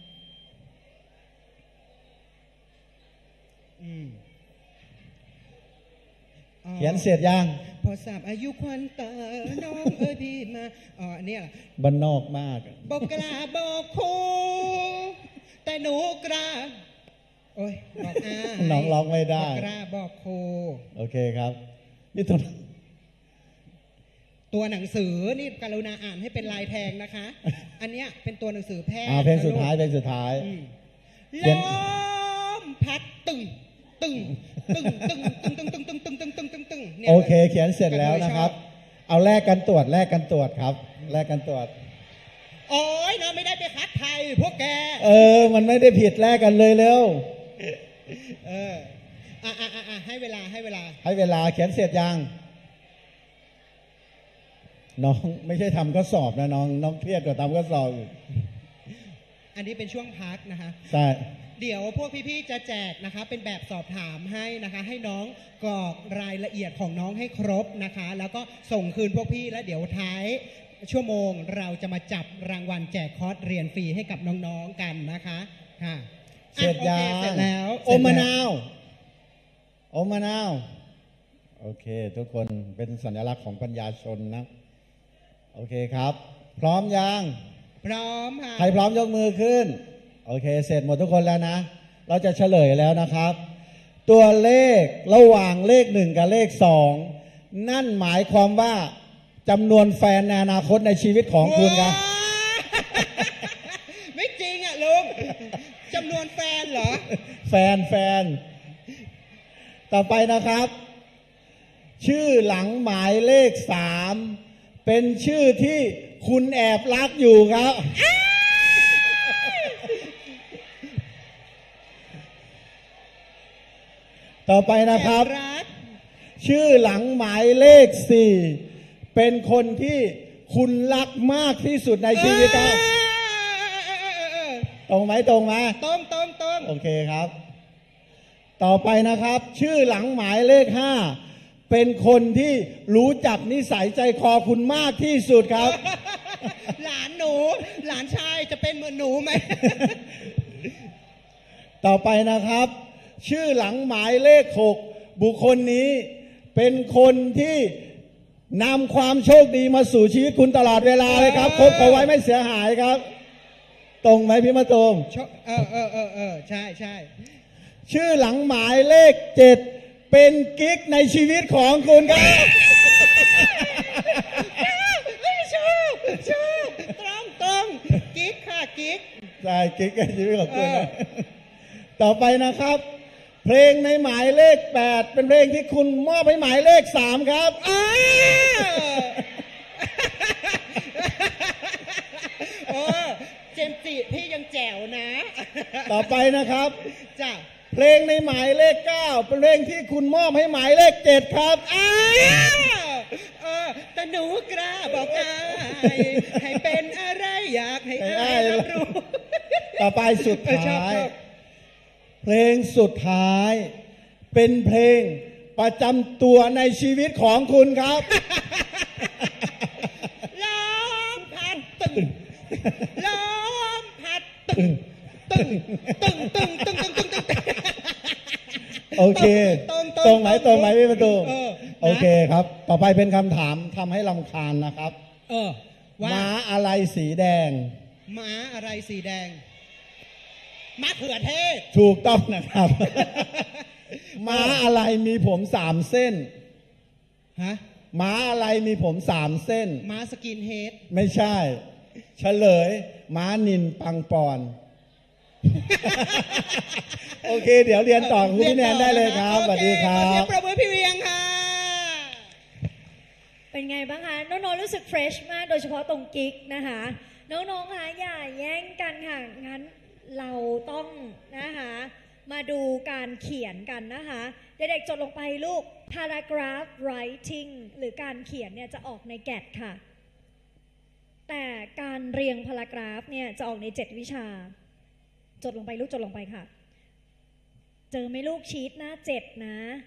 เขียนเสร็จยังพอทราบอายุควันตาน้องเอ้ยพี่มาอันนี้อะไรบ้านนอกมากบอกกล้าบอกครูแต่หนูกล้าโอ้ยบอกอาน้องร้องไม่ได้บอกกล้าบอกครูโอเคครับนี่ตัวหนังสือนี่กรุณาอ่านให้เป็นลายแทงนะคะ อันเนี้ยเป็นตัวหนังสือแพทย์เพลงสุดท้ายเพลงสุดท้ายลมพัดตึงตึงตึงตึงตึงตึงตึงตึงตึงตึงตึงตึงตึงโอเคเขียนเสร็จแล้วนะครับ เอาแลกกันตรวจครับแลกกันตรวจโอ้ยน้องไม่ได้ไปคัดไทยพวกแกมันไม่ได้ผิดแลกกันเลยเร็วให้เวลาให้เวลาเขียนเสร็จยังน้องไม่ใช่ทำข้อสอบนะน้องเครียดกว่าทำข้อสอบอยู่อันนี้เป็นช่วงพักนะคะใช่เดี๋ยวพวกพี่ๆจะแจกนะคะเป็นแบบสอบถามให้นะคะให้น้องกรอกรายละเอียดของน้องให้ครบนะคะแล้วก็ส่งคืนพวกพี่แล้วเดี๋ยวท้ายชั่วโมงเราจะมาจับรางวัลแจกคอร์สเรียนฟรีให้กับน้องๆกันนะคะค่ะเสร็จยังเสร็จแล้วโอมะนาวโอเคทุกคนเป็นสัญลักษณ์ของปัญญาชนนะโอเคครับพร้อมยังพร้อมค่ะใครพร้อมยกมือขึ้นโอเคเสร็จหมดทุกคนแล้วนะเราจะเฉลยแล้วนะครับตัวเลขระหว่างเลข1กับเลข2นั่นหมายความว่าจำนวนแฟนในอนาคตในชีวิตของคุณครับไม่จริงอ่ะลุงจำนวนแฟนเหรอแฟนต่อไปนะครับชื่อหลังหมายเลข3เป็นชื่อที่คุณแอบรักอยู่ครับต่อไปนะครับชื่อหลังหมายเลข4เป็นคนที่คุณรักมากที่สุดในชีวิตครับตรงไหมตรงโอเคครับต่อไปนะครับชื่อหลังหมายเลข5เป็นคนที่รู้จักนิสัยใจคอคุณมากที่สุดครับหลานหนูหลานชายจะเป็นเหมือนหนูไหมต่อไปนะครับชื่อหลังหมายเลข6บุคคลนี้เป็นคนที่นำความโชคดีมาสู่ชีวิตคุณตลอดเวลาเลยครับคบเขาไว้ไม่เสียหายครับตรงไหมพี่มะตูมใช่ชื่อหลังหมายเลข7เป็นกิ๊กในชีวิตของคุณครับชอบตรงกิ๊กค่ะกิ๊กใช่กิ๊กในชีวิตของคุณต่อไปนะครับเพลงในหมายเลข8เป็นเพลงที่คุณมอบให้หมายเลข3ครับเจมส์จิพี่ยังแจ๋วนะต่อไปนะครับจ้ะเพลงในหมายเลข9เป็นเพลงที่คุณมอบให้หมายเลข7ครับแต่หนูกล้าบอกให้เป็นอะไรอยากให้รับรู้ต่อไปสุดท้ายเพลงสุดท้ายเป็นเพลงประจำตัวในชีวิตของคุณครับลมพัดตึงลมพัดตึงโอเคตรงไหมพี่ประตูโอเคครับต่อไปเป็นคำถามทำให้รำคาญนะครับม้าอะไรสีแดงม้าอะไรสีแดงมะเขือเทศถูกต้องนะครับ ม้าอะไรมีผม3เส้นฮะม้าอะไรมีผม3 เส้นม้าสกินเฮดไม่ใช่ เฉลย ม้านินปังปอน โอเค เดี๋ยวเรียนต่อคุณพี่แนนได้เลยครับสวัสดีครัขอเสียบงประมือพี่เวียงค่ะเป็นไงบ้างคะน้องๆรู้สึกเฟรชมากโดยเฉพาะตรงกิ๊กนะคะน้องๆคะอย่าแย่งกันค่ะงั้นเราต้องนะคะมาดูการเขียนกันนะคะเด็กๆจดลงไปลูก paragraph writing หรือการเขียนเนี่ยจะออกในแกดค่ะแต่การเรียง paragraph เนี่ยจะออกใน7 วิชาจดลงไปลูกจดลงไปค่ะเจอไหมลูกชีตหน้า7นะ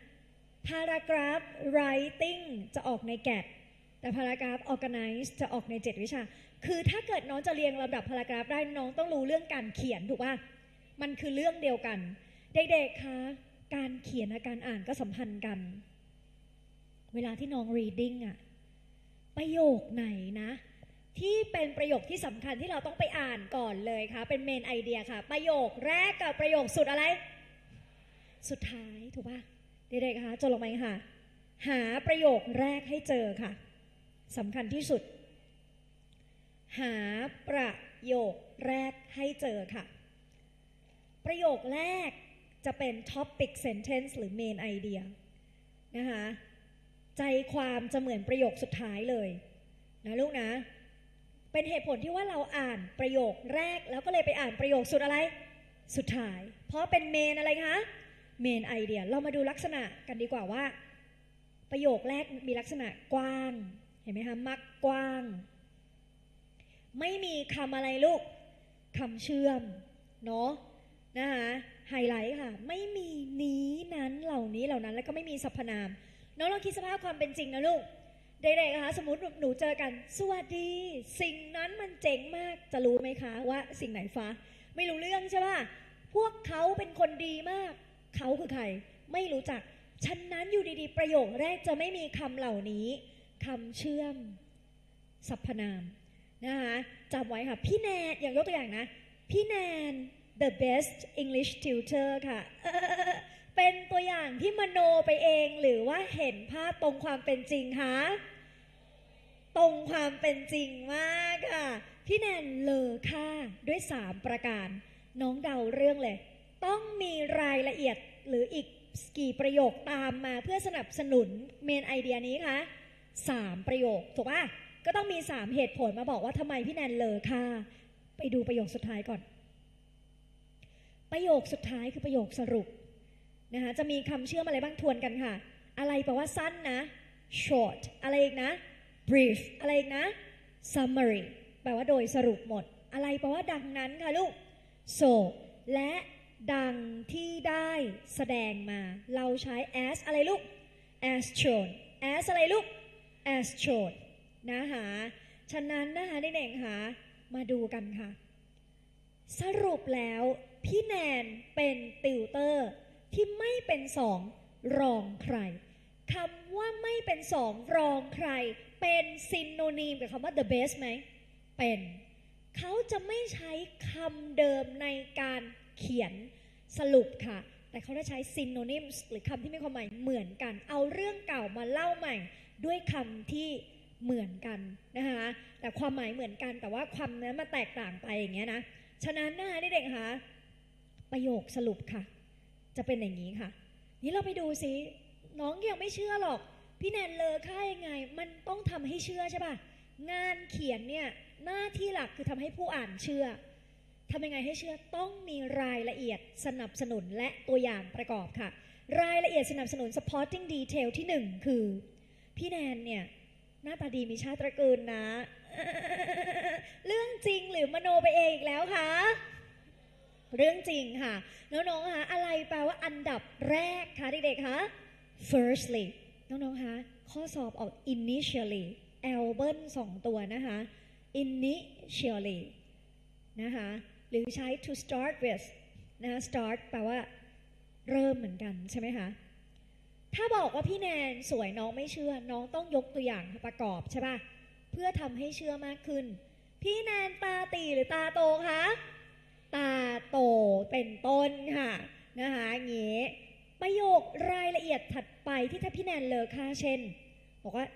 paragraph writing จะออกในแกดแต่ paragraph organize จะออกใน7 วิชาคือถ้าเกิดน้องจะเรียงลำดับ paragraph ได้น้องต้องรู้เรื่องการเขียนถูกป่ะมันคือเรื่องเดียวกันเด็กๆคะการเขียนและการอ่านก็สัมพันธ์กันเวลาที่น้อง reading อะประโยคไหนนะที่เป็นประโยคที่สำคัญที่เราต้องไปอ่านก่อนเลยค่ะเป็นเมนไอเดียค่ะประโยคแรกกับประโยคสุดอะไรสุดท้ายถูกป่ะเด็กๆคะจดลงไปค่ะหาประโยคแรกให้เจอค่ะสำคัญที่สุดหาประโยคแรกให้เจอค่ะประโยคแรกจะเป็น topic sentence หรือ main idea นะคะใจความจะเหมือนประโยคสุดท้ายเลยนะลูกนะเป็นเหตุผลที่ว่าเราอ่านประโยคแรกแล้วก็เลยไปอ่านประโยคสุดอะไรสุดท้ายเพราะเป็น main อะไรคะ main idea เรามาดูลักษณะกันดีกว่าว่าประโยคแรกมีลักษณะกว้างเห็นไหมคะมักกว้างไม่มีคำอะไรลูกคำเชื่อมเนาะนะคะไฮไลท์ค่ะไม่มีนี้นั้นเหล่านี้เหล่านั้นแล้วก็ไม่มีสรรพนามน้องลองคิดสภาพความเป็นจริงนะลูกเด็กๆนะคะสมมติหนูเจอกันสวัสดีสิ่งนั้นมันเจ๋งมากจะรู้ไหมคะว่าสิ่งไหนฟ้าไม่รู้เรื่องใช่ป่ะพวกเขาเป็นคนดีมากเขาคือใครไม่รู้จักฉะนั้นอยู่ดีๆประโยคแรกจะไม่มีคำเหล่านี้คำเชื่อมสรรพนามนะคะจำไว้ค่ะพี่แนนอย่างยกตัวอย่างนะพี่แนน the best English tutor ค่ะเป็นตัวอย่างที่มโนไปเองหรือว่าเห็นภาพตรงความเป็นจริงคะตรงความเป็นจริงมากค่ะพี่แนนเลอค่าด้วย3 ประการน้องเดาเรื่องเลยต้องมีรายละเอียดหรืออีกกี่ประโยคตามมาเพื่อสนับสนุนเมนไอเดียนี้คะ3 ประโยคถูกป่ะก็ต้องมี3 เหตุผลมาบอกว่าทำไมพี่แนนเลอค่าไปดูประโยคสุดท้ายก่อนประโยคสุดท้ายคือประโยคสรุปนะคะจะมีคำเชื่อมอะไรบ้างทวนกันค่ะอะไรแปลว่าสั้นนะ short อะไรอีกนะ brief อะไรอีกนะ summary แปลว่าโดยสรุปหมดอะไรแปลว่าดังนั้นค่ะลูก so และดังที่ได้แสดงมาเราใช้ as อะไรลูก as shown as อะไรลูก as shown นะคะฉะนั้นนะคะเด็กๆค่ะมาดูกันค่ะสรุปแล้วพี่แนนเป็นติวเตอร์ที่ไม่เป็น2รองใครคำว่าไม่เป็น2รองใครเป็นซินโนนีมกับคำว่า the best ไหมเป็นเขาจะไม่ใช้คำเดิมในการเขียนสรุปค่ะแต่เขาจะใช้ซินโนนิมหรือคำที่มีความหมายเหมือนกันเอาเรื่องเก่ามาเล่าใหม่ด้วยคำที่เหมือนกันนะคะแต่ความหมายเหมือนกันแต่ว่าความนั้นมันแตกต่างไปอย่างเงี้ยนะฉะนั้นนะคะเด็กๆคะประโยคสรุปค่ะจะเป็นอย่างนี้ค่ะนี่เราไปดูซิน้องยังไม่เชื่อหรอกพี่แนนเลอค่ายังไงมันต้องทำให้เชื่อใช่ป่ะงานเขียนเนี่ยหน้าที่หลักคือทำให้ผู้อ่านเชื่อทำยังไงให้เชื่อต้องมีรายละเอียดสนับสนุนและตัวอย่างประกอบค่ะรายละเอียดสนับสนุน supporting detail ที่1คือพี่แนนเนี่ยหน้าตาดีมีชาติตระกูลนะ เรื่องจริงหรือมโนไปเองอีกแล้วคะเรื่องจริงค่ะน้องๆคะอะไรแปลว่าอันดับแรกคะเด็กๆคะ firstly น้องๆคะข้อสอบออก initially แอลเบิร์น2 ตัวนะคะ initially นะคะหรือใช้ to start with นะคะ start แปลว่าเริ่มเหมือนกันใช่ไหมคะถ้าบอกว่าพี่แนนสวยน้องไม่เชื่อน้องต้องยกตัวอย่างประกอบใช่ป่ะเพื่อทำให้เชื่อมากขึ้นพี่แนนตาตีหรือตาโตคะตาโตเป็นต้นค่ะนะคะอย่างงี้ประโยครายละเอียดถัดไปที่ถ้าพี่แนนเลอค่าเช่นบอกว่า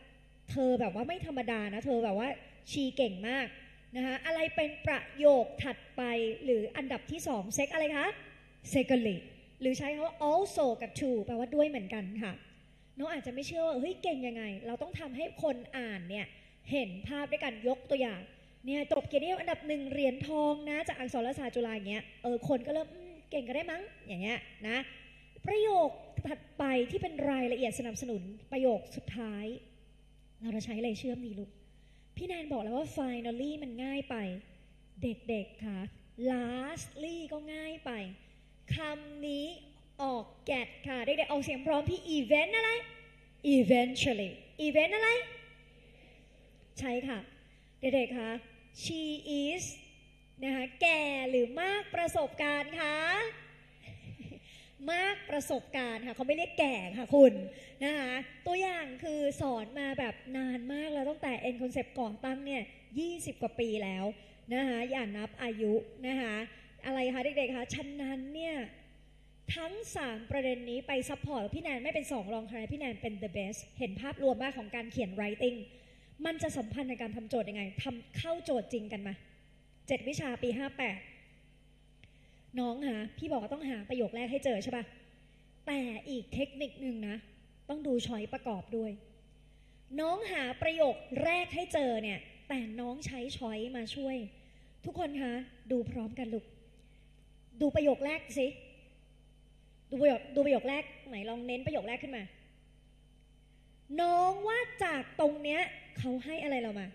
เธอแบบว่าไม่ธรรมดานะเธอแบบว่าชีเก่งมากนะคะอะไรเป็นประโยคถัดไปหรืออันดับที่2เซ็กอะไรคะ secondly หรือใช้คำว่า also กับ to แปลว่าด้วยเหมือนกันค่ะน้องอาจจะไม่เชื่อว่าเฮ้ยเก่งยังไงเราต้องทำให้คนอ่านเนี่ยเห็นภาพด้วยกันยกตัวอย่างเนี่ยจบเกียรตินิยมอันดับ1เหรียญทองนะจากอักษรศาสตร์จุฬาอย่างเงี้ยคนก็เริ่มเก่งก็ได้มั้งอย่างเงี้ยนะประโยคถัดไปที่เป็นรายละเอียดสนับสนุนประโยคสุดท้ายเราจะใช้อะไรเชื่อมดีลูกพี่แนนบอกแล้วว่า finally มันง่ายไปเด็กๆค่ะ lastly ก็ง่ายไปคำนี้ออกแกดค่ะเด็กๆออกเสียงพร้อมพี่ event อะไร eventually event อะไรใช่ค่ะเด็กๆค่ะ she is นะคะแก่หรือมากประสบการณ์คะมากประสบการณ์ค่ะเขาไม่เรียกแก่ค่ะคุณนะคะตัวอย่างคือสอนมาแบบนานมากแล้วตั้งแต่ N Concept ก่อตั้งเนี่ย20 กว่าปีแล้วนะคะอย่านับอายุนะคะอะไรคะเด็กๆคะฉะนั้นเนี่ยทั้ง3ประเด็นนี้ไปซัพพอร์ตพี่แนนไม่เป็น2รองใครพี่แนนเป็น the best เห็นภาพรวมมากของการเขียน writing มันจะสัมพันธ์ในการทำโจทย์ยังไงทำเข้าโจทย์จริงกันมา7 วิชาปี 58น้องพี่บอกว่าต้องหาประโยคแรกให้เจอใช่ปะแต่อีกเทคนิคนึงนะต้องดูช้อยประกอบด้วยน้องหาประโยคแรกให้เจอเนี่ยแต่น้องใช้ช้อยมาช่วยทุกคนคะดูพร้อมกันลูกดูประโยคแรกสิดูประโยคแรกไหนลองเน้นประโยคแรกขึ้นมาน้องว่าจากตรงเนี้ยเขาให้อะไรเรามา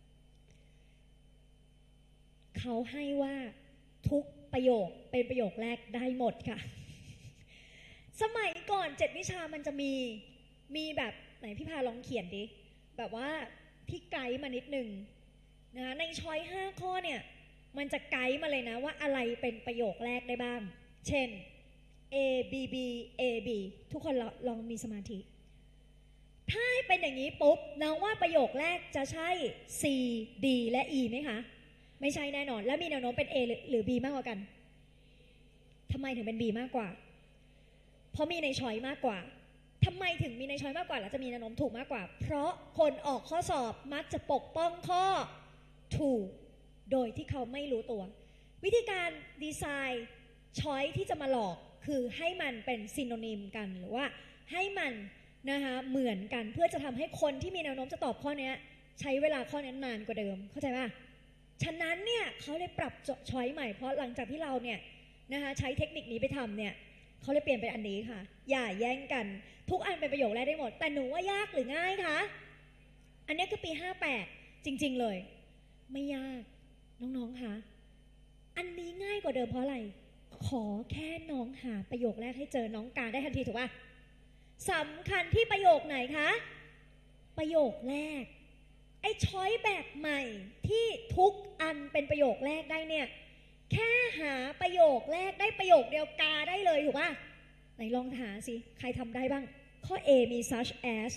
เขาให้ว่าทุกประโยคเป็นประโยคแรกได้หมดค่ะสมัยก่อน7 วิชามันจะมีแบบไหนพี่พาลองเขียนดิแบบว่าที่ไกด์มานิดนึงนะในช้อย5 ข้อเนี่ยมันจะไกด์มาเลยนะว่าอะไรเป็นประโยคแรกได้บ้างเช่น A B B A B ทุกคนลองมีสมาธิถ้าเป็นอย่างนี้ปุ๊บน้องว่าประโยคแรกจะใช่ C D และ E ไหมคะไม่ใช่แน่นอนแล้วมีแนวโน้มเป็น A หรือ B มากกว่ากันทำไมถึงเป็น B มากกว่าเพราะมีในช้อยมากกว่าทำไมถึงมีในช้อยมากกว่าแล้วจะมีแนวโน้มถูกมากกว่าเพราะคนออกข้อสอบมักจะปกป้องข้อถูกโดยที่เขาไม่รู้ตัววิธีการดีไซน์ช้อยที่จะมาหลอกคือให้มันเป็นซิโนนิมกันหรือว่าให้มันนะคะเหมือนกันเพื่อจะทำให้คนที่มีแนวโน้มจะตอบข้อนี้ใช้เวลาข้อนี้นานกว่าเดิมเข้าใจป่ะฉะนั้นเนี่ยเขาเลยปรับช้อยใหม่เพราะหลังจากที่เราเนี่ยนะคะใช้เทคนิคนี้ไปทำเนี่ยเขาเลยเปลี่ยนเป็นอันนี้ค่ะอย่าแย่งกันทุกอันเป็นประโยคแรกได้หมดแต่หนูว่ายากหรือง่ายคะอันนี้คือปี58จริงๆเลยไม่ยากน้องๆคะอันนี้ง่ายกว่าเดิมเพราะอะไรขอแค่น้องหาประโยคแรกให้เจอน้องการได้ทันทีถูกป่ะสำคัญที่ประโยคไหนคะประโยคแรกไอ้ช้อยแบบใหม่ที่ทุกอันเป็นประโยคแรกได้เนี่ยแค่หาประโยคแรกได้ประโยคเดียวกาได้เลยถูกป่ะไหนลองหาสิใครทำได้บ้างข้อ A มี such as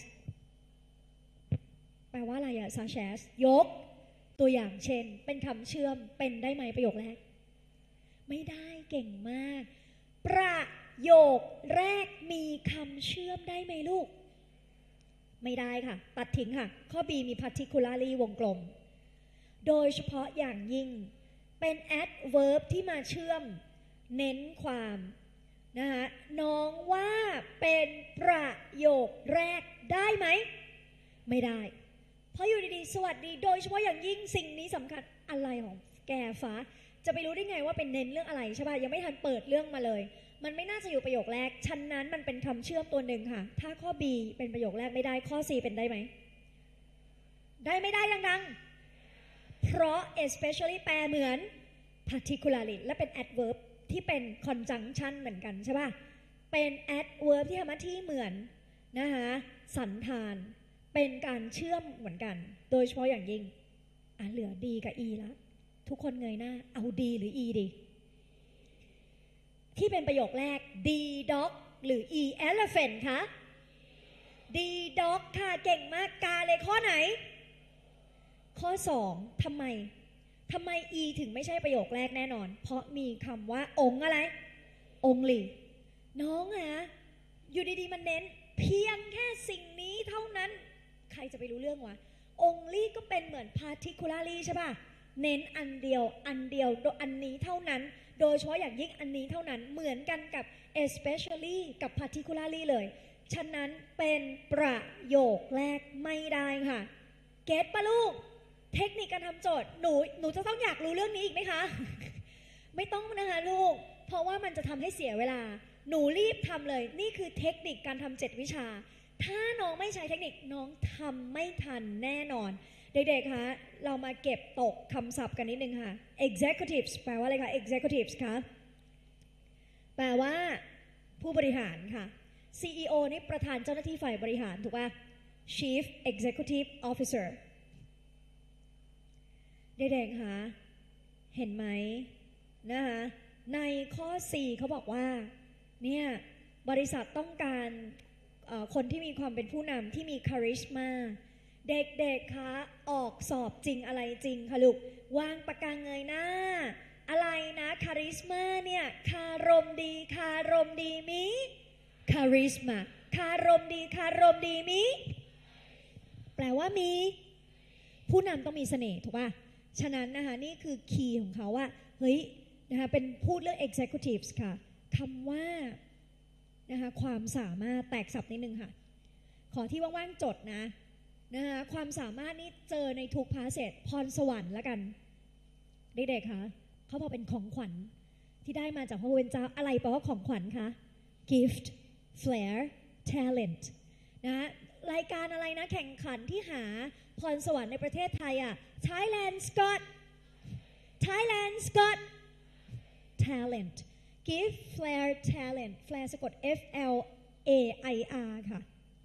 แปลว่าอะไรอะ such as ยกตัวอย่างเช่นเป็นคำเชื่อมเป็นได้ไหมประโยคแรกไม่ได้เก่งมากประโยคแรกมีคำเชื่อมได้ไหมลูกไม่ได้ค่ะตัดทิ้งค่ะข้อ B มี particularly วงกลมโดยเฉพาะอย่างยิ่งเป็น adverb ที่มาเชื่อมเน้นความนะคะน้องว่าเป็นประโยคแรกได้ไหมไม่ได้เพราะอยู่ดีๆสวัสดีโดยเฉพาะอย่างยิ่งสิ่งนี้สำคัญอะไรของแกฟ้าจะไปรู้ได้ไงว่าเป็นเน้นเรื่องอะไรใช่ป่ะยังไม่ทันเปิดเรื่องมาเลยมันไม่น่าจะอยู่ประโยคแรกฉะนั้นมันเป็นคำเชื่อมตัวหนึ่งค่ะถ้าข้อ B เป็นประโยคแรกไม่ได้ข้อ C เป็นได้ไหมได้ไม่ได้ดังๆเพราะ especially แปลเหมือน particularly และเป็น adverb ที่เป็น conjunction เหมือนกันใช่ป่ะเป็น adverb ที่ทำหน้าที่เหมือนนะคะสันธานเป็นการเชื่อมเหมือนกันโดยเฉพาะอย่างยิ่งเหลือ D กับ E แล้วทุกคนเงยหน้าเอา D หรือ E ดีที่เป็นประโยคแรก D dog หรือ E elephant คะ D dog ค่ะเก่งมากกาเลยข้อไหนข้อ2ทำไม E ถึงไม่ใช่ประโยคแรกแน่นอนเพราะมีคำว่าองค์อะไร only น้องอยู่ดีๆมันเน้นเพียงแค่สิ่งนี้เท่านั้นใครจะไปรู้เรื่องวะ only ก็เป็นเหมือน particularly ใช่ป่ะเน้นอันเดียวอันนี้เท่านั้นโดยเฉพาะอย่างยิ่งอันนี้เท่านั้นเหมือนกันกับ especially กับ particularly เลยฉะนั้นเป็นประโยคแรกไม่ได้ค่ะเก็ตปะลูกเทคนิคการทำโจทย์หนูจะต้องอยากรู้เรื่องนี้อีกไหมคะ ไม่ต้องนะคะลูกเพราะว่ามันจะทำให้เสียเวลาหนูรีบทำเลยนี่คือเทคนิคการทำ7วิชาถ้าน้องไม่ใช้เทคนิคน้องทำไม่ทันแน่นอนเด็กๆคะเรามาเก็บตกคำศัพท์กันนิดนึงค่ะ executives แปลว่าอะไรคะ executives คะแปลว่าผู้บริหารค่ะ CEO นี่ประธานเจ้าหน้าที่ฝ่ายบริหารถูกป่ะ Chief Executive Officer เด็กๆคะเห็นไหมนะคะในข้อ 4 เขาบอกว่าเนี่ยบริษัทต้องการคนที่มีความเป็นผู้นำที่มีคาริสมาเด็กๆคะออกสอบจริงอะไรจริงคะลูกวางปากกาเงยหน้าอะไรนะคาริสมาเนี่ยคารมดีมิคาริสมาคารมดีมิแปลว่ามีผู้นำต้องมีเสน่ห์ถูกป่ะฉะนั้นนะคะนี่คือคีย์ของเขาว่าเฮ้ยนะคะเป็นพูดเรื่อง executives ค่ะคำว่านะคะความสามารถแตกศัพท์นิดนึงค่ะขอที่ว่างๆจดนะคะความสามารถนี้เจอในทุกภาษาพรสวรรค์แล้วกันเด็กๆคะเขาบอกเป็นของขวัญที่ได้มาจากพระผู้เป็นเจ้าอะไรแปลว่าของขวัญคะ gift flair talent นะรายการอะไรนะแข่งขันที่หาพรสวรรค์ในประเทศไทยอ่ะ Thailand got talent gift flair talent flair สะกด F L A I R ค่ะ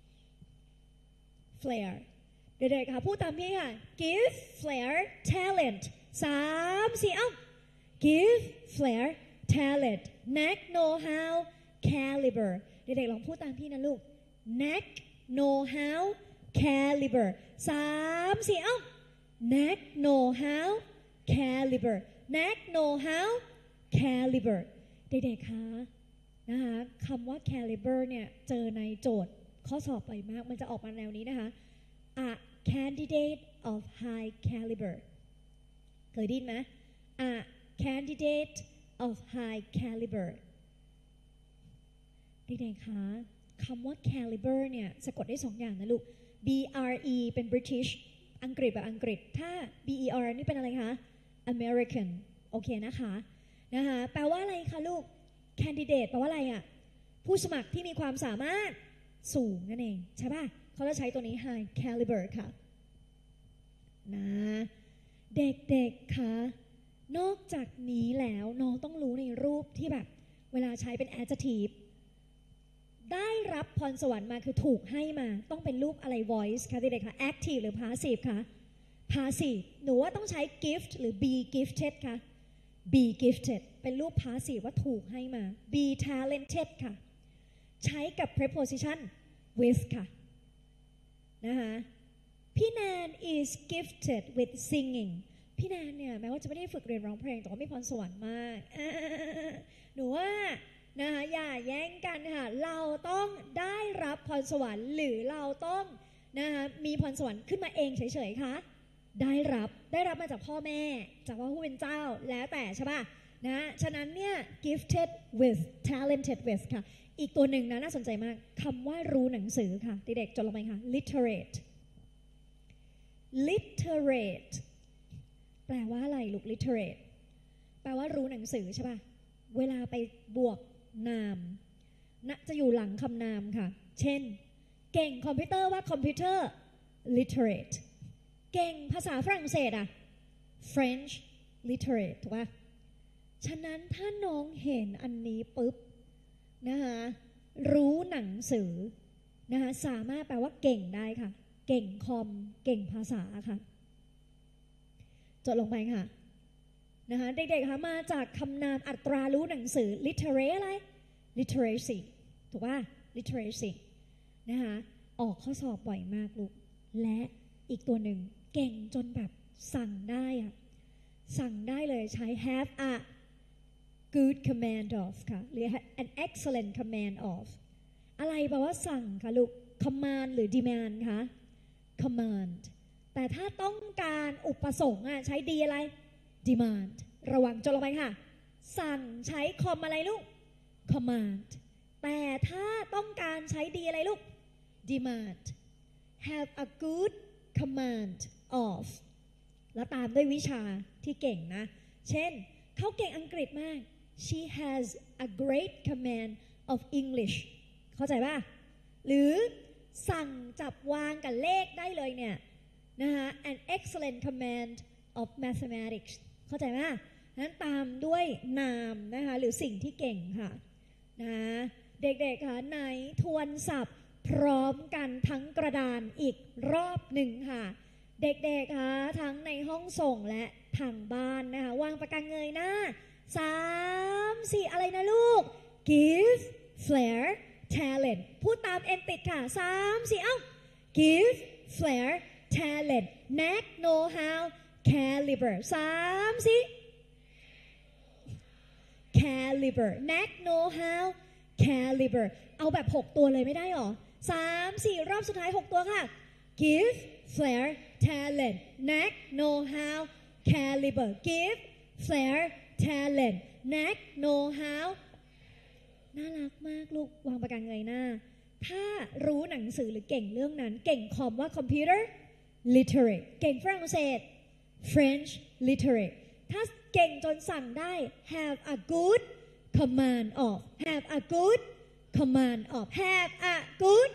flair เด็กๆค่ะพูดตามพี่ค่ะ give flair talent 3-4 เอ้า give flair talent knack know how caliber เด็กๆลองพูดตามพี่นะลูก knack know how caliber 3-4 เอ้า knack know how caliber knack know how caliber เด็กๆคะนะคะคำว่า caliber เนี่ยเจอในโจทย์ข้อสอบบ่อยมากมันจะออกมาแนวนี้นะคะ a candidate of high caliber เคยได้ยินไหม a candidate of high caliber เด็กๆคะคำว่า caliber เนี่ยสะกดได้2อย่างนะลูก B R E เป็น British อังกฤษแบบอังกฤษถ้า B E R นี่เป็นอะไรคะ American โอเคนะคะแปลว่าอะไรคะลูก candidate แปลว่าอะไรอ่ะผู้สมัครที่มีความสามารถสูงนั่นเองใช่ป่ะเขาจะใช้ตัวนี้ high caliber ค่ะนะเด็กๆคะนอกจากนี้แล้วน้องต้องรู้ในรูปที่แบบเวลาใช้เป็น adjective ได้รับพรสวรรค์มาคือถูกให้มาต้องเป็นรูปอะไร voice คะเด็กๆคะ active หรือ passive คะ passive หนูว่าต้องใช้ gift หรือ be gifted คะ be gifted เป็นรูป passive ว่าถูกให้มา be talented ค่ะใช้กับ preposition with ค่ะนะคะพี่แนน is gifted with singing พี่แนนเนี่ยแม้ว่าจะไม่ได้ฝึกเรียนร้องเพลงแต่ว่ามีพรสวรรค์มากหนูว่านะคะอย่าแย่งกันค่ะเราต้องได้รับพรสวรรค์หรือเราต้องนะคะมีพรสวรรค์ขึ้นมาเองเฉยๆคะได้รับมาจากพ่อแม่จากพระผู้เป็นเจ้าแล้วแต่ใช่ป่ะนะฉะนั้นเนี่ย gifted with talented with ค่ะอีกตัวหนึ่งนะน่าสนใจมากคำว่ารู้หนังสือค่ะเด็กๆจดลงไปค่ะ literate แปลว่าอะไรลูก literate แปลว่ารู้หนังสือใช่ป่ะเวลาไปบวกนามจะอยู่หลังคำนามค่ะเช่นเก่งคอมพิวเตอร์ว่าคอมพิวเตอร์ literate เก่งภาษาฝรั่งเศสFrench literate ถูกป่ะฉะนั้นถ้าน้องเห็นอันนี้ปุ๊บนะคะรู้หนังสือนะคะสามารถแปลว่าเก่งได้ค่ะเก่งคอมเก่งภาษาค่ะจดลงไปค่ะนะคะเด็กๆคะมาจากคำนามอัตรารู้หนังสือ literate อะไร literacy ถูกป่ะ literacy นะคะออกข้อสอบบ่อยมากลูกและอีกตัวหนึ่งเก่งจนแบบสั่งได้เลยใช้ have a good command of ค่ะหรือ an excellent command of อะไรแปลว่าสั่งคะลูก command หรือ demand คะ command แต่ถ้าต้องการอุปสงค์ใช้ดีอะไร demand ระวังจดลงไปค่ะสั่งใช้คอมอะไรลูก command แต่ถ้าต้องการใช้ดีอะไรลูก demand have a good command of แล้วตามด้วยวิชาที่เก่งนะเช่นเขาเก่งอังกฤษมาก she has a great command of English เข้าใจป่ะหรือสั่งจับวางกับเลขได้เลยเนี่ยนะคะ an excellent command of mathematics เข้าใจป่ะนั้นตามด้วยนามนะคะหรือสิ่งที่เก่งค่ะนะเด็กๆค่ะไหนทวนศัพท์พร้อมกันทั้งกระดานอีกรอบหนึ่งค่ะเด็กๆค่ะทั้งในห้องส่งและทางบ้านนะคะวางปากกาเงยหน้า3 4อะไรนะลูก give flair talent พูดตามเอ็นติดค่ะ3 4เอ้า give flair talent knack know how caliber 3 4 caliber knack know how caliber เอาแบบ6ตัวเลยไม่ได้หรอ3 4รอบสุดท้าย6ตัวค่ะ give flair talent knack know how caliber give flair talent knack know how น่ารักมากลูกวางปากกาเงยหน้าถ้ารู้หนังสือหรือเก่งเรื่องนั้นเก่งคอมว่า computer literate เก่งฝรั่งเศส French literate ถ้าเก่งจนสั่งได้ have a good command of have a good command of have a good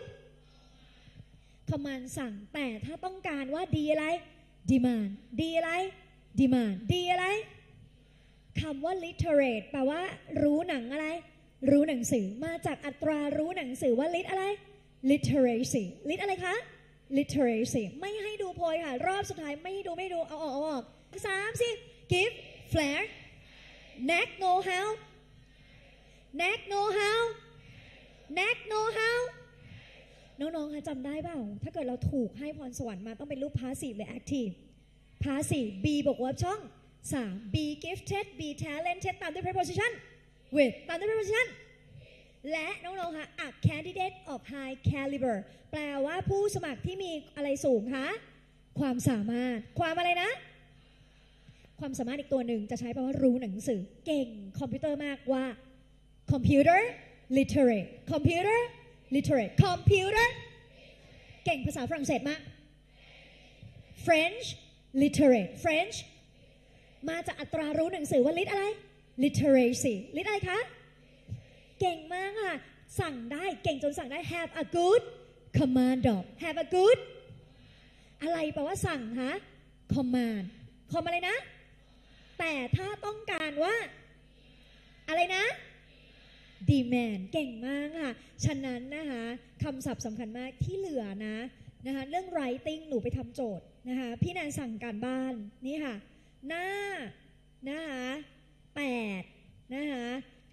command สั่งแต่ถ้าต้องการว่าดีอะไร demand ดีอะไร demand ดีอะไรคำว่า literate แปลว่ารู้หนังอะไรรู้หนังสือมาจากอัตรารู้หนังสือว่า lit อะไร literacy lit อะไรคะ literacy ไม่ให้ดูโพยค่ะรอบสุดท้ายไม่ให้ดูเอาออก3 4 give flair knack know how knack know how knack know how น้องๆคะจำได้เปล่าถ้าเกิดเราถูกให้พรสวรรค์มาต้องเป็นรูป passive หรือ active passive B บวก verb ช่อง3 be gifted be talented ตามด้วย preposition with ตามด้วย preposition และน้องๆคะ a candidate of high caliber แปลว่าผู้สมัครที่มีอะไรสูงคะความสามารถความอะไรนะความสามารถอีกตัวหนึ่งจะใช้แปลว่ารู้หนังสือเก่งคอมพิวเตอร์มากว่า computer literate computer literate computer เก่งภาษาฝรั่งเศสมาก French literate French มาจากอัตรารู้หนังสือว่า lit อะไร literacy lit อะไรคะเก่งมากค่ะสั่งได้เก่งจนสั่งได้ have a good command of have a good อะไรแปลว่าสั่งคะ command คอมอะไรนะแต่ถ้าต้องการว่าอะไรนะ demand เก่งมากค่ะฉะนั้นนะคะคำศัพท์สำคัญมากที่เหลือนะคะเรื่อง writing หนูไปทำโจทย์นะคะพี่แนนสั่งการบ้านนี่ค่ะหน้านะคะ8นะคะ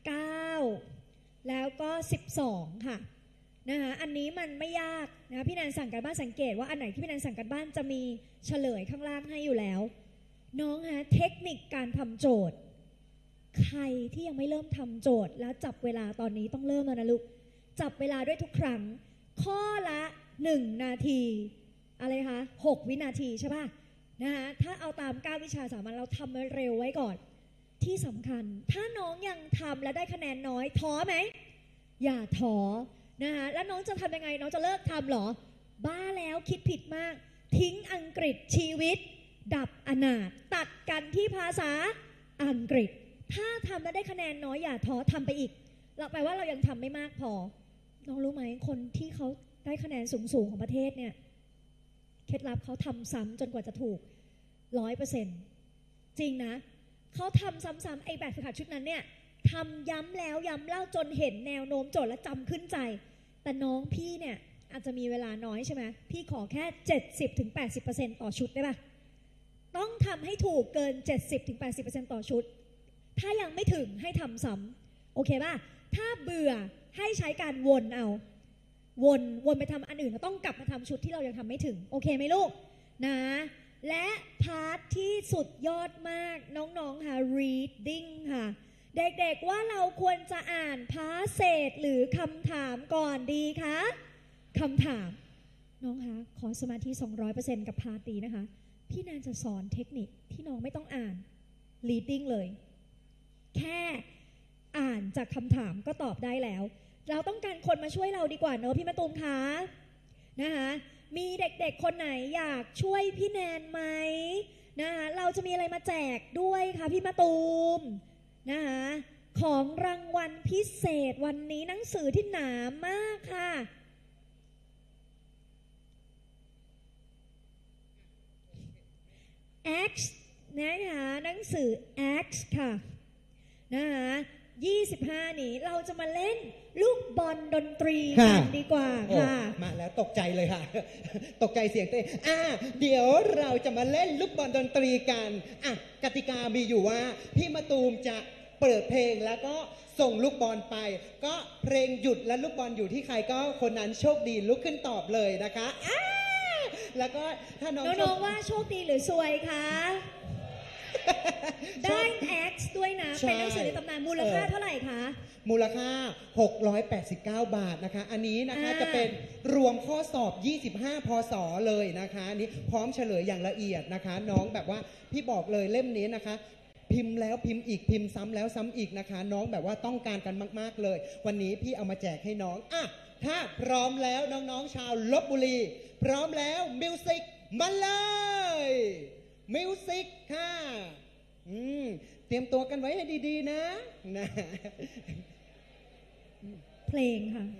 9แล้วก็12ค่ะนะคะอันนี้มันไม่ยากนะพี่แนนสั่งการบ้านสังเกตว่าอันไหนที่พี่แนนสั่งการบ้านจะมีเฉลยข้างล่างให้อยู่แล้วน้องฮะเทคนิคการทำโจทย์ใครที่ยังไม่เริ่มทำโจทย์แล้วจับเวลาตอนนี้ต้องเริ่มแล้วนะลูกจับเวลาด้วยทุกครั้งข้อละ1นาทีอะไรคะ6วินาทีใช่ป่ะนะคะถ้าเอาตาม9วิชาสามัญเราทำเร็วไว้ก่อนที่สำคัญถ้าน้องยังทำและได้คะแนนน้อยท้อไหมอย่าท้อนะคะแล้วน้องจะทำยังไงน้องจะเลิกทำหรอบ้าแล้วคิดผิดมากทิ้งอังกฤษชีวิตดับอนาถตัดกันที่ภาษาอังกฤษถ้าทำแล้วได้คะแนนน้อยอย่าท้อทำไปอีกเราแปลว่าเรายังทำไม่มากพอน้องรู้ไหมคนที่เขาได้คะแนนสูงของประเทศเนี่ยเคล็ดลับเขาทำซ้ำจนกว่าจะถูก 100% จริงนะเขาทำซ้ำๆไอ้แบบฝึกหัดชุดนั้นเนี่ยทำย้ำแล้วย้ำเล่าจนเห็นแนวโน้มโจทย์และจำขึ้นใจแต่น้องพี่เนี่ยอาจจะมีเวลาน้อยใช่ไหมพี่ขอแค่ 70-80% ต่อชุดได้ป่ะต้องทำให้ถูกเกิน 70-80% ต่อชุดถ้ายังไม่ถึงให้ทำซ้ำโอเคป่ะถ้าเบื่อให้ใช้การวนเอาวนไปทำอันอื่นต้องกลับมาทำชุดที่เรายังทำไม่ถึงโอเคไหมลูกนะและพาร์ทที่สุดยอดมากน้องๆค่ะ reading ค่ะเด็กๆว่าเราควรจะอ่าน passage หรือคำถามก่อนดีคะคำถามน้องคะขอสมาธิ 200% กับพาร์ทนี้นะคะพี่แนนจะสอนเทคนิคที่น้องไม่ต้องอ่าน reading เลยแค่อ่านจากคำถามก็ตอบได้แล้วเราต้องการคนมาช่วยเราดีกว่าเนอะพี่มะตูมคะนะคะมีเด็กๆคนไหนอยากช่วยพี่แนนไหมนะคะเราจะมีอะไรมาแจกด้วยค่ะพี่มะตูมนะคะของรางวัลพิเศษวันนี้หนังสือที่หนามากค่ะ X นะคะหนังสือ X ค่ะนะคะ25 นี้เราจะมาเล่นลูกบอลดนตรีกันดีกว่าค่ะมาแล้วตกใจเลยค่ะ ตกใจเสียงตัวเองเดี๋ยวเราจะมาเล่นลูกบอลดนตรีกันกติกามีอยู่ว่าพี่มะตูมจะเปิดเพลงแล้วก็ส่งลูกบอลไปก็เพลงหยุดและลูกบอลอยู่ที่ใครก็คนนั้นโชคดีลุกขึ้นตอบเลยนะคะแล้วก็ถ้าน้องว่าโชคดีหรือซวยคะได้ X ด้วยนะเป็นหนังสือในตำนานมูลค่าเท่าไหร่คะมูลค่า689 บาทนะคะอันนี้นะคะจะเป็นรวมข้อสอบ25 พศเลยนะคะอันนี้พร้อมเฉลยอย่างละเอียดนะคะน้องแบบว่าพี่บอกเลยเล่มนี้นะคะพิมพ์แล้วพิมพ์อีกพิมพ์ซ้ำแล้วซ้ำอีกนะคะน้องแบบว่าต้องการกันมากๆเลยวันนี้พี่เอามาแจกให้น้องถ้าพร้อมแล้วน้องๆชาวลพบุรีพร้อมแล้วมิวสิกมาเลยมิวสิกค่ะเตรียมตัวกันไว้ให้ดีๆนะเพลงค่ะ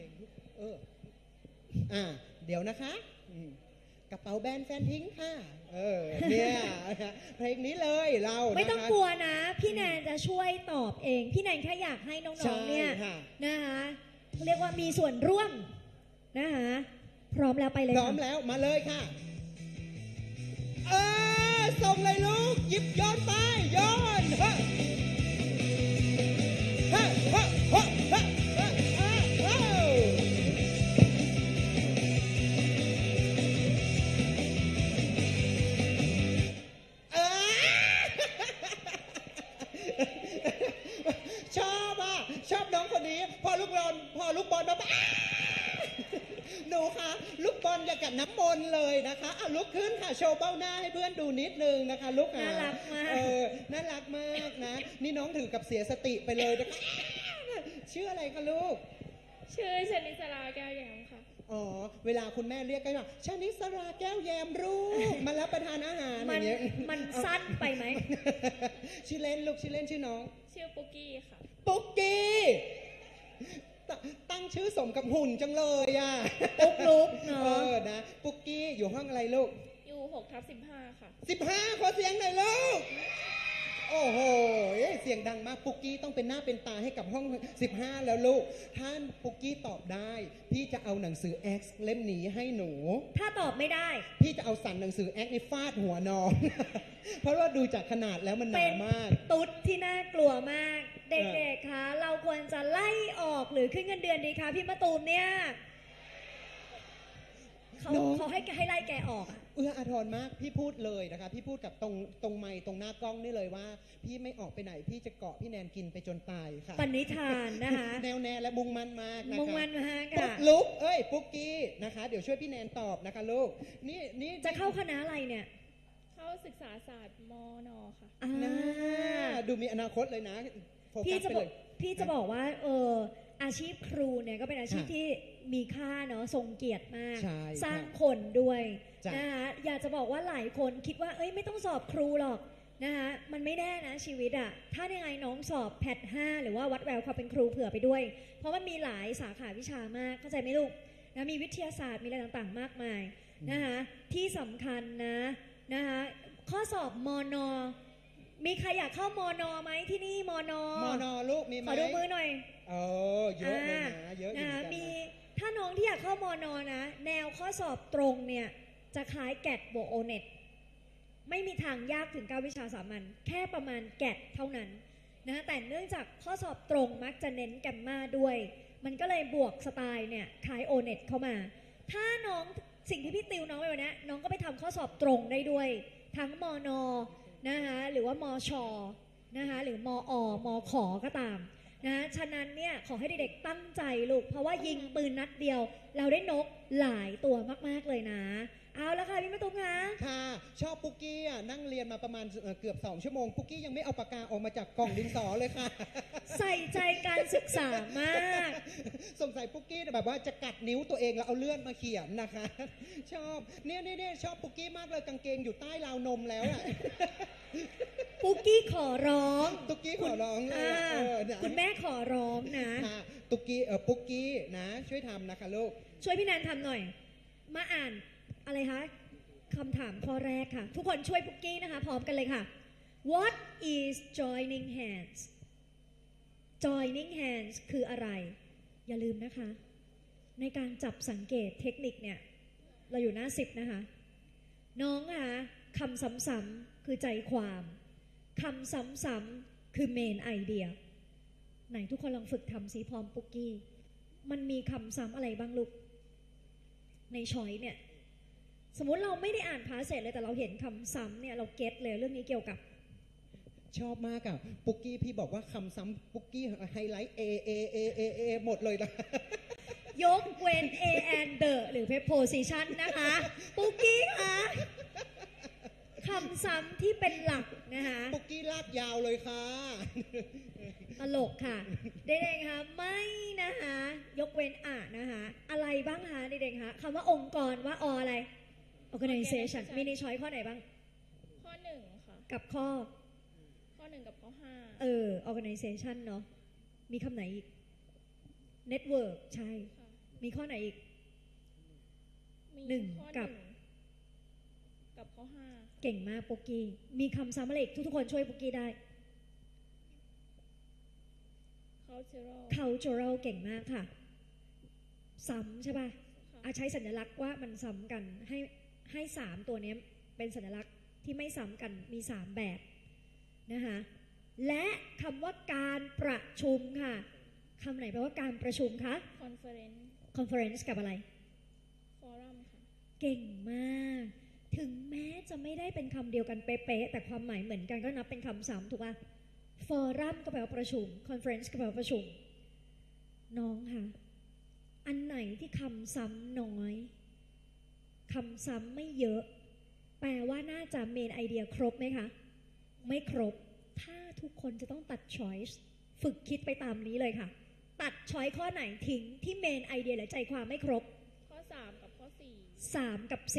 เดี๋ยวนะคะกระเป๋าแบรนด์แฟนทิ้งค่ะเนี่ยเพลงนี้เลยเราไม่ต้องกลัวนะพี่แนนจะช่วยตอบเองพี่แนนแค่อยากให้น้องๆเนี่ยนะคะเรียกว่ามีส่วนร่วมนะคะพร้อมแล้วไปเลยพร้อมแล้วมาเลยค่ะส่งเลยลูกหยิบโยนไปโยนชอบน้องคนนี้พอลูกบอลมาหนูคะลูกบอลอย่างกับน้ำมนต์เลยนะคะลุกขึ้นค่ะโชว์เบ้าหน้าให้เพื่อนดูนิดนึงนะคะลูกน่ารักมากน่ารักมากนะนี่น้องถือกับเสียสติไปเลยนะคะชื่ออะไรคะลูกชื่อชนิสราแก้วแยมค่ะเวลาคุณแม่เรียกกันว่าชนิสราแก้วแยมลูกมารับประทานอาหารอย่างเงี้ยมันสั้นไปไหมชื่อเล่นลูกชื่อเล่นชื่อน้องชื่อปุ๊กกี้ค่ะปุ๊กกี้ตั้งชื่อสมกับหุ่นจังเลยปุ๊กลุกเนาะนะปุ๊กกี้อยู่ห้องอะไรลูกอยู่6/15ค่ะ 15ขอเสียงหน่อยลูกโอ้โหเสียงดังมากปุ๊กกี้ต้องเป็นหน้าเป็นตาให้กับห้อง15แล้วลูกท่านปุ๊กกี้ตอบได้พี่จะเอาหนังสือ X เล่มนี้ให้หนูถ้าตอบไม่ได้พี่จะเอาสั่นหนังสือ X ในฟาดหัวน้องเพราะว่าดูจากขนาดแล้วมันหนามากตุ๊ดที่น่ากลัวมากเด็กๆคะเราควรจะไล่ออกหรือขึ้นเงินเดือนดีคะพี่มะตูมเนี่ยเขาให้ไล่แกออกเอื้ออาทรมากพี่พูดเลยนะคะพี่พูดกับตรงไมค์ตรงหน้ากล้องนี่เลยว่าพี่ไม่ออกไปไหนพี่จะเกาะพี่แนนกินไปจนตายค่ะปณิธานนะคะแน่วแน่และมุ่งมั่นมากนะคะมุ่งมั่นมากค่ะลุกปุ๊กกี้นะคะเดี๋ยวช่วยพี่แนนตอบนะคะลูกนี่จะเข้าคณะอะไรเนี่ยเข้าศึกษาศาสตร์มน.ค่ะดูมีอนาคตเลยนะพี่จะบอกว่าอาชีพครูเนี่ยก็เป็นอาชีพที่มีค่าเนาะทรงเกียรติมากสร้างคนด้วยนะคะอยากจะบอกว่าหลายคนคิดว่าไม่ต้องสอบครูหรอกนะคะมันไม่แน่นะชีวิตถ้ายังไงน้องสอบแพท5หรือว่าวัดแววความเป็นครูเผื่อไปด้วยเพราะมันมีหลายสาขาวิชามากเข้าใจไหมลูกนะมีวิทยาศาสตร์มีอะไรต่างๆมากมายนะคะที่สำคัญนะคะข้อสอบมน.มีใครอยากเข้ามน.ไหมที่นี่มน. ลูกมีไหมขอดูมือหน่อยเยอะเลยนะเยอะอยู่นะมีถ้าน้องที่อยากเข้ามน.นะแนวข้อสอบตรงเนี่ยจะคล้ายแกดบวกโอเน็ตไม่มีทางยากถึง9วิชาสามัญแค่ประมาณแกดเท่านั้นนะแต่เนื่องจากข้อสอบตรงมักจะเน้นแกมมาด้วยมันก็เลยบวกสไตล์เนี่ยคล้ายโอเน็ตเข้ามาถ้าน้องสิ่งที่พี่ติวน้องไปวันนี้น้องก็ไปทำข้อสอบตรงได้ด้วยทั้งมน.นะคะหรือว่ามช.นะคะหรือมอ.มข.ก็ตามนะฉะนั้นเนี่ยขอให้เด็กๆตั้งใจลูกเพราะว่ายิงปืนนัดเดียวเราได้นกหลายตัวมากๆเลยนะนั่งเรียนมาประมาณเกือบ2 ชั่วโมงปุกกี้ยังไม่เอาปากกาออกมาจากกล่องดินสอเลยค่ะใส่ใจการศึกษามากสงสัยปุกกี้แบบว่าจะกัดนิ้วตัวเองแล้วเอาเลื่อนมาเขียนนะคะ ชอบเนี่ยชอบปุกกี้มากเลยกางเกงอยู่ใต้ราวนมแล้วอ่ะปุกกี้ขอร้องตุกกี้ขอร้องเลยนะคุณแม่ขอร้องนะค่ะตุกกี้ปุกกี้นะช่วยทำนะคะลูกช่วยพี่แนนทำหน่อย มาอ่านอะไรคะคำถามข้อแรกค่ะ ทุกคนช่วยปุกกี้นะคะ พร้อมกันเลยค่ะ What is joining hands joining hands คืออะไร อย่าลืมนะคะ ในการจับสังเกตเทคนิคเนี่ย เราอยู่หน้า10นะคะ น้องคะคำซ้ำๆคือใจความคำซ้ำๆคือเมนไอเดียไหนทุกคนลองฝึกทำซิพร้อมปุกกี้มันมีคำซ้ำอะไรบ้างลูกในช้อยเนี่ยสมมุติเราไม่ได้อ่านพาสเซจเลยแต่เราเห็นคำซ้ำเนี่ยเราเก็ตเลยเรื่องนี้เกี่ยวกับชอบมากอ่ะปุกกี้พี่บอกว่าคำซ้ำปุกกี้ไฮไลท์เอหมดเลยนะยกเว้น a and the หรือ preposition นะคะปุกกี้คะคำซ้ำที่เป็นหลักนะคะปุกกี้ลากยาวเลยค่ะตลกค่ะเด็กๆคะไม่นะคะยกเว้นนะคะอะไรบ้างคะเด็กๆคะคำว่าองค์กรว่าอะไร organization มีในช้อยข้อไหนบ้างข้อ1ค่ะกับข้อข้อ1กับข้อ5 organization เนาะมีคำไหนอีก network ใช่ค่ะมีข้อไหนอีกมีหนึ่งข้อกับ 1กับข้อ5 เก่งมากปุกกี้มีคำซ้ำอะไรอีกทุกๆคนช่วยปุกกี้ได้ cultural เก่งมากค่ะซ้ำใช่ป่ะใช้สัญลักษณ์ว่ามันซ้ำกันให้3ตัวนี้เป็นสัญลักษณ์ที่ไม่ซ้ำกันมี3แบบนะคะและคำว่าการประชุมค่ะคำไหนแปลว่าการประชุมคะ conference กับอะไร forum ค่ะเก่งมากถึงแม้จะไม่ได้เป็นคำเดียวกันเป๊ะๆแต่ความหมายเหมือนกันก็นับเป็นคำซ้ำถูกป่ะ forum ก็แปลว่าประชุม conference ก็แปลว่าประชุมน้องค่ะอันไหนที่คำซ้ำน้อยคำซ้ำไม่เยอะแปลว่าน่าจะเมนไอเดียครบไหมคะไม่ครบถ้าทุกคนจะต้องตัด choice ฝึกคิดไปตามนี้เลยค่ะตัด choice ข้อไหนทิ้งที่เมนไอเดียหรือใจความไม่ครบข้อ3กับข้อ 3กับ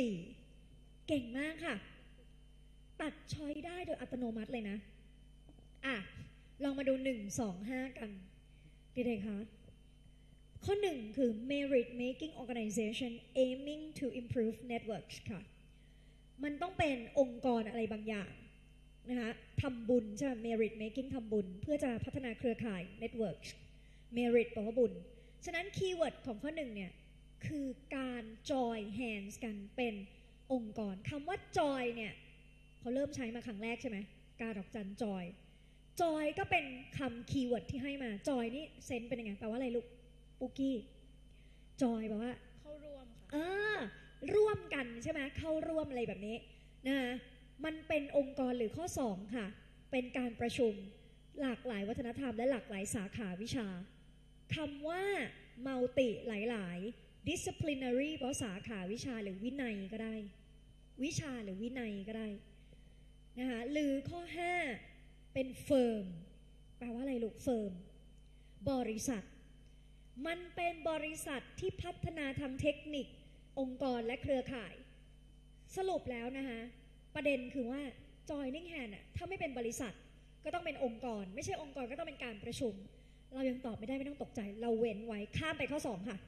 4เก่งมากค่ะตัด choice ได้โดยอัตโนมัติเลยนะลองมาดู1 2 5กันเด็กๆคะข้อ1คือ merit making organization aiming to improve networks ค่ะมันต้องเป็นองค์กรอะไรบางอย่างนะคะทำบุญใช่ไหม merit making ทำบุญเพื่อจะพัฒนาเครือข่าย networks merit แปลว่าบุญฉะนั้นคีย์เวิร์ดของข้อ1เนี่ยคือการ join hands กันเป็นองค์กรคำว่า join เนี่ยเขาเริ่มใช้มาครั้งแรกใช่ไหมการดอกจัน joy ก็เป็นคำคีย์เวิร์ดที่ให้มา joy นี่เซนส์เป็นยังไงแปลว่าอะไรลูกปุกกี้ joy แปลว่าเข้าร่วมค่ะร่วมกันใช่ไหมเข้าร่วมอะไรแบบนี้นะคะมันเป็นองค์กรหรือข้อ2ค่ะเป็นการประชุมหลากหลายวัฒนธรรมและหลากหลายสาขาวิชาคำว่า multi หลายๆ disciplinary เพราะสาขาวิชาหรือวินัยก็ได้วิชาหรือวินัยก็ได้นะคะหรือข้อ5เป็น firm แปลว่าอะไรลูก firm บริษัทมันเป็นบริษัทที่พัฒนาทางเทคนิคองค์กรและเครือข่ายสรุปแล้วนะคะประเด็นคือว่า joining hand ถ้าไม่เป็นบริษัทก็ต้องเป็นองค์กรไม่ใช่องค์กรก็ต้องเป็นการประชุมเรายังตอบไม่ได้ไม่ต้องตกใจเราเว้นไว้ข้ามไปข้อ2ค่ะ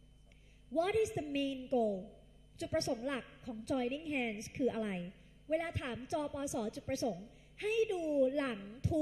What is the main goal จุดประสงค์หลักของ joining hands คืออะไรเวลาถามจปสจุดประสงค์ให้ดูหลัง to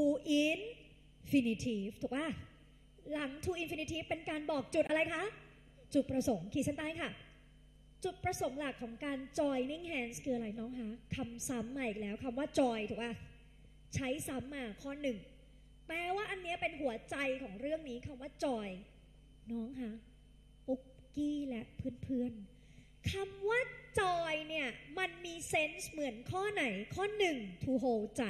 infinitive ถูกป่ะหลัง to infinitive เป็นการบอกจุดอะไรคะจุดประสงค์ขีดเส้นใต้ค่ะจุดประสงค์หลักของการ joining hands คืออะไรน้องคะคำซ้ำมาอีกแล้วคำว่า joy ถูกป่ะใช้ซ้ำมาข้อ1แปลว่าอันนี้เป็นหัวใจของเรื่องนี้คำว่า joy น้องคะปุ๊กกี้และเพื่อนๆคำว่า joy เนี่ยมันมีเซนส์เหมือนข้อไหนข้อ1 to hold จัด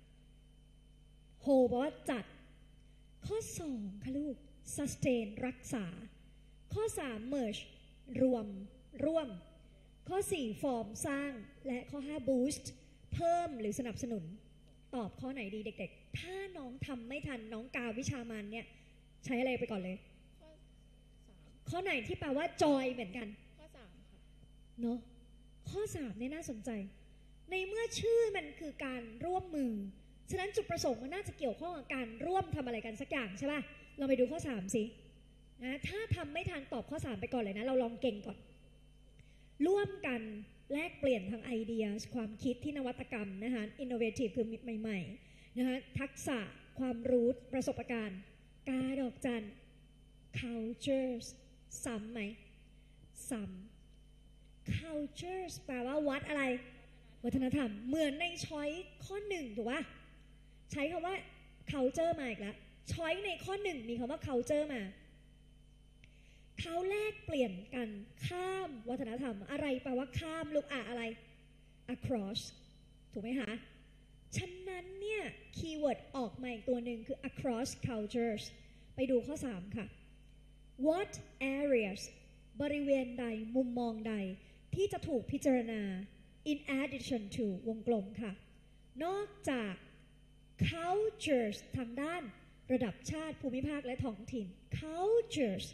hold แปลว่าจัดข้อ2ค่ะลูก sustain รักษาข้อ3 merge รวมร่วมข้อ4 form สร้างและข้อ5 boost เพิ่มหรือสนับสนุนตอบข้อไหนดีเด็กๆถ้าน้องทำไม่ทันน้องกาวิชามานเนี่ยใช้อะไรไปก่อนเลยข้อสามข้อไหนที่แปลว่าจอยเหมือนกันข้อสามค่ะเนาะข้อ3เนี่ยน่าสนใจ ในเมื่อชื่อมันคือการร่วมมือฉะนั้นจุดประสงค์มันน่าจะเกี่ยวข้องกับการร่วมทำอะไรกันสักอย่างใช่ป่ะเราไปดูข้อ3สินะถ้าทำไม่ทันตอบข้อ3ไปก่อนเลยนะเราลองเก่งก่อนร่วมกันแลกเปลี่ยนทางไอเดียความคิดที่นวัตกรรมนะคะ innovative คือใหม่ๆนะคะทักษะความรู้ประสบการณ์กาดอกจัน cultures ซ้ำไหมซ้ำ cultures แปลว่าวัดอะไรวัฒนธรรมเหมือนในช้อยข้อ1ถูกป่ะใช้คำว่า culture มาอีกแล้วช้อยในข้อ1มีคำว่า culture มาเขาแลกเปลี่ยนกันข้ามวัฒนธรรมอะไรแปลว่าข้ามลูกอะไร across ถูกไหมคะฉะนั้นเนี่ยคีย์เวิร์ดออกมาอีกตัวหนึ่งคือ across cultures ไปดูข้อ3ค่ะ what areas บริเวณใดมุมมองใดที่จะถูกพิจารณา in addition to วงกลมค่ะนอกจาก cultures ทางด้านระดับชาติภูมิภาคและท้องถิ่น cultures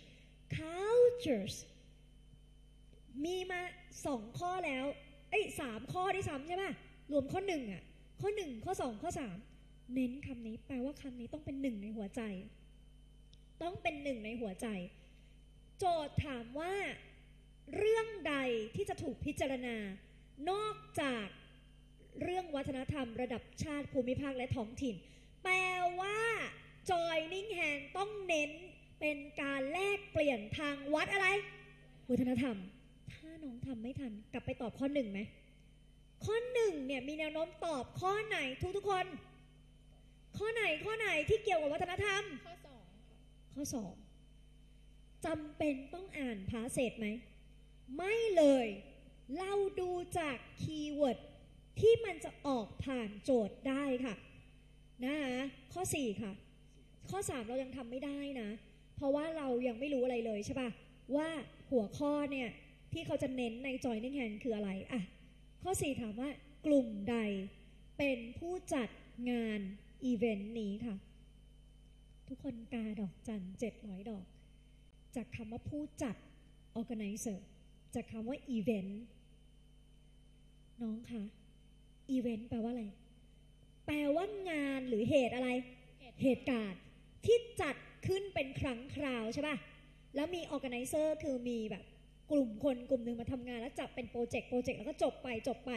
มีมา2ข้อแล้ว3ข้อที่ซ้ำใช่ไหมรวมข้อ1อ่ะข้อ1ข้อ2ข้อ3เน้นคำนี้แปลว่าคำนี้ต้องเป็น1ในหัวใจต้องเป็น1ในหัวใจโจทย์ถามว่าเรื่องใดที่จะถูกพิจารณานอกจากเรื่องวัฒนธรรมระดับชาติภูมิภาคและท้องถิ่นแปลว่า joining hand ต้องเน้นเป็นการแลกเปลี่ยนทางวัดอะไรวัฒนธรรมถ้าน้องทำไม่ทันกลับไปตอบข้อ1ไหมข้อ1เนี่ยมีแนวโน้มตอบข้อไหนทุกคนข้อไหนที่เกี่ยวกับวัฒนธรรมข้อสองค่ะข้อ2จำเป็นต้องอ่านพาเศษไหมไม่เลยเราดูจากคีย์เวิร์ดที่มันจะออกผ่านโจทย์ได้ค่ะนะคะข้อ4ค่ะข้อ3เรายังทำไม่ได้นะเพราะว่าเรายังไม่รู้อะไรเลยใช่ป่ะว่าหัวข้อเนี่ยที่เขาจะเน้นใน joining hand คืออะไรอ่ะข้อ4ถามว่ากลุ่มใดเป็นผู้จัดงานอีเวนต์นี้ค่ะทุกคนกาดอกจัน700ดอกจากคำว่าผู้จัด organizer จากคำว่า event น้องคะ event แปลว่าอะไรแปลว่างานหรือเหตุอะไรเหตุการณ์ที่จัดขึ้นเป็นครั้งคราวใช่ป่ะแล้วมี organizer คือมีแบบกลุ่มคนกลุ่มหนึ่งมาทำงานแล้วจับเป็นโปรเจกต์แล้วก็จบไป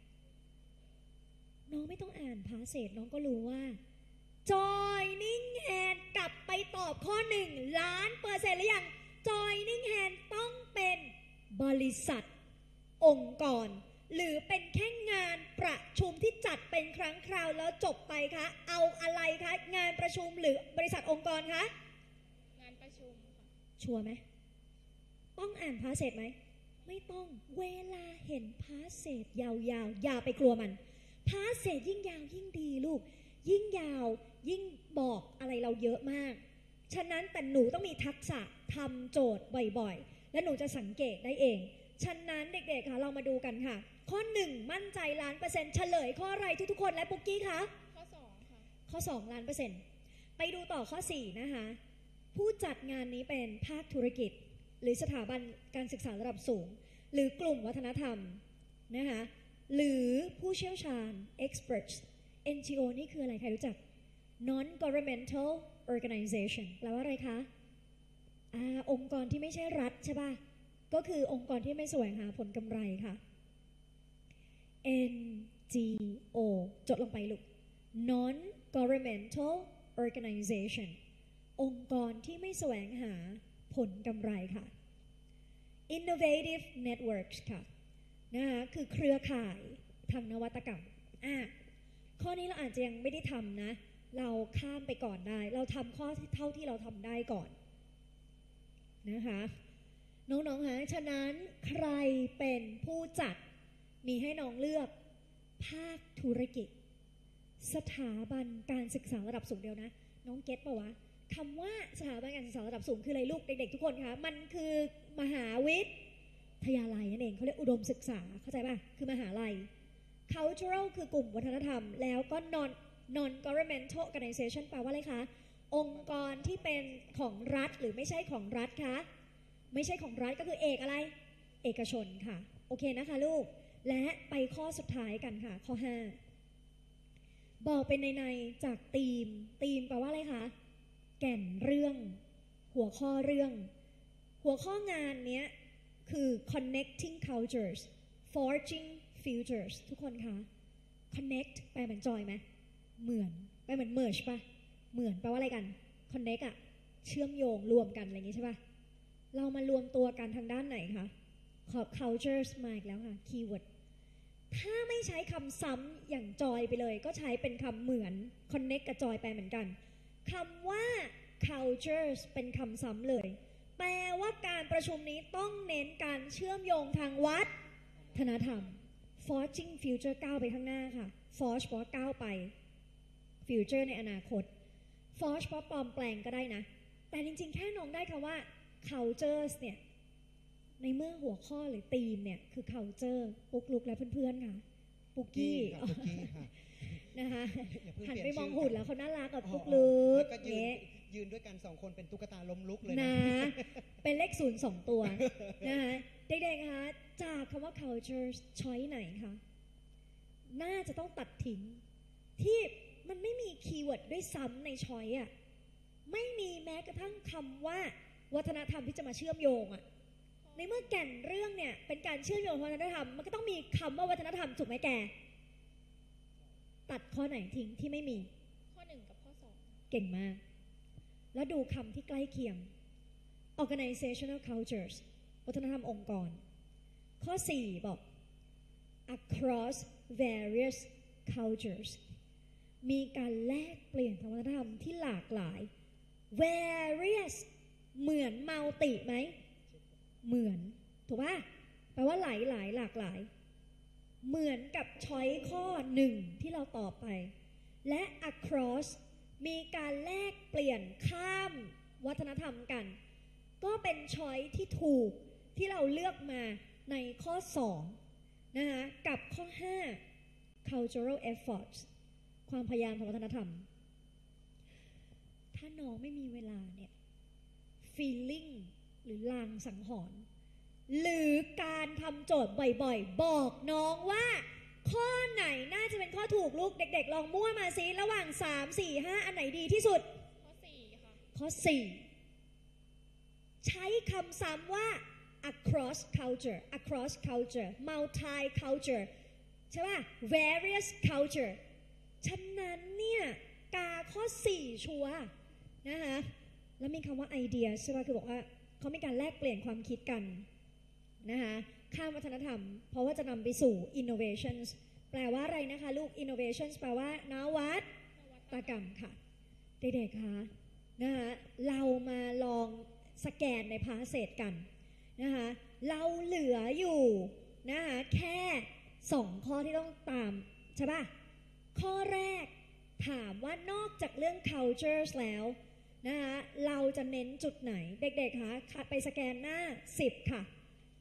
น้องไม่ต้องอ่านพาเศษน้องก็รู้ว่า joining hand กลับไปตอบข้อ1,000,000%หรือยัง joining hand ต้องเป็นบริษัทองค์กรหรือเป็นแค่งานประชุมที่จัดเป็นครั้งคราวแล้วจบไปคะเอาอะไรคะงานประชุมหรือบริษัทองค์กรคะงานประชุมค่ะชัวร์ไหมต้องอ่านพาเศษไหมไม่ต้องเวลาเห็นพาเศษยาวๆอย่าไปกลัวมันพาเศษยิ่งยาวยิ่งดีลูกยิ่งยาวยิ่งบอกอะไรเราเยอะมากฉะนั้นแต่หนูต้องมีทักษะทำโจทย์บ่อยๆและหนูจะสังเกตได้เองฉะนั้นเด็กๆค่ะเรามาดูกันค่ะข้อ1มั่นใจ1,000,000%เฉลยข้ออะไรทุกๆคนและปุ๊กกี้คะข้อสองค่ะข้อ2 1,000,000%ไปดูต่อข้อ4นะคะผู้จัดงานนี้เป็นภาคธุรกิจหรือสถาบันการศึกษาระดับสูงหรือกลุ่มวัฒนธรรมนะคะหรือผู้เชี่ยวชาญ experts NGO นี่คืออะไรใครรู้จัก non governmental organization แปลว่าอะไรคะองค์กรที่ไม่ใช่รัฐใช่ป่ะก็คือองค์กรที่ไม่แสวงหาผลกำไรค่ะ NGO จดลงไปลูก non governmental organization องค์กรที่ไม่แสวงหาผลกำไรค่ะ innovative networks ค่ะนะคะคือเครือข่ายทางนวัตกรรมข้อนี้เราอาจจะยังไม่ได้ทำนะเราข้ามไปก่อนได้เราทำข้อเท่าที่เราทำได้ก่อนนะคะน้องๆคะฉะนั้นใครเป็นผู้จัดมีให้น้องเลือกภาคธุรกิจสถาบันการศึกษาระดับสูงเดียวนะน้องเก็ตป่าววะคำว่าสถาบันการศึกษาระดับสูงคืออะไรลูกเด็กๆทุกคนคะมันคือมหาวิทยาลัยนั่นเองเขาเรียกอุดมศึกษาเข้าใจป่ะคือมหาลัย cultural คือกลุ่มวัฒนธรรมแล้วก็ non governmental organization แปลว่าอะไรคะองค์กรที่เป็นของรัฐหรือไม่ใช่ของรัฐคะไม่ใช่ของรัฐก็คือเอกอะไรเอกชนค่ะโอเคนะคะลูกและไปข้อสุดท้ายกันค่ะข้อ5บอกเป็นในจากธีมแปลว่าอะไรคะแก่นเรื่องหัวข้อเรื่องหัวข้องานเนี้ยคือ connecting cultures forging futures ทุกคนคะ connect แปลเหมือนจอยไหมเหมือนแปลเหมือน merge ป่ะเหมือนแปลว่าอะไรกัน connect อะเชื่อมโยงรวมกันอะไรอย่างงี้ใช่ป่ะเรามารวมตัวกันทางด้านไหนคะขอบ cultures มาอีกแล้วค่ะ keyword ถ้าไม่ใช้คำซ้ำอย่างจอยไปเลยก็ใช้เป็นคำเหมือน connect กับจอยไปเหมือนกันคำว่า cultures เป็นคำซ้ำเลยแปลว่าการประชุมนี้ต้องเน้นการเชื่อมโยงทางวัฒนธรรม forging future ก้าวไปข้างหน้าค่ะ forge เพราะก้าวไป future ในอนาคต forge เพราะปลอมแปลงก็ได้นะแต่จริงๆแค่น้องได้คำว่า cultures เนี่ยในเมื่อหัวข้อหรือธีมเนี่ยคือ culture ปุ๊กลุกและเพื่อนๆค่ะปุ๊กกี้ค่ะนะคะอย่าเพิ่งหันเปลี่ไปยนมองชื่อหุ่นแล้วเขาน่ารักกับปุ๊กแล้ลุวกก็เงี้ยยืนด้วยกัน2 คนเป็นตุ๊กตาล้มลุกเลยนะนะเป็นเลข0 2 ตัวนะคะเด็กๆคะจากคำว่า culture ช้อยไหนคะน่าจะต้องตัดทิ้งที่มันไม่มีคีย์เวิร์ดด้วยซ้ำในช้อยอ่ะไม่มีแม้กระทั่งคำว่าวัฒนธรรมที่จะมาเชื่อมโยงอ่ะในเมื่อแก่นเรื่องเนี่ยเป็นการเชื่อมโยงวัฒนธรรมมันก็ต้องมีคำว่าวัฒนธรรมถูกไหมแกตัดข้อไหนทิ้งที่ไม่มีข้อ 1 กับข้อ 2 เก่งมากแล้วดูคำที่ใกล้เคียง organizational cultures วัฒนธรรมองค์กรข้อ 4 บอก across various cultures มีการแลกเปลี่ยนทางวัฒนธรรมที่หลากหลาย various เหมือน multi ไหมเหมือนถูกป่ะแปลว่าหลายหลากหลายเหมือนกับช้อยข้อ 1 ที่เราตอบไปและ across มีการแลกเปลี่ยนข้ามวัฒนธรรมกันก็เป็นช้อยที่ถูกที่เราเลือกมาในข้อ 2 นะคะกับข้อ 5 cultural efforts ความพยายามทางวัฒนธรรมถ้าน้องไม่มีเวลาเนี่ย feeling หรือลางสังหรณ์หรือการทำโจทย์บ่อยๆบอกน้องว่าข้อไหนน่าจะเป็นข้อถูกลูกเด็กๆลองมั่วมาซิระหว่าง3 4 5อันไหนดีที่สุดข้อ 4 ค่ะข้อ 4 ใช้คำซ้ำว่า across culture multi culture ใช่ป่ะ various culture ฉะนั้นเนี่ยกาข้อ 4 ชัวร์นะคะแล้วมีคำว่า idea ใช่ป่ะคือบอกว่าเขามีการแลกเปลี่ยนความคิดกันนะคะข้ามวัฒนธรรมเพราะว่าจะนำไปสู่ innovations แปลว่าอะไรนะคะลูก innovations แปลว่านวัตกรรมค่ะเด็กๆคะนะคะเรามาลองสแกนในพาเศษกันนะคะเราเหลืออยู่นะคะแค่2ข้อที่ต้องตามใช่ป่ะข้อแรกถามว่านอกจากเรื่อง cultures แล้วนะคะเราจะเน้นจุดไหนเด็กๆคะไปสแกนหน้า10ค่ะ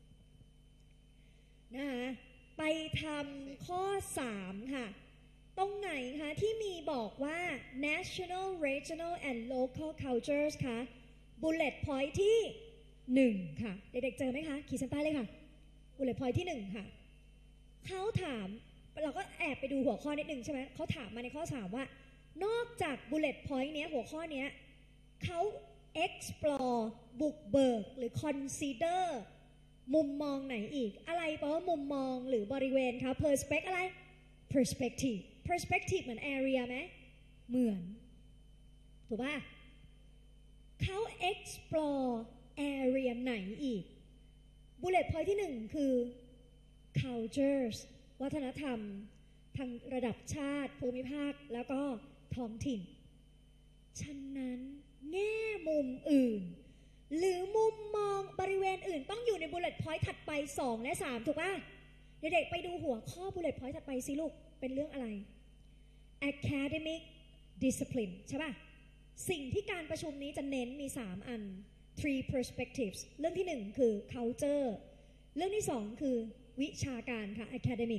นะคะไปทำข้อ 3 ค่ะตรงไหนคะที่มีบอกว่า national regional and local cultures คะ bullet point ที่ 1 ค่ะเด็กๆเจอไหมคะขีดเส้นใต้เลยค่ะ bullet point ที่ 1 ค่ะเขาถามเราก็แอบไปดูหัวข้อนิดนึงใช่ไหมเขาถามมาในข้อ 3 ว่านอกจาก bullet point เนี้ยหัวข้อเนี้ยเขา explore บุกเบิกหรือ consider มุมมองไหนอีกอะไรแปลว่ามุมมองหรือบริเวณคะ perspective อะไร perspective เหมือน area ไหมเหมือนถูกป่ะเขา explore area ไหนอีก bullet point ที่ 1 คือ cultures วัฒนธรรมทางระดับชาติภูมิภาคแล้วก็ท้องถิ่นฉะนั้นแง่มุมอื่นหรือมุมมองบริเวณอื่นต้องอยู่ใน bullet point ถัดไป2 และ 3ถูกป่ะเด็กๆไปดูหัวข้อ bullet point ถัดไปสิลูกเป็นเรื่องอะไร academic discipline ใช่ป่ะสิ่งที่การประชุมนี้จะเน้นมี3 อัน three perspectives เรื่องที่ 1 คือ culture เรื่องที่ 2 คือวิชาการค่ะ academic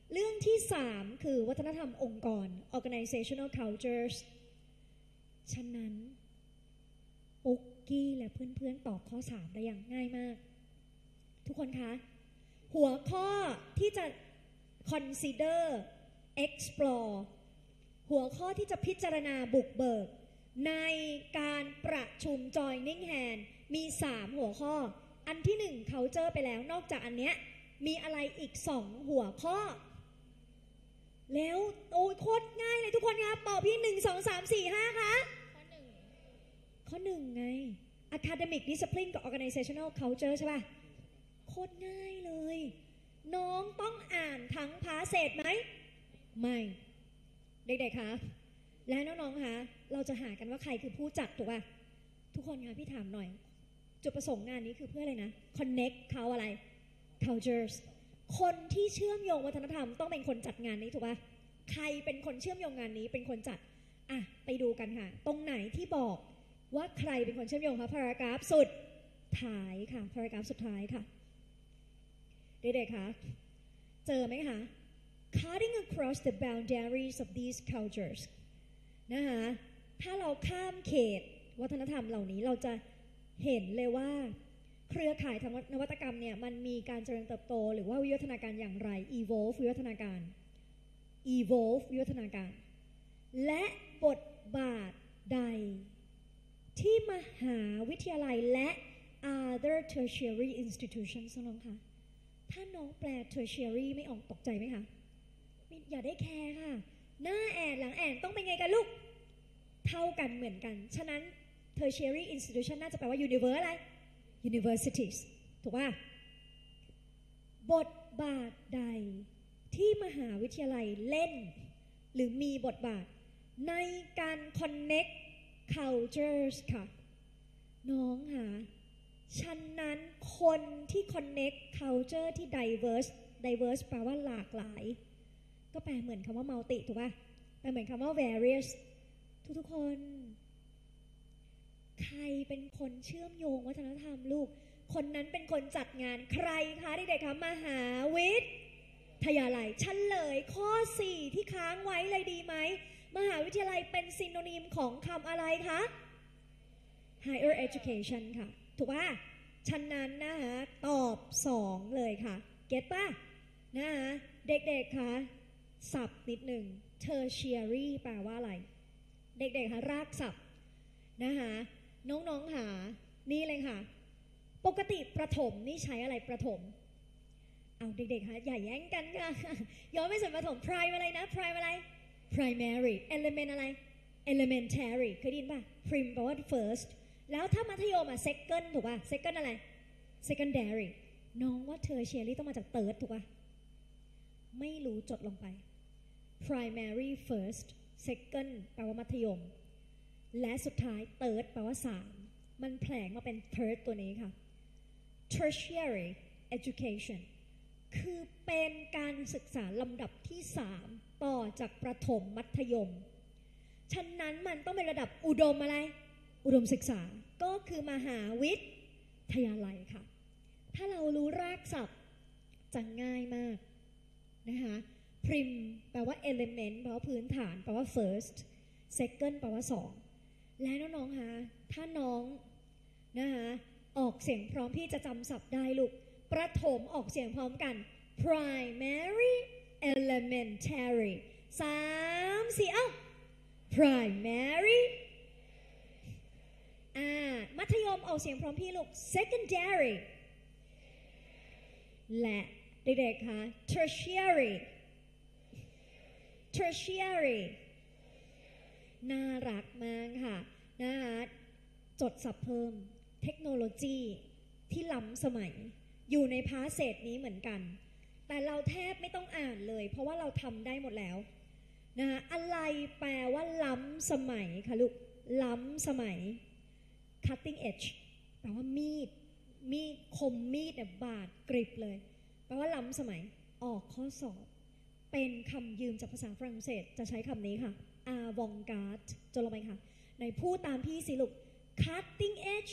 เรื่องที่3คือวัฒนธรรมองค์กร organizational cultures ฉะนั้นปุ๊กกี้และเพื่อนๆตอบข้อ3ได้อย่างง่ายมากทุกคนคะหัวข้อที่จะ consider explore หัวข้อที่จะพิจารณาบุกเบิกในการประชุม joining hand มี3หัวข้ออันที่1 culture ไปแล้วนอกจากอันเนี้ยมีอะไรอีก2หัวข้อแล้วโอ้โคตรง่ายเลยทุกคนคะตอบพี่1 2 3 4 5คะข้อ1ไง academic discipline กับ organizational culture ใช่ป่ะโคตรง่ายเลยน้องต้องอ่านทั้งพาเศษไหมไม่เด็กๆคะและน้องๆคะเราจะหากันว่าใครคือผู้จัดถูกป่ะทุกคนคะพี่ถามหน่อยจุดประสงค์งานนี้คือเพื่ออะไรนะ connect เขาอะไร cultures คนที่เชื่อมโยงวัฒนธรรมต้องเป็นคนจัดงานนี้ถูกป่ะใครเป็นคนเชื่อมโยงงานนี้เป็นคนจัดอ่ะไปดูกันค่ะตรงไหนที่บอกว่าใครเป็นคนเชื่อมโยงคะพารากราฟสุดท้ายค่ะพารากราฟสุดท้ายค่ะเด็กๆคะเจอไหมคะ cutting across the boundaries of these cultures นะคะถ้าเราข้ามเขตวัฒนธรรมเหล่านี้เราจะเห็นเลยว่าเครือข่ายทางนวัตกรรมเนี่ยมันมีการเจริญเติบโตหรือว่าวิวัฒนาการอย่างไร evolve วิวัฒนาการ evolve วิวัฒนาการและบทบาทใดที่มหาวิทยาลัยและ other tertiary institutions น้องคะถ้าน้องแปล tertiary ไม่ออกตกใจไหมคะอย่าได้แคร์ค่ะหน้าแอนหลังแอนต้องเป็นไงกันลูกเท่ากันเหมือนกันฉะนั้น tertiary institution น่าจะแปลว่า universe อะไร universities ถูกป่ะบทบาทใดที่มหาวิทยาลัยเล่นหรือมีบทบาทในการ connect cultures ค่ะน้องค่ะฉะนั้นคนที่ connect culture ที่ diverse แปลว่าหลากหลายก็แปลเหมือนคำว่า multi ถูกป่ะแปลเหมือนคำว่า various ทุกคนใครเป็นคนเชื่อมโยงวัฒนธรรมลูกคนนั้นเป็นคนจัดงานใครคะเด็กๆคะมหาวิทยาลัยเฉลยข้อ4ที่ค้างไว้เลยดีไหมมหาวิทยาลัยเป็นซิโนนิมของคำอะไรคะ higher education ค่ะถูกป่ะฉะนั้นนะคะตอบ2เลยค่ะเก็ตป่ะนะคะเด็กๆคะศัพท์นิดหนึ่ง tertiary แปลว่าอะไรเด็กๆคะรากศัพท์นะคะน้องๆหานี่เลยค่ะปกติประถมนี่ใช้อะไรประถมเอาเด็กๆคะอย่าแย่งกันค่ะย้อนไปส่วนประถม prime อะไรนะ prime อะไร primary element อะไร elementary เคยได้ยินป่ะ prim แปลว่า first แล้วถ้ามัธยมอ่ะ second ถูกป่ะ second อะไร secondary น้องว่า tertiary ต้องมาจาก third ถูกป่ะไม่รู้จดลงไป primary first second แปลว่ามัธยมและสุดท้าย third แปลว่า3มันแผลงมาเป็น third ตัวนี้ค่ะ tertiary education คือเป็นการศึกษาลำดับที่3ต่อจากประถมมัธยมฉะนั้นมันต้องเป็นระดับอุดมอะไรอุดมศึกษาก็คือมหาวิทยาลัยค่ะถ้าเรารู้รากศัพท์จะง่ายมากนะคะ prim แปลว่า element แปลว่าพื้นฐานแปลว่า first second แปลว่า2และน้องๆคะถ้าน้องนะคะออกเสียงพร้อมพี่จะจำศัพท์ได้ลูกประถมออกเสียงพร้อมกัน primary elementary 3 4 เอ้า primary มัธยมออกเสียงพร้อมพี่ลูก secondary และเด็กๆคะ tertiary น่ารักมากค่ะนะคะจดศัพท์เพิ่มเทคโนโลยีที่ล้ำสมัยอยู่ในพาเศษนี้เหมือนกันแต่เราแทบไม่ต้องอ่านเลยเพราะว่าเราทำได้หมดแล้วนะคะอะไรแปลว่าล้ำสมัยคะลูกล้ำสมัย cutting edge แปลว่ามีดคมมีดเนี่ยบาดกริบเลยแปลว่าล้ำสมัยออกข้อสอบเป็นคำยืมจากภาษาฝรั่งเศสจะใช้คำนี้ค่ะ avant-garde จดลงไปค่ะในพูดตามพี่สิลูก cutting edge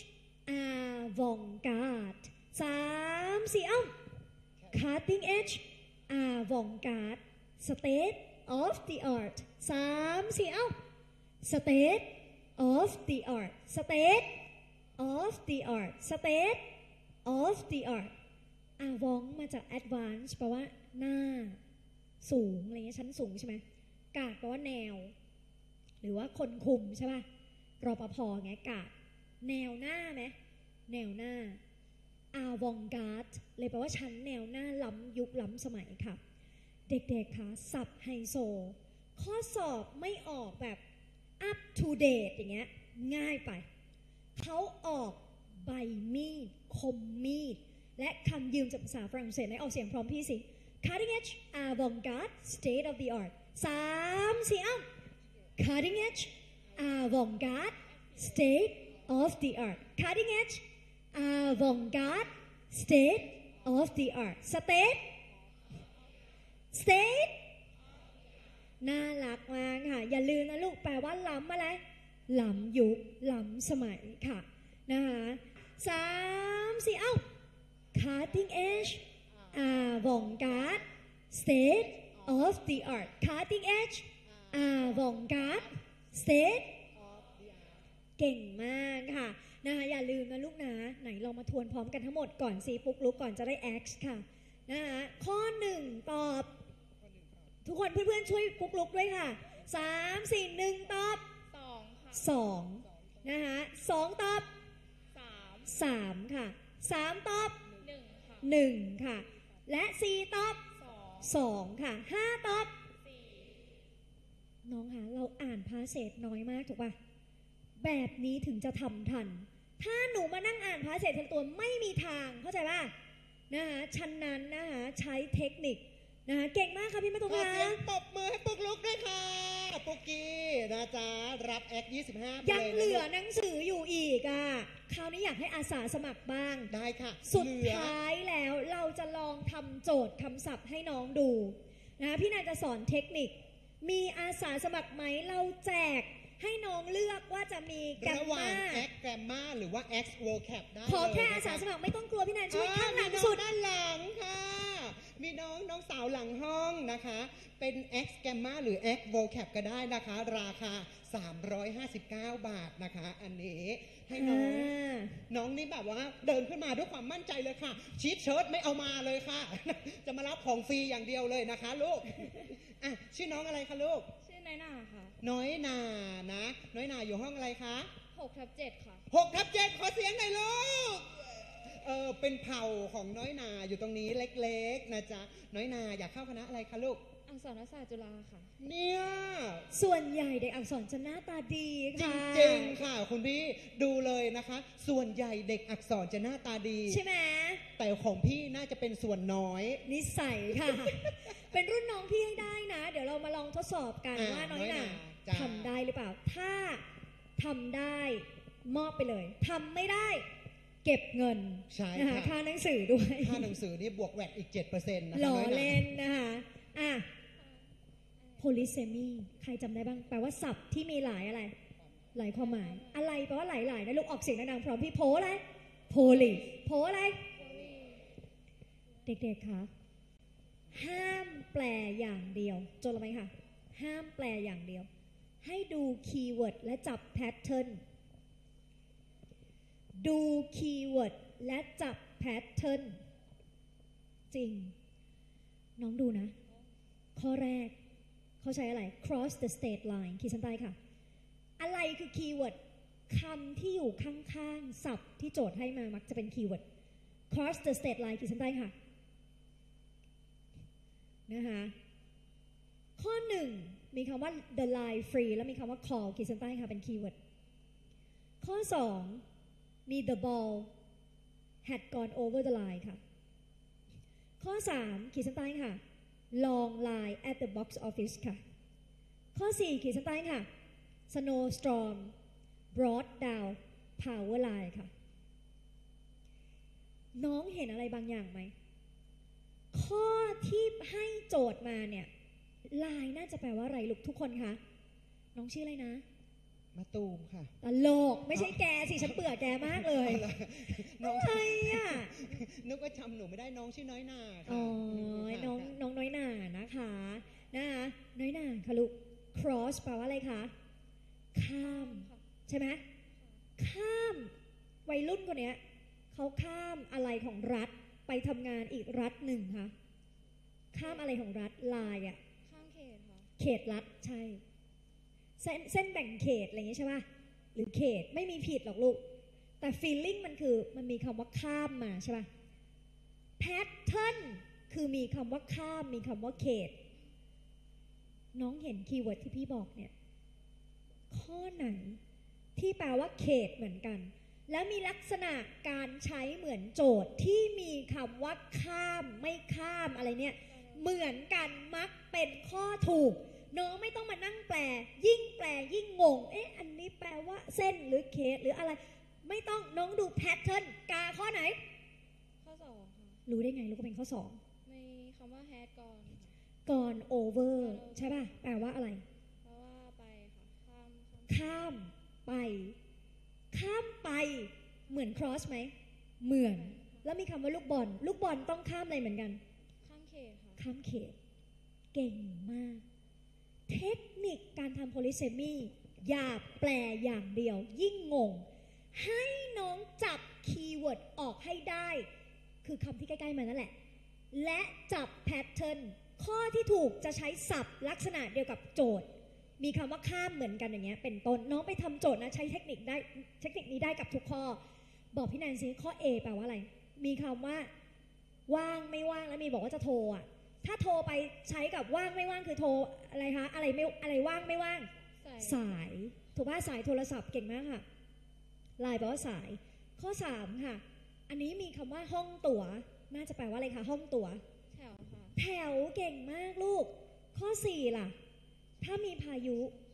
avant-garde 3 4 เอ้า cutting edge avant-garde state of the art 3-4 เอ้า state of the art state of the art state of the art avant มาจาก advance แปลว่าหน้าสูงอะไรเงี้ยชั้นสูงใช่ไหมกาดแปลว่าแนวหรือว่าคนคุมใช่ป่ะรปภไงกาดแนวหน้าไหมแนวหน้า avant-garde เลยแปลว่าชั้นแนวหน้าล้ำยุคล้ำสมัยค่ะเด็กๆคะศัพท์ไฮโซข้อสอบไม่ออกแบบ up to date อย่างเงี้ยง่ายไปเขาออกใบมีดคมมีดและคำยืมจากภาษาฝรั่งเศสไหนออกเสียงพร้อมพี่สิ cutting edge avant-garde state of the art 3-4 เอ้า cutting edge avant-garde state of the art cutting edge avant-garde state of the art state น่ารักมากค่ะอย่าลืมนะลูกแปลว่าล้ำอะไรล้ำยุคล้ำสมัยค่ะนะคะ3-4 เอ้า cutting edge avant-garde state of the art cutting edge avant-garde state เก่งมากค่ะนะคะอย่าลืมนะลูกนะไหนเรามาทวนพร้อมกันทั้งหมดก่อนสิปุ๊กลุกก่อนจะได้ X ค่ะนะคะข้อ1ตอบทุกคนเพื่อนๆช่วยปุ๊กลุกด้วยค่ะ3 4 1ตอบ2นะคะ2ตอบ3ค่ะ3ตอบ1ค่ะและ4ตอบ2ค่ะ5ตอบน้องคะเราอ่านพาเศษน้อยมากถูกป่ะแบบนี้ถึงจะทำทันถ้าหนูมานั่งอ่านพาเศษทั้งตัวไม่มีทางเข้าใจป่ะนะคะฉะนั้นนะคะใช้เทคนิคนะคะเก่งมากค่ะพี่แม่ตุ๊กขอคะเสียงปรบมือให้ปุ๊กลุกด้วยค่ะปุ๊กกี้นะจ๊ะรับแอค25ไปยังเลยนะเหลือหนังสืออยู่อีกอ่ะคราวนี้อยากให้อาสาสมัครบ้างได้ค่ะสุดเหลือท้ายแล้วเราจะลองทำโจทย์คำศัพท์ให้น้องดูนะพี่นายจะสอนเทคนิคมีอาสาสมัครไหมเราแจกให้น้องเลือกว่าจะมีแกรมระหว่ามางแอคแกรมมาหรือว่า X vocab ได้ขอแค่เลยอานะสาคะสมัครไม่ต้องกลัวพี่นายช่วยข้างหลังมีน้อสุดด้านหลังค่ะ มีน้องสาวหลังห้องนะคะ เป็น X Gamma หรือ X vocab ก็ได้นะคะ ราคา 359 บาทนะคะ อันนี้ให้น้องนี่แบบว่าเดินขึ้นมาด้วยความมั่นใจเลยค่ะ ชีทเชิ้ตไม่เอามาเลยค่ะ จะมารับของฟรีอย่างเดียวเลยนะคะลูกอ่ะชื่อน้องอะไรคะลูกชื่อน้อยหนาค่ะน้อยนานะ น้อยนาอยู่ห้องอะไรคะ 6/7 ค่ะ 6/7 ขอเสียงหน่อยลูกเป็นเผ่าของน้อยนาอยู่ตรงนี้เล็กๆนะจ๊ะน้อยนาอยากเข้าคณะอะไรคะลูกอักษรศาสตร์จุฬาค่ะเนี่ยส่วนใหญ่เด็กอักษรจะหน้าตาดีจค่ะริงๆค่ะคุณพี่ดูเลยนะคะ ส่วนใหญ่เด็กอักษรจะหน้าตาดีใช่ไหมแต่ของพี่น่าจะเป็นส่วนน้อยนิสัยค่ะ เป็นรุ่นน้องพี่ให้ได้นะ เดี๋ยวเรามาลองทดสอบกันอ่าว่าน้อยหนาน้อยหนาจ้ะทำได้หรือเปล่า ถ้าทำได้มอบไปเลยทำไม่ได้เก็บเงินใช่นะคะค่ะค่าหนังสือด้วยค่าหนังสือนี่บวกแวดอีก 7%นะคะล้อน้อยหนาเล่นนะคะอ่ะ polysemy ใครจำได้บ้างแปลว่าศัพท์ที่มีหลายอะไร หลายความหมาย อะไรแปลว่าหลายๆนะลูกออกเสียงดังๆพร้อมพี่โพอะไร poly โพอะไร เด็กๆคะห้ามแปลอย่างเดียวจดลงไหมคะห้ามแปลอย่างเดียว ให้ดูคีย์เวิร์ดและจับแพทเทิร์นดูคีย์เวิร์ดและจับแพทเทิร์นจริง น้องดูนะ ข้อแรกเขาใช้อะไร cross the state line ขีดเส้นใต้ค่ะ อะไรคือคีย์เวิร์ดคำที่อยู่ข้างๆศัพท์ที่โจทย์ให้มามักจะเป็นคีย์เวิร์ด cross the state line ขีดเส้นใต้ค่ะนะคะข้อหนึ่งมีคำว่า the line free แล้วมีคำว่า call ขีดเส้นใต้ค่ะเป็นคีย์เวิร์ดข้อสองมี the ball had gone over the line ค่ะข้อ3ขีดเส้นใต้ค่ะ long line at the box office ค่ะข้อ4ขีดเส้นใต้ค่ะ snowstorm brought down power line ค่ะน้องเห็นอะไรบางอย่างไหมข้อที่ให้โจทย์มาเนี่ยลายน่าจะแปลว่าอะไรลูกทุกคนคะน้องชื่ออะไรนะมาตูมค่ะตลกไม่ใช่แกสิฉันเบื่อแกมากเลยน้องอะไรอ่ะนึกว่าจำหนูไม่ได้น้องชื่อน้อยนาค่ะอ๋อค่ะน้องน้อยหนาคะลูก cross แปลว่าอะไรคะข้ามใช่ไหมข้ามวัยรุ่นคนเนี้ยเขาข้ามอะไรของรัฐไปทำงานอีกรัฐหนึ่งคะข้ามอะไรของรัฐลายอะข้ามเขตค่ะเขตรัฐใช่เส้นแบ่งเขตอะไรอย่างงี้ใช่ป่ะหรือเขตไม่มีผิดหรอกลูกแต่ feeling มันคือมันมีคำว่าข้ามมาใช่ป่ะ pattern คือมีคำว่าข้ามมีคำว่าเขตน้องเห็นคีย์เวิร์ดที่พี่บอกเนี่ยข้อไหนที่แปลว่าเขตเหมือนกันแล้วมีลักษณะการใช้เหมือนโจทย์ที่มีคำว่าข้ามไม่ข้ามอะไรเนี่ยเหมือนกันมักเป็นข้อถูกน้องไม่ต้องมานั่งแปลยิ่งแปลยิ่งงงอันนี้แปลว่าเส้นหรือเขตหรืออะไรไม่ต้องน้องดูแพทเทิร์นกาข้อไหนข้อ2ค่ะรู้ได้ไงรู้ก็เป็นข้อ2 มีคำว่า had ก่อนค่ะ gone over ใช่ป่ะแปลว่าอะไรแปลว่าไปค่ะข้ามไปข้ามไปเหมือน cross ไหมเหมือนแล้วมีคำว่าลูกบอลต้องข้ามอะไรเหมือนกันข้ามเขตค่ะข้ามเขตเก่งมากเทคนิคการทำโพลิเซมีอย่าแปลอย่างเดียวยิ่งงงให้น้องจับคีย์เวิร์ดออกให้ได้คือคำที่ใกล้ๆมานั่นแหละและจับแพทเทิร์นข้อที่ถูกจะใช้ศัพท์ลักษณะเดียวกับโจทย์มีคำว่าข้ามเหมือนกันอย่างเงี้ยเป็นต้นน้องไปทำโจทย์นะใช้เทคนิคนี้ได้กับทุกข้อบอกพี่แนนซิข้อ A แปลว่าอะไรมีคำว่าว่างไม่ว่างแล้วมีบอกว่าจะโทรอ่ะถ้าโทรไปใช้กับว่างไม่ว่างคือโทรอะไรคะอะไรไม่อะไรว่างไม่ว่างสายถูกป่ะสายโทรศัพท์เก่งมากค่ะไลน์แปลว่าสายข้อ3ค่ะอันนี้มีคำว่าห้องตั๋วน่าจะแปลว่าอะไรคะห้องตั๋วแถวค่ะแถวเก่งมากลูกข้อ4ล่ะถ้ามีพายุ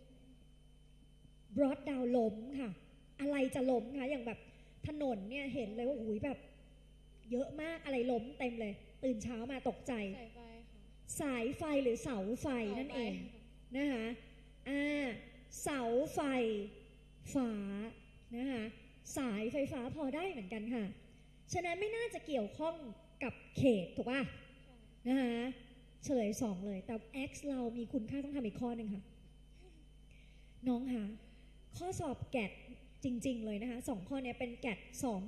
brought down ล้มค่ะอะไรจะล้มคะอย่างแบบถนนเนี่ยเห็นเลยว่าอุ้ยแบบเยอะมากอะไรล้มเต็มเลยตื่นเช้ามาตกใจสายไฟค่ะสายไฟหรือเสาไฟนั่นเองนะคะเสาไฟฟ้านะคะสายไฟฟ้าพอได้เหมือนกันค่ะฉะนั้นไม่น่าจะเกี่ยวข้องกับเขตถูกป่ะนะคะเฉลย2เลยแต่ X เรามีคุณค่าต้องทำอีกข้อหนึ่งค่ะน้องค่ะข้อสอบแกดจริงๆเลยนะคะ2ข้อนี้เป็นแกด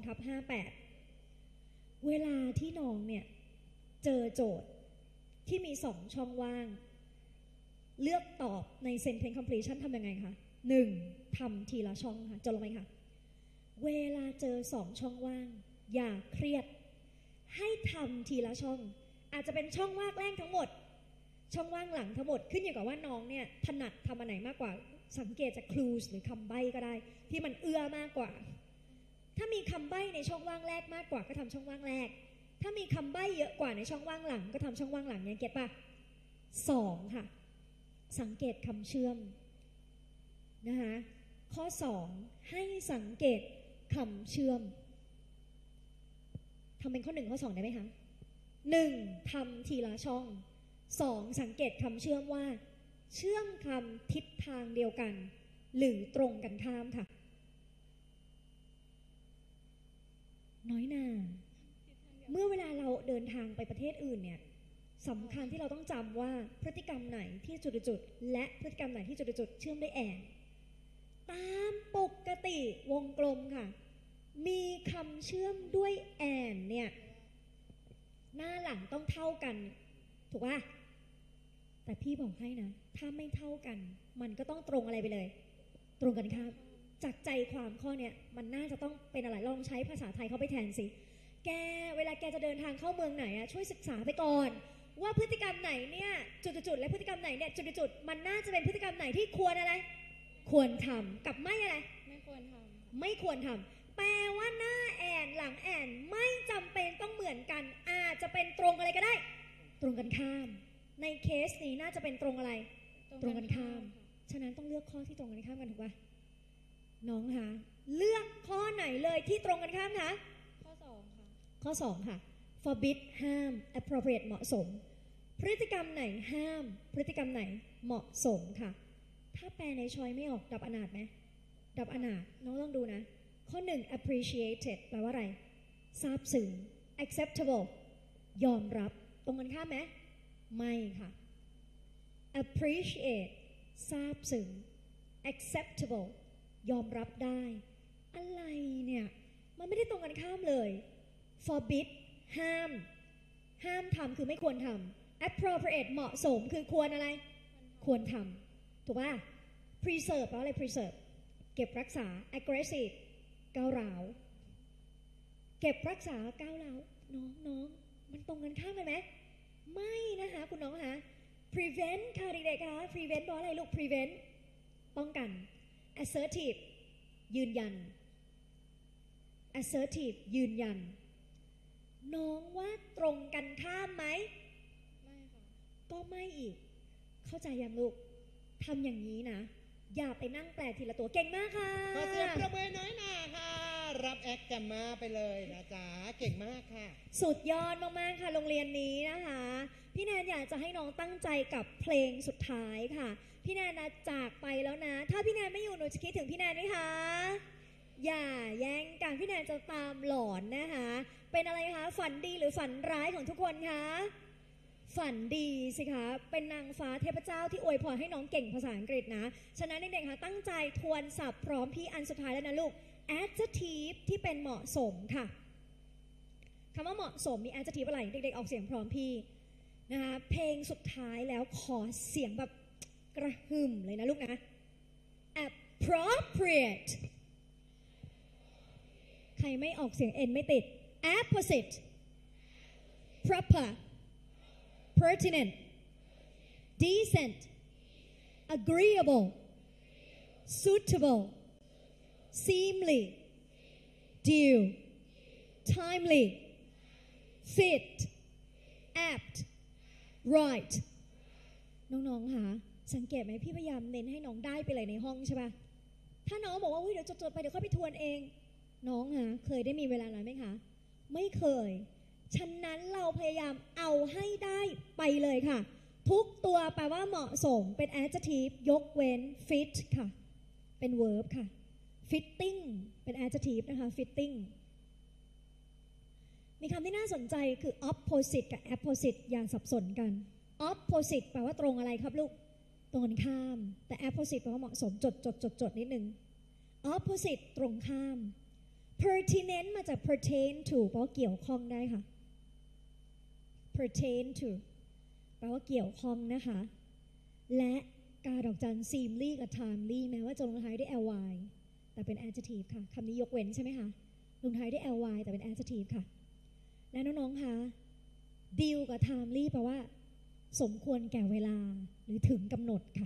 2/58เวลาที่น้องเนี่ยเจอโจทย์ที่มี2ช่องว่างเลือกตอบใน sentence completion ทำยังไงคะ1ทำทีละช่องค่ะจดลงไปค่ะเวลาเจอ2ช่องว่างอย่าเครียดให้ทำทีละช่องอาจจะเป็นช่องว่างแรกทั้งหมดช่องว่างหลังทั้งหมดขึ้นอยู่กับว่าน้องเนี่ยถนัดทำอันไหนมากกว่าสังเกตจาก clues หรือคำใบ้ก็ได้ที่มันเอื้อมากกว่าถ้ามีคำใบ้ในช่องว่างแรกมากกว่าก็ทำช่องว่างแรกถ้ามีคำใบ้เยอะกว่าในช่องว่างหลังก็ทำช่องว่างหลังเนี่ยเก็ตป่ะ2ค่ะสังเกตคำเชื่อมนะคะข้อ2ให้สังเกตคำเชื่อมทำเป็นข้อ1ข้อ2ได้ไหมคะ1ทำทีละช่อง2สังเกตคำเชื่อมว่าเชื่อมคำทิศทางเดียวกันหรือตรงกันข้ามค่ะน้อยหนาเมื่อเวลาเราเดินทางไปประเทศอื่นเนี่ยสำคัญที่เราต้องจำว่าพฤติกรรมไหนที่จุดๆและพฤติกรรมไหนที่จุดๆเชื่อมด้วยแอนตามปกติวงกลมค่ะมีคำเชื่อมด้วยแอนเนี่ยหน้าหลังต้องเท่ากันถูกป่ะแต่พี่บอกให้นะถ้าไม่เท่ากันมันก็ต้องตรงอะไรไปเลยตรงกันข้ามจากใจความข้อเนี้ยมันน่าจะต้องเป็นอะไรลองใช้ภาษาไทยเข้าไปแทนสิแกเวลาแกจะเดินทางเข้าเมืองไหนช่วยศึกษาไปก่อนว่าพฤติกรรมไหนเนี่ยจุดๆและพฤติกรรมไหนเนี่ยจุดๆมันน่าจะเป็นพฤติกรรมไหนที่ควรอะไรควรทำกับไม่อะไรไม่ควรทำไม่ควรทำแปลว่าหน้าแอนหลังแอนไม่จำเป็นต้องเหมือนกันอาจจะเป็นตรงอะไรก็ได้ตรงกันข้ามในเคสนี้น่าจะเป็นตรงอะไรตรงกันข้ามฉะนั้นต้องเลือกข้อที่ตรงกันข้ามกันถูกป่ะน้องคะเลือกข้อไหนเลยที่ตรงกันข้ามคะข้อ2ค่ะข้อ2ค่ะ forbid ห้าม appropriate เหมาะสมพฤติกรรมไหนห้ามพฤติกรรมไหนเหมาะสมค่ะถ้าแปลในชอยไม่ออกดับอนาถไหมดับอนาถน้องต้องดูนะข้อ1 appreciated แปลว่าอะไรซาบซึ้ง acceptable ยอมรับตรงกันข้ามไหมไม่ค่ะ appreciate ซาบซึ้ง acceptable ยอมรับได้อะไรเนี่ยมันไม่ได้ตรงกันข้ามเลย forbid ห้ามทำคือไม่ควรทำ appropriate เหมาะสมคือควรอะไรควรทำถูกป่ะ preserve แล้วอะไร preserve เก็บรักษา aggressive ก้าวร้าวเก็บรักษาก้าวร้าวน้องมันตรงกันข้ามกันไหมไม่นะคะคุณน้องคะ prevent ค่ะเด็กๆคะ prevent เพราะอะไรลูก prevent ป้องกัน assertive ยืนยัน assertive ยืนยันน้องว่าตรงกันข้ามไหมไม่ค่ะก็ไม่อีกเข้าใจยังลูกทำอย่างนี้นะอย่าไปนั่งแปลทีละตัวเก่งมากค่ะขอเสียงประมือน้อยหนาค่ะรับแอคแกมมาไปเลยนะจ๊ะเก่งมากค่ะสุดยอดมากๆค่ะโรงเรียนนี้นะคะพี่แนนอยากจะให้น้องตั้งใจกับเพลงสุดท้ายค่ะพี่แนนนะจากไปแล้วนะถ้าพี่แนนไม่อยู่หนูจะคิดถึงพี่แนนไหมคะอย่าแย่งกันพี่แนนจะตามหลอนนะคะเป็นอะไรคะฝันดีหรือฝันร้ายของทุกคนคะฝันดีสิคะเป็นนางฟ้าเทพเจ้าที่อวยพรให้น้องเก่งภาษาอังกฤษนะฉะนั้นเด็กๆค่ะตั้งใจทวนศัพท์พร้อมพี่อันสุดท้ายแล้วนะลูก adjective ที่เป็นเหมาะสมค่ะคำว่าเหมาะสมมี adjective อะไรเด็กๆออกเสียงพร้อมพี่นะคะเพลงสุดท้ายแล้วขอเสียงแบบกระหึ่มเลยนะลูกนะ appropriate ใครไม่ออกเสียง n ไม่ติด apposite proper pertinent decent agreeable suitable seemly due timely fit apt right น้องๆค่ะสังเกตไหมพี่พยายามเน้นให้น้องได้ไปเลยในห้องใช่ป่ะถ้าน้องบอกว่าเดี๋ยวจดๆไปเดี๋ยวค่อยไปทวนเองน้องค่ะเคยได้มีเวลานั้นไหมคะไม่เคยฉะนั้นเราพยายามเอาให้ได้ไปเลยค่ะทุกตัวแปลว่าเหมาะสมเป็น adjective ยกเว้น fit ค่ะเป็น verb ค่ะ fitting เป็น adjective นะคะ fitting มีคำที่น่าสนใจคือ opposite กับ opposite อย่าสับสนกัน opposite แปลว่าตรงอะไรครับลูกตรงกันข้ามแต่ opposite แปลว่าเหมาะสมจดนิดนึง opposite ตรงข้าม pertinent มาจาก pertain to แปลว่าเกี่ยวข้องได้ค่ะ pertain to แปลว่าเกี่ยวข้องนะคะและการดอกจัน seemly กับ timely แม้ว่าจะลงท้ายด้วย ly แต่เป็น adjective ค่ะคำนี้ยกเว้นใช่ไหมคะลงท้ายด้วย ly แต่เป็น adjective ค่ะและน้องๆคะ deal กับ timely แปลว่าสมควรแก่เวลาหรือถึงกำหนดค่ะ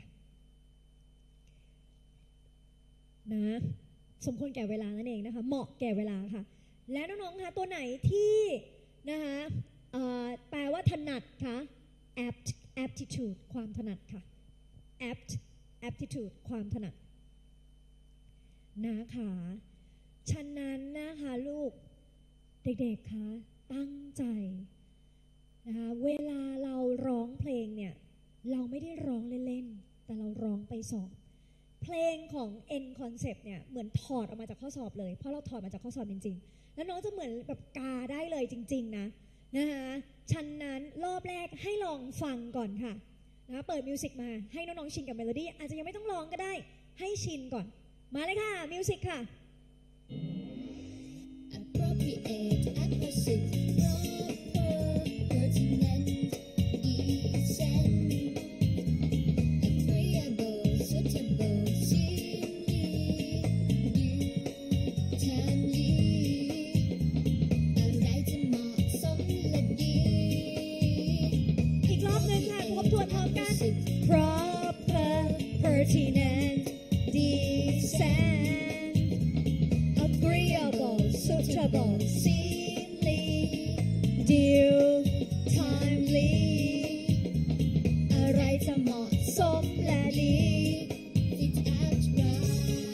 นะสมควรแก่เวลานั่นเองนะคะเหมาะแก่เวลาค่ะและน้องๆคะตัวไหนที่นะคะแปลว่าถนัดค่ะ aptitude ความถนัดค่ะ aptitude ความถนัดนะคะฉะนั้นนะคะลูกเด็กๆคะตั้งใจนะคะเวลาเราร้องเพลงเนี่ยเราไม่ได้ร้องเล่นๆแต่เราร้องไปสอบเพลงของ N Concept เนี่ยเหมือนถอดออกมาจากข้อสอบเลยเพราะเราถอดมาจากข้อสอบจริงๆแล้วน้องจะเหมือนแบบกาได้เลยจริงๆนะคะฉะนั้นรอบแรกให้ลองฟังก่อนค่ะนะเปิดมิวสิกมาให้น้องๆชินกับเมโลดี้อาจจะยังไม่ต้องร้องก็ได้ให้ชินก่อนมาเลยค่ะมิวสิกค่ะ Appropriate, apposite, proper, pertinent, decent, agreeable, suitable, seemly, due, timely อะไรจะเหมาะสมและดีอีกรอบหนึ่งค่ะทบทวนพร้อมกัน proper pertinent decent agreeable suitable seemly due timely อะไรจะเหมาะสมและดี Fit apt right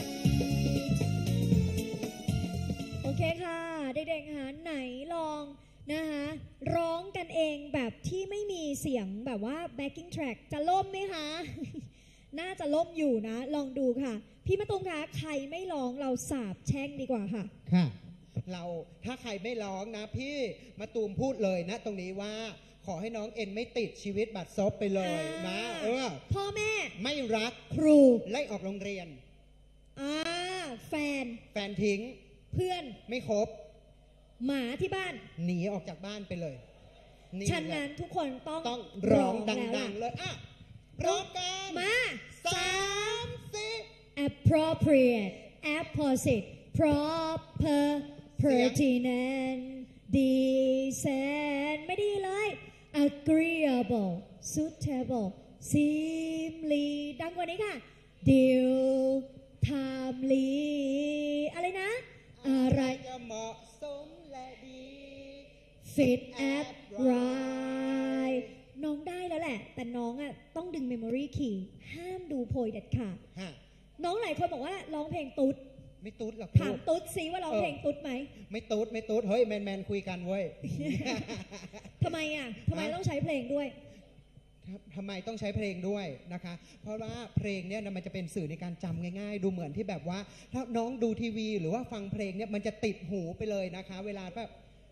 โอเคค่ะเด็กๆค่ะไหนลองนะคะร้องกันเองแบบที่ไม่มีเสียงแบบว่า backing track จะล่มไหมคะ น่าจะล่มอยู่นะลองดูค่ะพี่มะตูมคะใครไม่ร้องเราสาบแช่งดีกว่าค่ะค่ะเราถ้าใครไม่ร้องนะพี่มะตูมพูดเลยนะตรงนี้ว่าขอให้น้องเอ็นไม่ติดชีวิตบัตรซบไปเลยนะพ่อแม่ไม่รักครูไล่ออกโรงเรียนแฟนแฟนทิ้งเพื่อนไม่คบหมาที่บ้านหนีออกจากบ้านไปเลยนี่ฉะนั้นทุกคนต้องร้องดัแล้วงๆเลยร้องกันมา 3 4 appropriate apposite proper pertinent decent ไม่ดีเลย agreeable suitable seemly ดังกว่านี้ค่ะ due timely อะไรนะ อะไรจะเหมาะสมและดี fit at right น้องได้แล้วแหละ แต่น้องต้องดึง memory key ห้ามดูโพยเด็ดขาดฮะน้องหลายคนบอกว่าร้องเพลงตุ๊ดไม่ตุ๊ดหรอกถามลูกตุ๊ดซิว่าร้องเพลงตุ๊ดไหมไม่ตุ๊ดเฮ้ยแมนคุยกันเว้ยทำไมทำไมต้องใช้เพลงด้วยทำไมต้องใช้เพลงด้วยนะคะ เพราะว่าเพลงเนี่ยมันจะเป็นสื่อในการจำง่ายๆ ดูเหมือนที่แบบว่าถ้าน้องดูทีวีหรือว่าฟังเพลงเนี่ยมันจะติดหูไปเลยนะคะ เวลาแบบ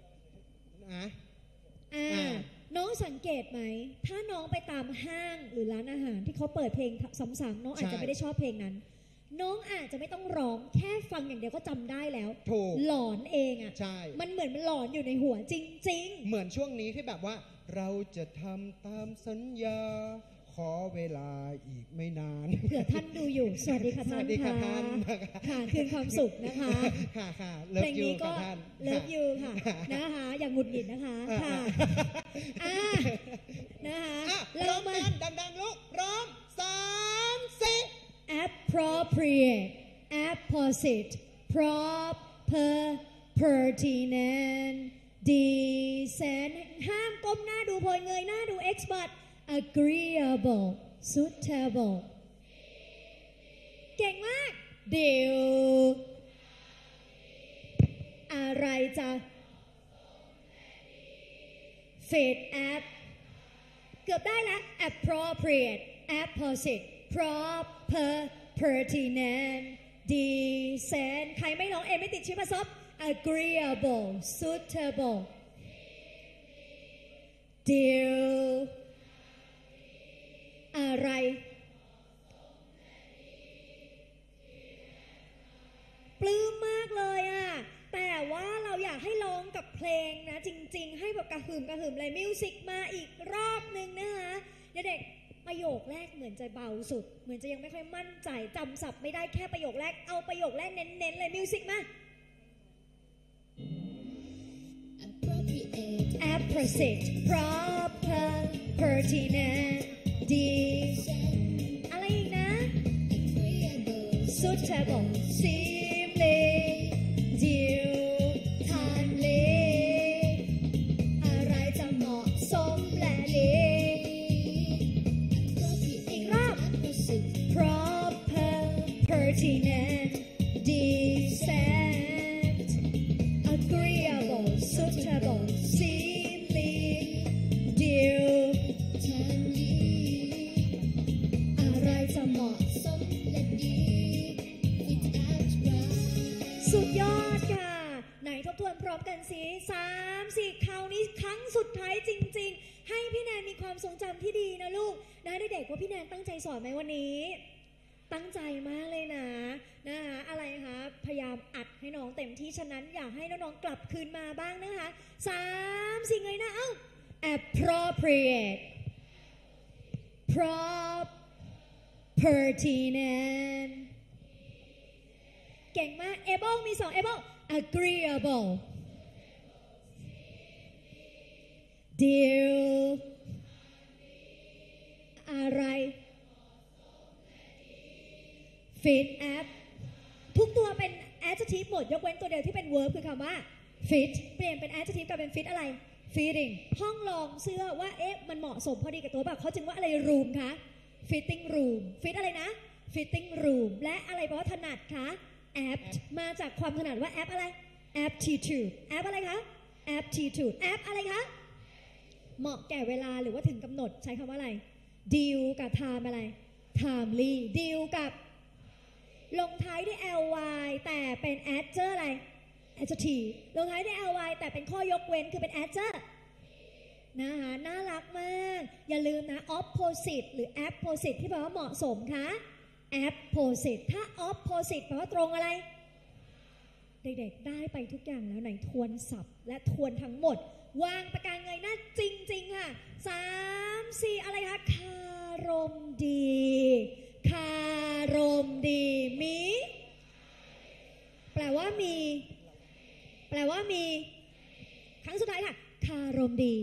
น้องสังเกตไหม ถ้าน้องไปตามห้างหรือร้านอาหารที่เขาเปิดเพลงซ้ำๆน้องอาจจะไม่ได้ชอบเพลงนั้น น้องอาจจะไม่ต้องร้องแค่ฟังอย่างเดียวก็จำได้แล้วถูกหลอนเองใช่มันเหมือนมันหลอนอยู่ในหัวจริงๆเหมือนช่วงนี้ที่แบบว่าเราจะทำตามสัญญา ขอเวลาอีกไม่นานเผื่อท่านดูอยู่ สวัสดีค่ะท่านสวัสดีค่ะท่านค่ะคืนความสุขนะคะค่ะเลิเพลฟงยูนี้ก็ค่ะท่านเลิฟยูค่ะนะคะอย่างหงุดหงิดนะคะค่ะนะคะเรามาดังๆลูกร้อง3 4 appropriate apposite proper pertinent decent ห้ามก้มหน้าดูโพยเงยหน้าดู expert agreeable suitable เก่งมาก deal อะไรจะ fit app เกือบได้แล้ว appropriate apposite proper pertinent decent ใครไม่ร้องเอไม่ติดชิปซบ agreeable suitable deal อะไรปลื้มมากเลยแต่ว่าเราอยากให้ร้องกับเพลงนะจริงๆให้แบบกระหึ่มเลยมิวสิกมาอีกรอบนึงนะคะเด็กประโยคแรกเหมือนจะเบาสุดเหมือนจะยังไม่ค่อยมั่นใจจำศัพท์ไม่ได้แค่ประโยคแรกเอาประโยคแรกเน้นๆเลยมิวสิกมา apposite proper pertinent decent อะไรอีกนะ suitable seemly due timely อะไรจะเหมาะสมและดีอีกรอบ proper pertinent decent agreeable suitable seemly due timely อะไรจะเหมาะสมและดี fit at right สุดยอดค่ะไหนทบทวนพร้อมกันสิ3-4คราวนี้ครั้งสุดท้ายจริงๆให้พี่แนนมีความทรงจำที่ดีนะลูกนะเด็กๆว่าพี่แนนตั้งใจสอนไหมวันนี้ตั้งใจมากเลยนะคะอะไรคะพยายามอัดให้น้องเต็มที่ฉะนั้นอยากให้น้องๆกลับคืนมาบ้างนะคะ3-4เลยนะappropriate pertinent เก่งมาก able มี2 able agreeable deal อะไร fit app ทุกตัวเป็น adjective หมดยกเว้นตัวเดียวที่เป็น verb คือคำว่า fit เปลี่ยนเป็น adjective กลายเป็น fit อะไร fitting ห้องรองเสื้อว่ามันเหมาะสมพอดีกับตัวแบบเขาจึงว่าอะไร room คะ fitting room fit อะไรนะ fitting room และอะไรแปลว่าถนัดคะ apt มาจากความถนัดว่า app อะไร aptitude app อะไรคะ aptitude app อะไรคะเหมาะแก่เวลาหรือว่าถึงกำหนดใช้คำว่าอะไร deal กับ time อะไร timely deal กับลงท้ายด้วย ly แต่เป็น adjective อะไร adjective ลงท้ายด้วย ly แต่เป็นข้อยกเว้นคือเป็น adjective นะคะน่ารักมาก อย่าลืมนะ opposite หรือ apposite ที่แปลว่าเหมาะสมคะ apposite ถ้า opposite แปลว่าตรงอะไร เด็กๆได้ไปทุกอย่างแล้วไหนทวนศัพท์และทวนทั้งหมด วางปากกาเงยหน้าจริงๆค่ะ3 4อะไรคะคารมดีคารมดีมีแปลว่ามีครั้งสุดท้ายค่ะคารมดี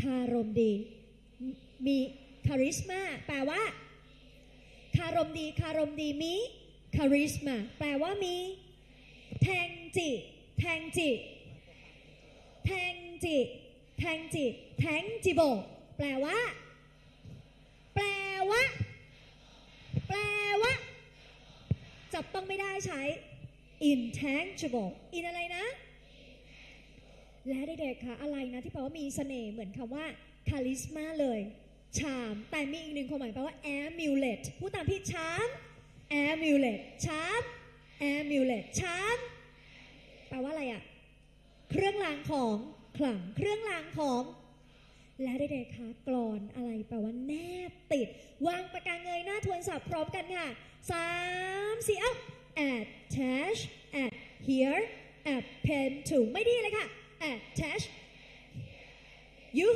มีคาริสมาแปลว่าคารมดีมีคาริสมาแปลว่ามีแทงจิ tangible แปลว่าจับต้องไม่ได้ใช้ intangible in อะไรนะ และเด็กๆคะอะไรนะที่แปลว่ามีเสน่ห์เหมือนคำว่า charisma เลยชามแต่มีอีกหนึ่งความหมายแปลว่า amulet พูดตามพี่ชาม amulet ชาม amulet ชามแปลว่าอะไรอะเครื่องรางของขลังเครื่องรางของและเด็กๆคะกลอนอะไรแปลว่าแนบติดวางปากกาเงยหน้าทวนศัพท์พร้อมกันค่ะ3 4 attach adhere append to ไม่ดีเลยค่ะ attach ยู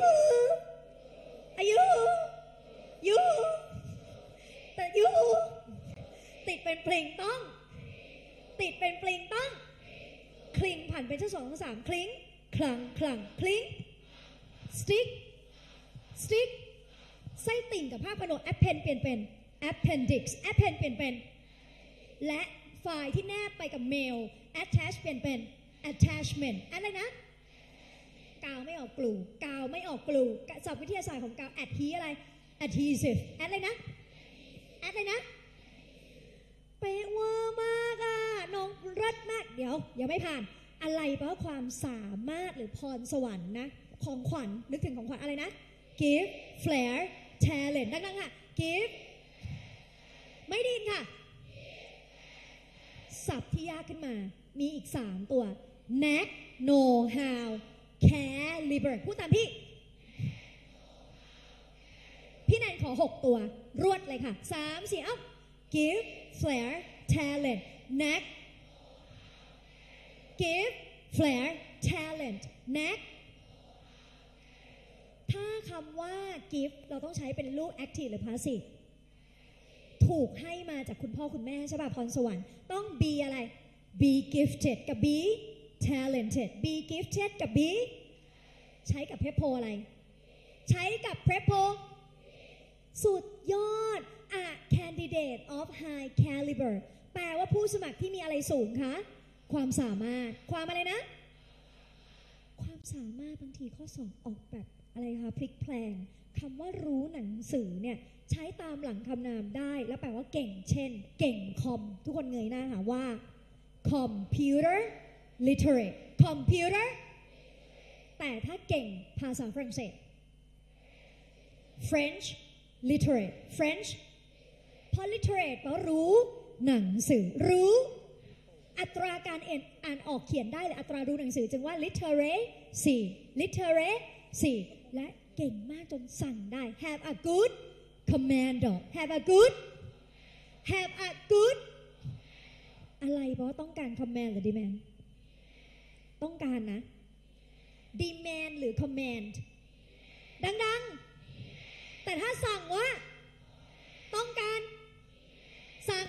แต่ยูติดเป็นปลิงต้องคลิงผ่านเป็นชั้น2 3คลิงคลังคลิงสติ๊กไส้ติ่งกับภาคพนม append เปลี่ยนเป็น appendix append เปลี่ยนเป็นและไฟล์ที่แนบไปกับ mail attach เปลี่ยนเป็น attachment อะไรนะกาวไม่ออกกลูศัพท์วิทยาศาสตร์ของกาว adhere อะไร adhesive อะไรนะเป๊ะเวอร์มากอ่ะน้องรัดมากเดี๋ยวยังไม่ผ่านอะไรแปลว่าความสามารถหรือพรสวรรค์นะของขวัญนึกถึงของขวัญอะไรนะ gift flair talent ดังๆค่ะ gift ไม่ไดยินค่ะศัพท์ที่ยากขึ้นมามีอีก3ตัว knack know how caliber พูดตามพี่แนนขอ6ตัวรวดเลยค่ะ3 4 gift flair talent knack gift flair talent knack ถ้าคำว่า gift เราต้องใช้เป็นรูป active หรือ passive ถูกให้มาจากคุณพ่อคุณแม่ใช่ป่ะพรสวรรค์ต้อง be อะไร be gifted กับ be talented be gifted กับ be ใช้กับ prepo อะไรใช้กับ prepo สุดยอด a candidate of high caliber แปลว่าผู้สมัครที่มีอะไรสูงคะความสามารถความอะไรนะความสามารถบางทีข้อสอบออกแบบอะไรคะพลิกแพลงคำว่ารู้หนังสือเนี่ยใช้ตามหลังคำนามได้แล้วแปลว่าเก่งเช่นเก่งคอมทุกคนเงยหน้าค่ะว่า computer literate computer แต่ถ้าเก่งภาษาฝรั่งเศส French literate French เพราะ literate แปลว่ารู้หนังสือรู้อัตราการอ่านออกเขียนได้หรืออัตรารู้หนังสือจึงว่า literacy และเก่งมากจนสั่งได้ have a good commander have a good อะไรเพราะต้องการ command หรือ demand ต้องการนะ demand หรือ command ดังๆแต่ถ้าสั่งว่าต้องการสั่ง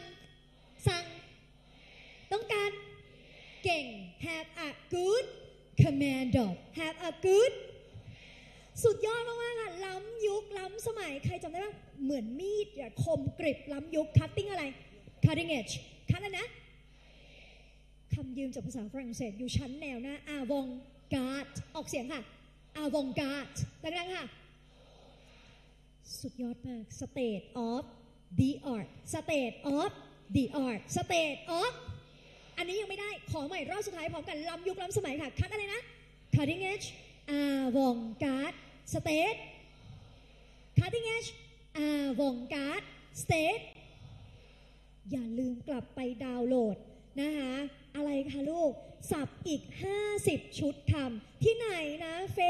ต้องการเก่ง have a good commander have a good สุดยอดมากๆค่ะล้ำยุคล้ำสมัยใครจำได้บ้างเหมือนมีดคมกริบล้ำยุค cutting อะไร cutting edge คัดอะไรนะคำยืมจากภาษาฝรั่งเศสอยู่ชั้นแนวหน้า avant-garde ออกเสียงค่ะ avant-garde ดังๆค่ะสุดยอดมาก state of the art state of the art state of อันนี้ยังไม่ได้ขอใหม่รอบสุดท้ายพร้อมกันล้ำยุคล้ำสมัยค่ะคัดอะไรนะ cutting edge avant-garde state cutting edge avant-garde state อย่าลืมกลับไปดาวน์โหลดนะคะอะไรคะลูกสับอีก50ชุดทำที่ไหนนะ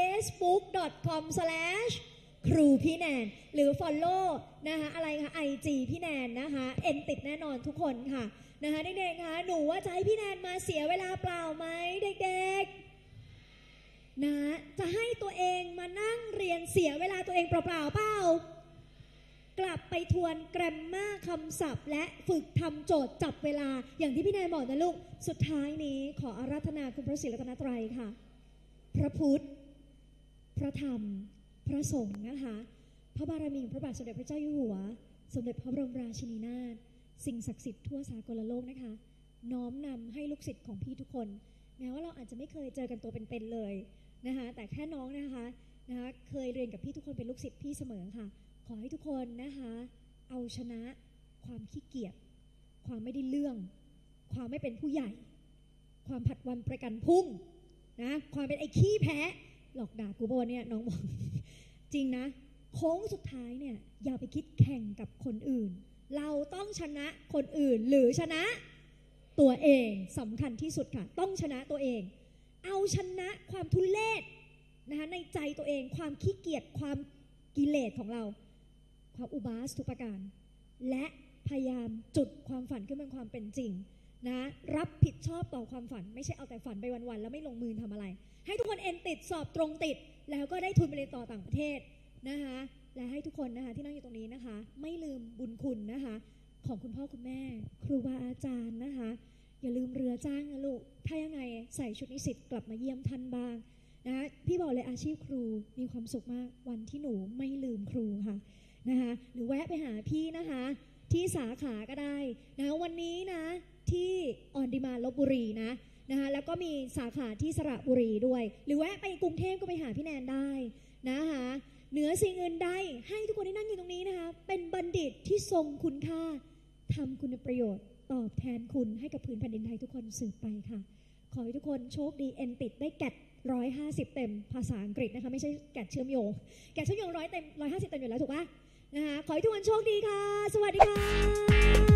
facebook.com/ ครูพี่แนนหรือ follow นะคะอะไรคะ IG พี่แนนนะคะเอ็นติดแน่นอนทุกคนค่ะนะคะเด็กๆคะหนูว่าจะให้พี่แนนมาเสียเวลาเปล่าไหมเด็กๆนะจะให้ตัวเองมานั่งเรียนเสียเวลาตัวเองเปล่าๆเปล่ากลับไปทวนแกรมมาคำศัพท์และฝึกทำโจทย์จับเวลาอย่างที่พี่แนนบอกนะลูกสุดท้ายนี้ขออาราธนาคุณพระศรีรัตนตรัยค่ะพระพุทธพระธรรมพระสงฆ์นะคะพระบารมีของพระบาทสมเด็จพระเจ้าอยู่หัวสมเด็จพระบรมราชินีนาถสิ่งศักดิ์สิทธิ์ทั่วสากลโลกนะคะน้อมนำให้ลูกศิษย์ของพี่ทุกคนแม้ว่าเราอาจจะไม่เคยเจอกันตัวเป็นๆเลยนะคะแต่แค่น้องนะคะเคยเรียนกับพี่ทุกคนเป็นลูกศิษย์พี่เสมอค่ะขอให้ทุกคนนะคะเอาชนะความขี้เกียจความไม่ได้เรื่องความไม่เป็นผู้ใหญ่ความผัดวันประกันพรุ่งนะความเป็นไอ้ขี้แพ้หลอกด่ากูโบเนี่ยน้องบอก จริงนะโค้งสุดท้ายเนี่ยอย่าไปคิดแข่งกับคนอื่นเราต้องชนะคนอื่นหรือชนะตัวเองสำคัญที่สุดค่ะต้องชนะตัวเองเอาชนะความทุเลศนะคะในใจตัวเองความขี้เกียจความกิเลสของเราความอุบาสทุกประการและพยายามจุดความฝันขึ้นเป็นความเป็นจริงนะรับผิดชอบต่อความฝันไม่ใช่เอาแต่ฝันไปวันๆแล้วไม่ลงมือทำอะไรให้ทุกคนเอ็นติดสอบตรงติดแล้วก็ได้ทุนไปเรียนต่อต่างประเทศนะคะและให้ทุกคนนะคะที่นั่งอยู่ตรงนี้นะคะไม่ลืมบุญคุณนะคะของคุณพ่อคุณแม่ครูบาอาจารย์นะคะอย่าลืมเรือจ้างนะลูกถ้ายังไงใส่ชุดนิสิตกลับมาเยี่ยมท่านบ้างนะพี่บอกเลยอาชีพครูมีความสุขมากวันที่หนูไม่ลืมครูค่ะนะคะหรือแวะไปหาพี่นะคะที่สาขาก็ได้นะวันนี้นะที่ออนดิมานลพบุรีนะคะแล้วก็มีสาขาที่สระบุรีด้วยหรือแวะไปกรุงเทพก็ไปหาพี่แนนได้นะคะเหนือสิ่งอื่นใดให้ทุกคนที่นั่งอยู่ตรงนี้นะคะเป็นบัณฑิตที่ทรงคุณค่าทำคุณประโยชน์ตอบแทนคุณให้กับพื้นแผ่นดินไทยทุกคนสืบไปค่ะขอให้ทุกคนโชคดีเอ็นติดได้แกด150เต็มภาษาอังกฤษนะคะไม่ใช่แกดเชื่อมโยงแกดเชื่อมโยง100เต็ม150เต็มอยู่แล้วถูกปะนะคะขอให้ทุกคนโชคดีค่ะสวัสดีค่ะ